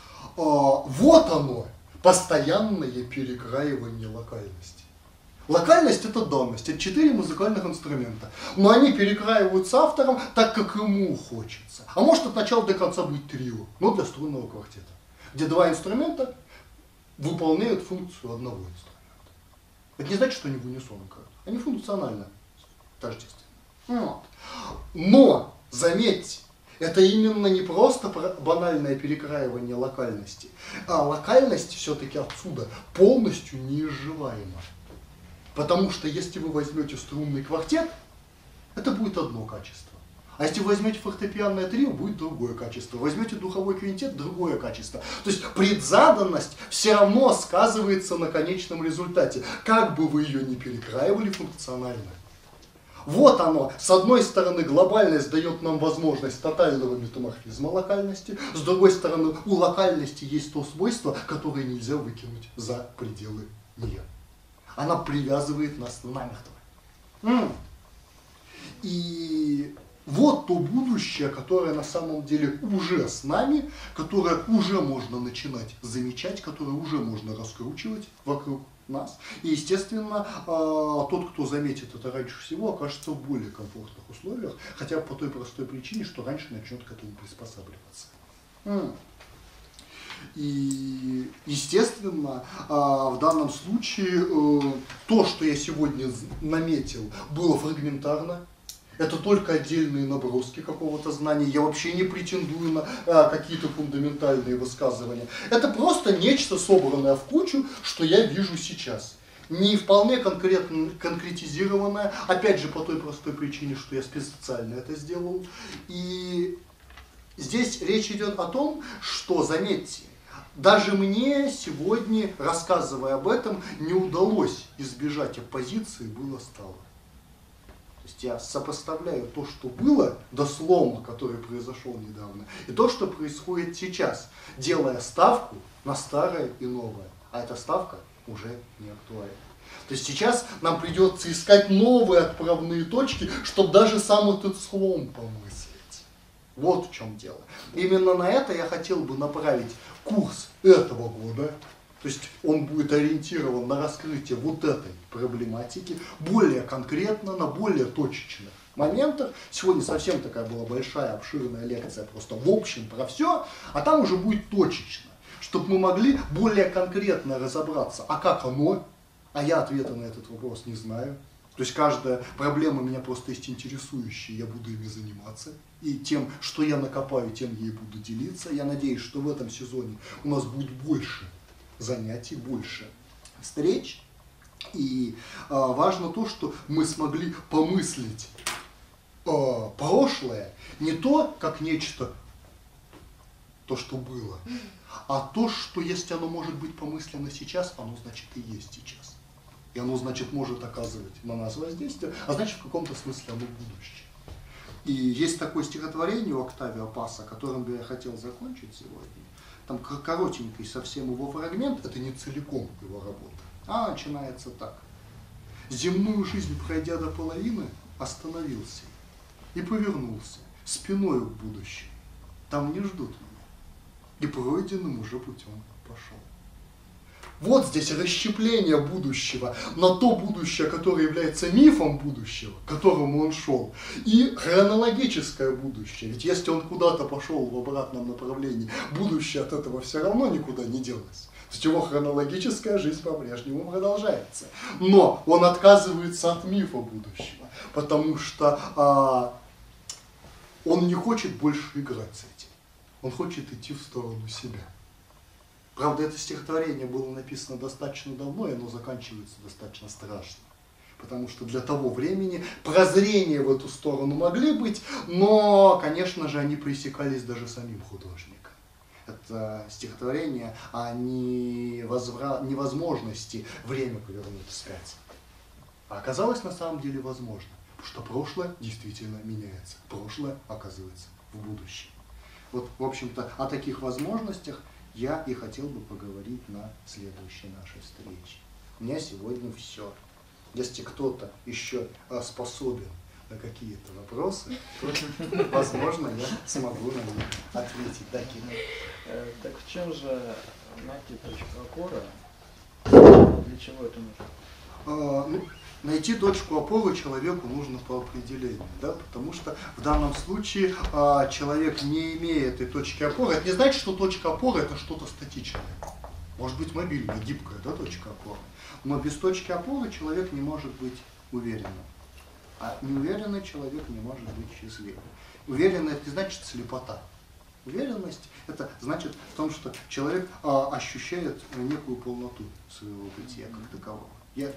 вот оно, постоянное перекраивание локальности. Локальность — это данность, это 4 музыкальных инструмента. Но они перекраиваются автором так, как ему хочется. А может от начала до конца быть трио, но для струнного квартета, где 2 инструмента выполняют функцию одного инструмента. Это не значит, что они в унисон играют. Они функционально тождественны. Вот. Но, заметьте, это именно не просто банальное перекраивание локальности, а локальность все-таки отсюда полностью неизживаема. Потому что если вы возьмете струнный квартет, это будет одно качество. А если вы возьмете фортепианное трио, будет другое качество. Возьмете духовой квинтет, другое качество. То есть предзаданность все равно сказывается на конечном результате. Как бы вы ее ни перекраивали функционально. Вот оно. С одной стороны, глобальность дает нам возможность тотального метаморфизма локальности. С другой стороны, у локальности есть то свойство, которое нельзя выкинуть за пределы нее. Она привязывает нас намертво. И вот то будущее, которое на самом деле уже с нами, которое уже можно начинать замечать, которое уже можно раскручивать вокруг нас. И, естественно, тот, кто заметит это раньше всего, окажется в более комфортных условиях, хотя бы по той простой причине, что раньше начнет к этому приспосабливаться. И, естественно, в данном случае то, что я сегодня наметил, было фрагментарно. Это только отдельные наброски какого-то знания. Я вообще не претендую на какие-то фундаментальные высказывания. Это просто нечто, собранное в кучу, что я вижу сейчас. Не вполне конкретизированное, опять же, по той простой причине, что я специально это сделал. И здесь речь идет о том, что, заметьте, даже мне сегодня, рассказывая об этом, не удалось избежать оппозиции было-стало. То есть я сопоставляю то, что было до слома, который произошел недавно, и то, что происходит сейчас, делая ставку на старое и новое. А эта ставка уже не актуальна. То есть сейчас нам придется искать новые отправные точки, чтобы даже сам этот слом помыслить. Вот в чем дело. Именно на это я хотел бы направить курс этого года. То есть он будет ориентирован на раскрытие вот этой проблематики более конкретно, на более точечных моментах. Сегодня совсем такая была большая, обширная лекция, просто в общем про все, а там уже будет точечно, чтобы мы могли более конкретно разобраться, а как оно, а я ответа на этот вопрос не знаю. То есть каждая проблема меня просто есть интересующая, я буду ими заниматься. И тем, что я накопаю, тем я и буду делиться. Я надеюсь, что в этом сезоне у нас будет больше занятий, больше встреч. И важно то, что мы смогли помыслить прошлое не то, как нечто, то, что было, а то, что если оно может быть помыслено сейчас, оно значит и есть сейчас. И оно, значит, может оказывать на нас воздействие, а значит, в каком-то смысле оно будущее. И есть такое стихотворение у Октавио Паса, которым бы я хотел закончить сегодня. Там коротенький совсем его фрагмент, это не целиком его работа, а начинается так. Земную жизнь, пройдя до половины, остановился и повернулся спиною к будущему. Там не ждут меня. И пройденным уже путем пошел. Вот здесь расщепление будущего на то будущее, которое является мифом будущего, к которому он шел, и хронологическое будущее. Ведь если он куда-то пошел в обратном направлении, будущее от этого все равно никуда не делось. То есть его хронологическая жизнь по-прежнему продолжается. Но он отказывается от мифа будущего, потому что он не хочет больше играть с этим. Он хочет идти в сторону себя. Правда, это стихотворение было написано достаточно давно, и оно заканчивается достаточно страшно. Потому что для того времени прозрения в эту сторону могли быть, но, конечно же, они пресекались даже самим художником. Это стихотворение о невозможности время повернуть вспять. А оказалось на самом деле возможно, потому что прошлое действительно меняется. Прошлое оказывается в будущем. Вот, в общем-то, о таких возможностях я и хотел бы поговорить на следующей нашей встрече. У меня сегодня все. Если кто-то еще способен на какие-то вопросы, то, возможно, я смогу на них ответить. Да, Кирилл? Так в чем же найти точку опоры? Для чего это нужно? Найти точку опоры человеку нужно по определению, да, потому что в данном случае человек, не имея этой точки опоры, это не значит, что точка опоры это что-то статичное. Может быть мобильная, гибкая, да, точка опоры. Но без точки опоры человек не может быть уверенным. А неуверенный человек не может быть счастливым. Уверенный это не значит слепота. Уверенность это значит в том, что человек ощущает некую полноту своего бытия как такового. Я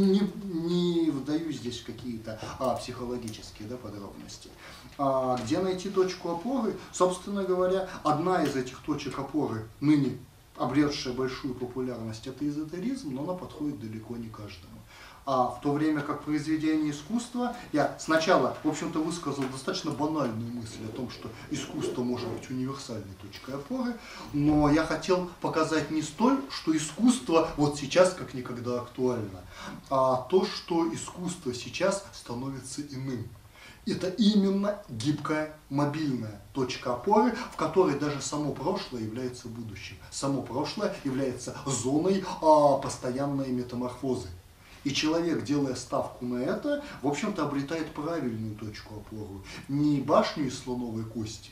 не вдаюсь здесь в какие-то психологические, да, подробности. Где найти точку опоры? Собственно говоря, одна из этих точек опоры, ныне обретшая большую популярность, это эзотеризм, но она подходит далеко не каждому. А в то время как произведение искусства, я сначала, в общем-то, высказал достаточно банальную мысль о том, что искусство может быть универсальной точкой опоры, но я хотел показать не столь, что искусство вот сейчас как никогда актуально, а то, что искусство сейчас становится иным. Это именно гибкая, мобильная точка опоры, в которой даже само прошлое является будущим. Само прошлое является зоной постоянной метаморфозы. И человек, делая ставку на это, в общем-то, обретает правильную точку опоры. Не башню из слоновой кости,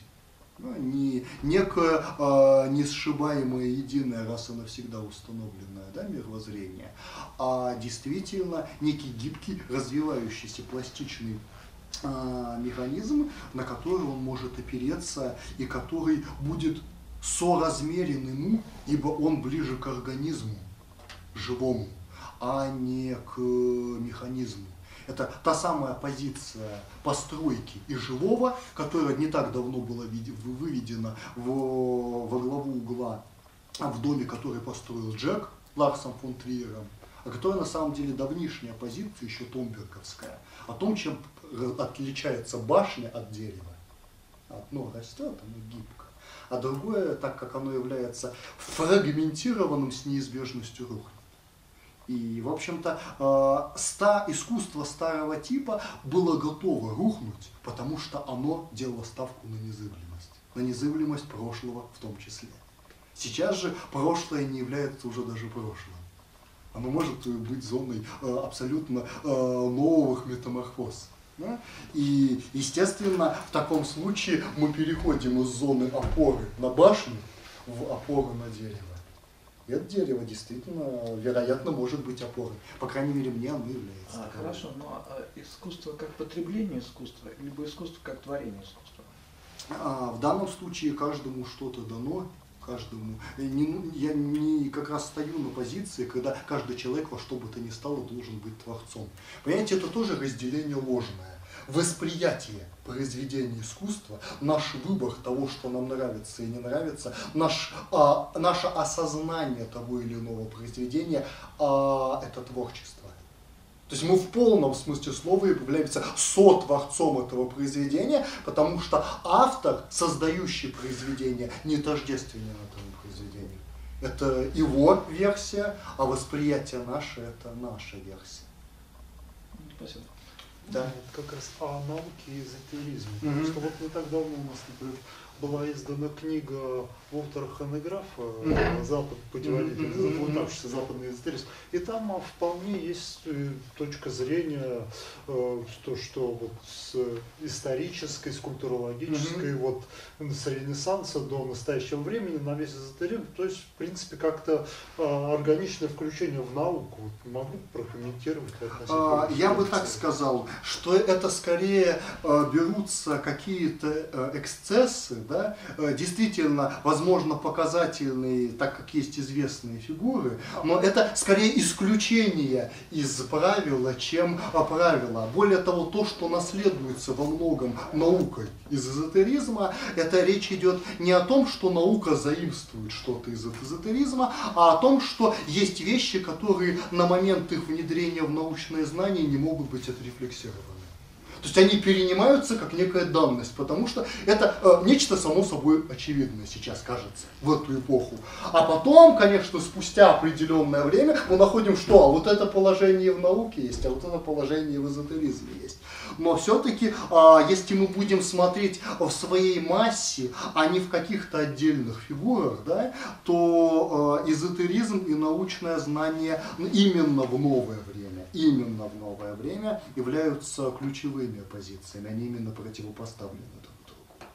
не некое несшибаемое единое, раз и навсегда установленное, да, мировоззрение, а действительно некий гибкий, развивающийся, пластичный механизм, на который он может опереться и который будет соразмерен ему, ибо он ближе к организму живому, а не к механизму. Это та самая позиция постройки и живого, которая не так давно была выведена во главу угла в доме, который построил Джек Ларсом фон Триером, а которая на самом деле давнишняя позиция, еще томберговская, о том, чем отличается башня от дерева. Одно растет, оно гибко, а другое, так как оно является фрагментированным, с неизбежностью рухнет. И, в общем-то, искусство старого типа было готово рухнуть, потому что оно делало ставку на незыблемость прошлого в том числе. Сейчас же прошлое не является уже даже прошлым. Оно может быть зоной абсолютно новых метаморфоз. Да? И, естественно, в таком случае мы переходим из зоны опоры на башню в опору на дерево. И это дерево действительно, вероятно, может быть опорой. По крайней мере, мне оно является. Хорошо, но искусство как потребление искусства, либо искусство как творение искусства? В данном случае каждому что-то дано, каждому. Я как раз стою на позиции, когда каждый человек во что бы то ни стало должен быть творцом. Понимаете, это тоже разделение ложное. Восприятие произведения искусства, наш выбор того, что нам нравится и не нравится, наше осознание того или иного произведения, это творчество. То есть мы в полном смысле слова являемся сотворцом этого произведения, потому что автор, создающий произведение, не тождественен этому произведению. Это его версия, а восприятие наше – это наша версия. Спасибо. Да, это как раз о науке и эзотеризме. Потому что вот не так давно у нас, например, была издана книга Уолтера Ханеграфа «Запад, путеводитель, заблудавшийся западный эзотеризм». И там вполне есть точка зрения, то, что вот с исторической, с культурологической, вот с Ренессанса до настоящего времени на весь эзотеризм. То есть, в принципе, как-то органичное включение в науку. Вот, могу прокомментировать? Я бы так сказал, что это скорее берутся какие-то эксцессы, да, действительно, возможно, показательные, так как есть известные фигуры, но это скорее исключение из правила, чем правило. Более того, то, что наследуется во многом наукой из эзотеризма, это речь идет не о том, что наука заимствует что-то из эзотеризма, а о том, что есть вещи, которые на момент их внедрения в научные знания не могут быть отрефлексированы. То есть они перенимаются как некая данность, потому что это нечто само собой очевидное сейчас кажется в эту эпоху. А потом, конечно, спустя определенное время мы находим, что а вот это положение в науке есть, а вот это положение в эзотеризме есть. Но все-таки, если мы будем смотреть в своей массе, а не в каких-то отдельных фигурах, да, то эзотеризм и научное знание именно в новое время являются ключевыми позициями, они именно противопоставлены друг другу.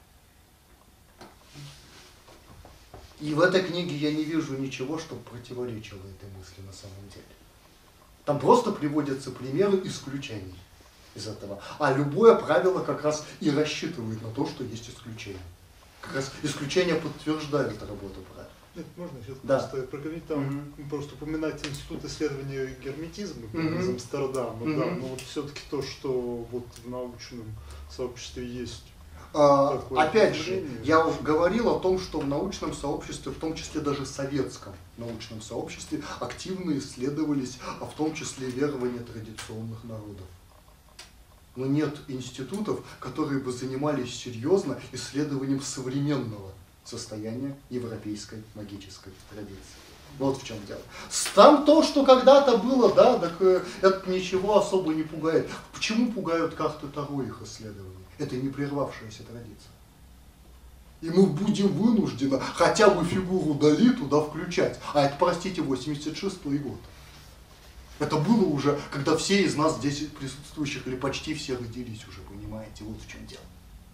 И в этой книге я не вижу ничего, что противоречило этой мысли на самом деле. Там просто приводятся примеры исключений из этого. А любое правило как раз и рассчитывает на то, что есть исключение. Как раз исключение подтверждает работу правил. Нет, можно сейчас просто проговорить, там просто упоминать Институт исследования герметизма из Амстердама, да, но вот все-таки то, что вот в научном сообществе есть. Опять же, я уже говорил о том, что в научном сообществе, в том числе даже советском научном сообществе, активно исследовались, в том числе верования традиционных народов. Но нет институтов, которые бы занимались серьезно исследованием современного состояния европейской магической традиции. Вот в чем дело. Там то, что когда-то было, да, так это ничего особо не пугает. Почему пугают карты Таро их исследований? Это не прервавшаяся традиция. И мы будем вынуждены хотя бы фигуру Дали туда включать. А это, простите, 86-й год. Это было уже, когда все из нас здесь присутствующих, или почти все родились уже, понимаете, вот в чем дело.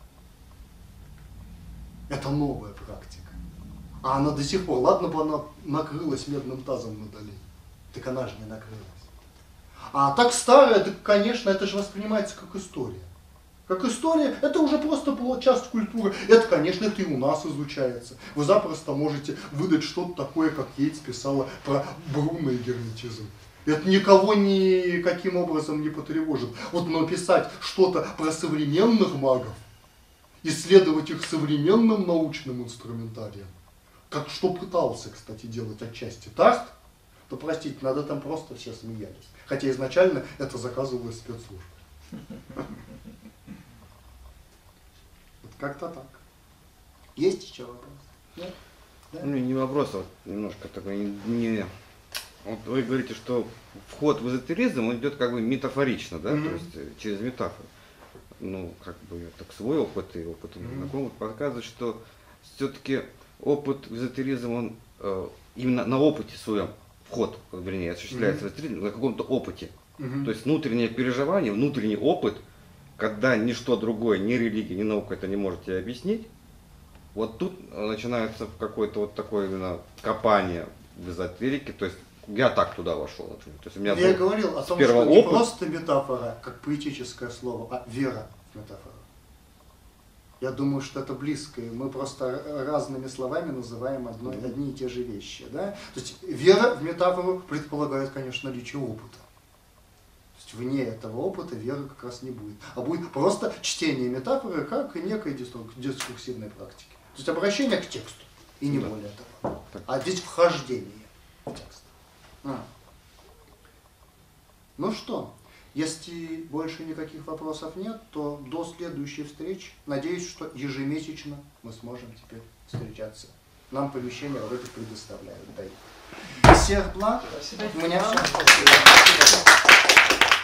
Это новая практика. А она до сих пор, ладно бы она накрылась медным тазом на Дали, так она же не накрылась. А так старая, так, конечно, это же воспринимается как история. Как история, это уже просто часть культуры. Это, конечно, это и у нас изучается. Вы запросто можете выдать что-то такое, как Йейтс писала про Бруно и герметизм. Это никого никаким образом не потревожит. Вот написать что-то про современных магов, исследовать их современным научным инструментарием, как что пытался, кстати, делать отчасти Тарт, то, простите, над этим просто все смеялись. Хотя изначально это заказывалось спецслужбы. Как-то так. Есть еще вопрос? Нет? Да? Ну, не вопрос, а вот немножко такой не... Вот вы говорите, что вход в эзотеризм, он идет как бы метафорично, да, то есть через метафору. Ну, как бы так свой опыт и опыт знакомых показывает, что все-таки опыт в эзотеризм, он именно на опыте своем, вход, вернее, осуществляется в эзотеризм на каком-то опыте. То есть внутреннее переживание, внутренний опыт когда ничто другое, ни религия, ни наука это не может тебе объяснить, вот тут начинается какое-то вот такое именно копание в эзотерике, то есть я так туда вошел, например. То есть у меня Я говорил о том, что не просто метафора, как поэтическое слово, а вера в метафору. Я думаю, что это близко. Мы просто разными словами называем одни и те же вещи. Да? То есть вера в метафору предполагает, конечно, наличие опыта. То есть вне этого опыта веры как раз не будет. А будет просто чтение метафоры как некой дискурсивной практики. То есть обращение к тексту. И не более того. А здесь вхождение в текст. Ну что, если больше никаких вопросов нет, то до следующей встречи, надеюсь, что ежемесячно мы сможем теперь встречаться. Нам помещение в это предоставляют. Всех благ. У меня все.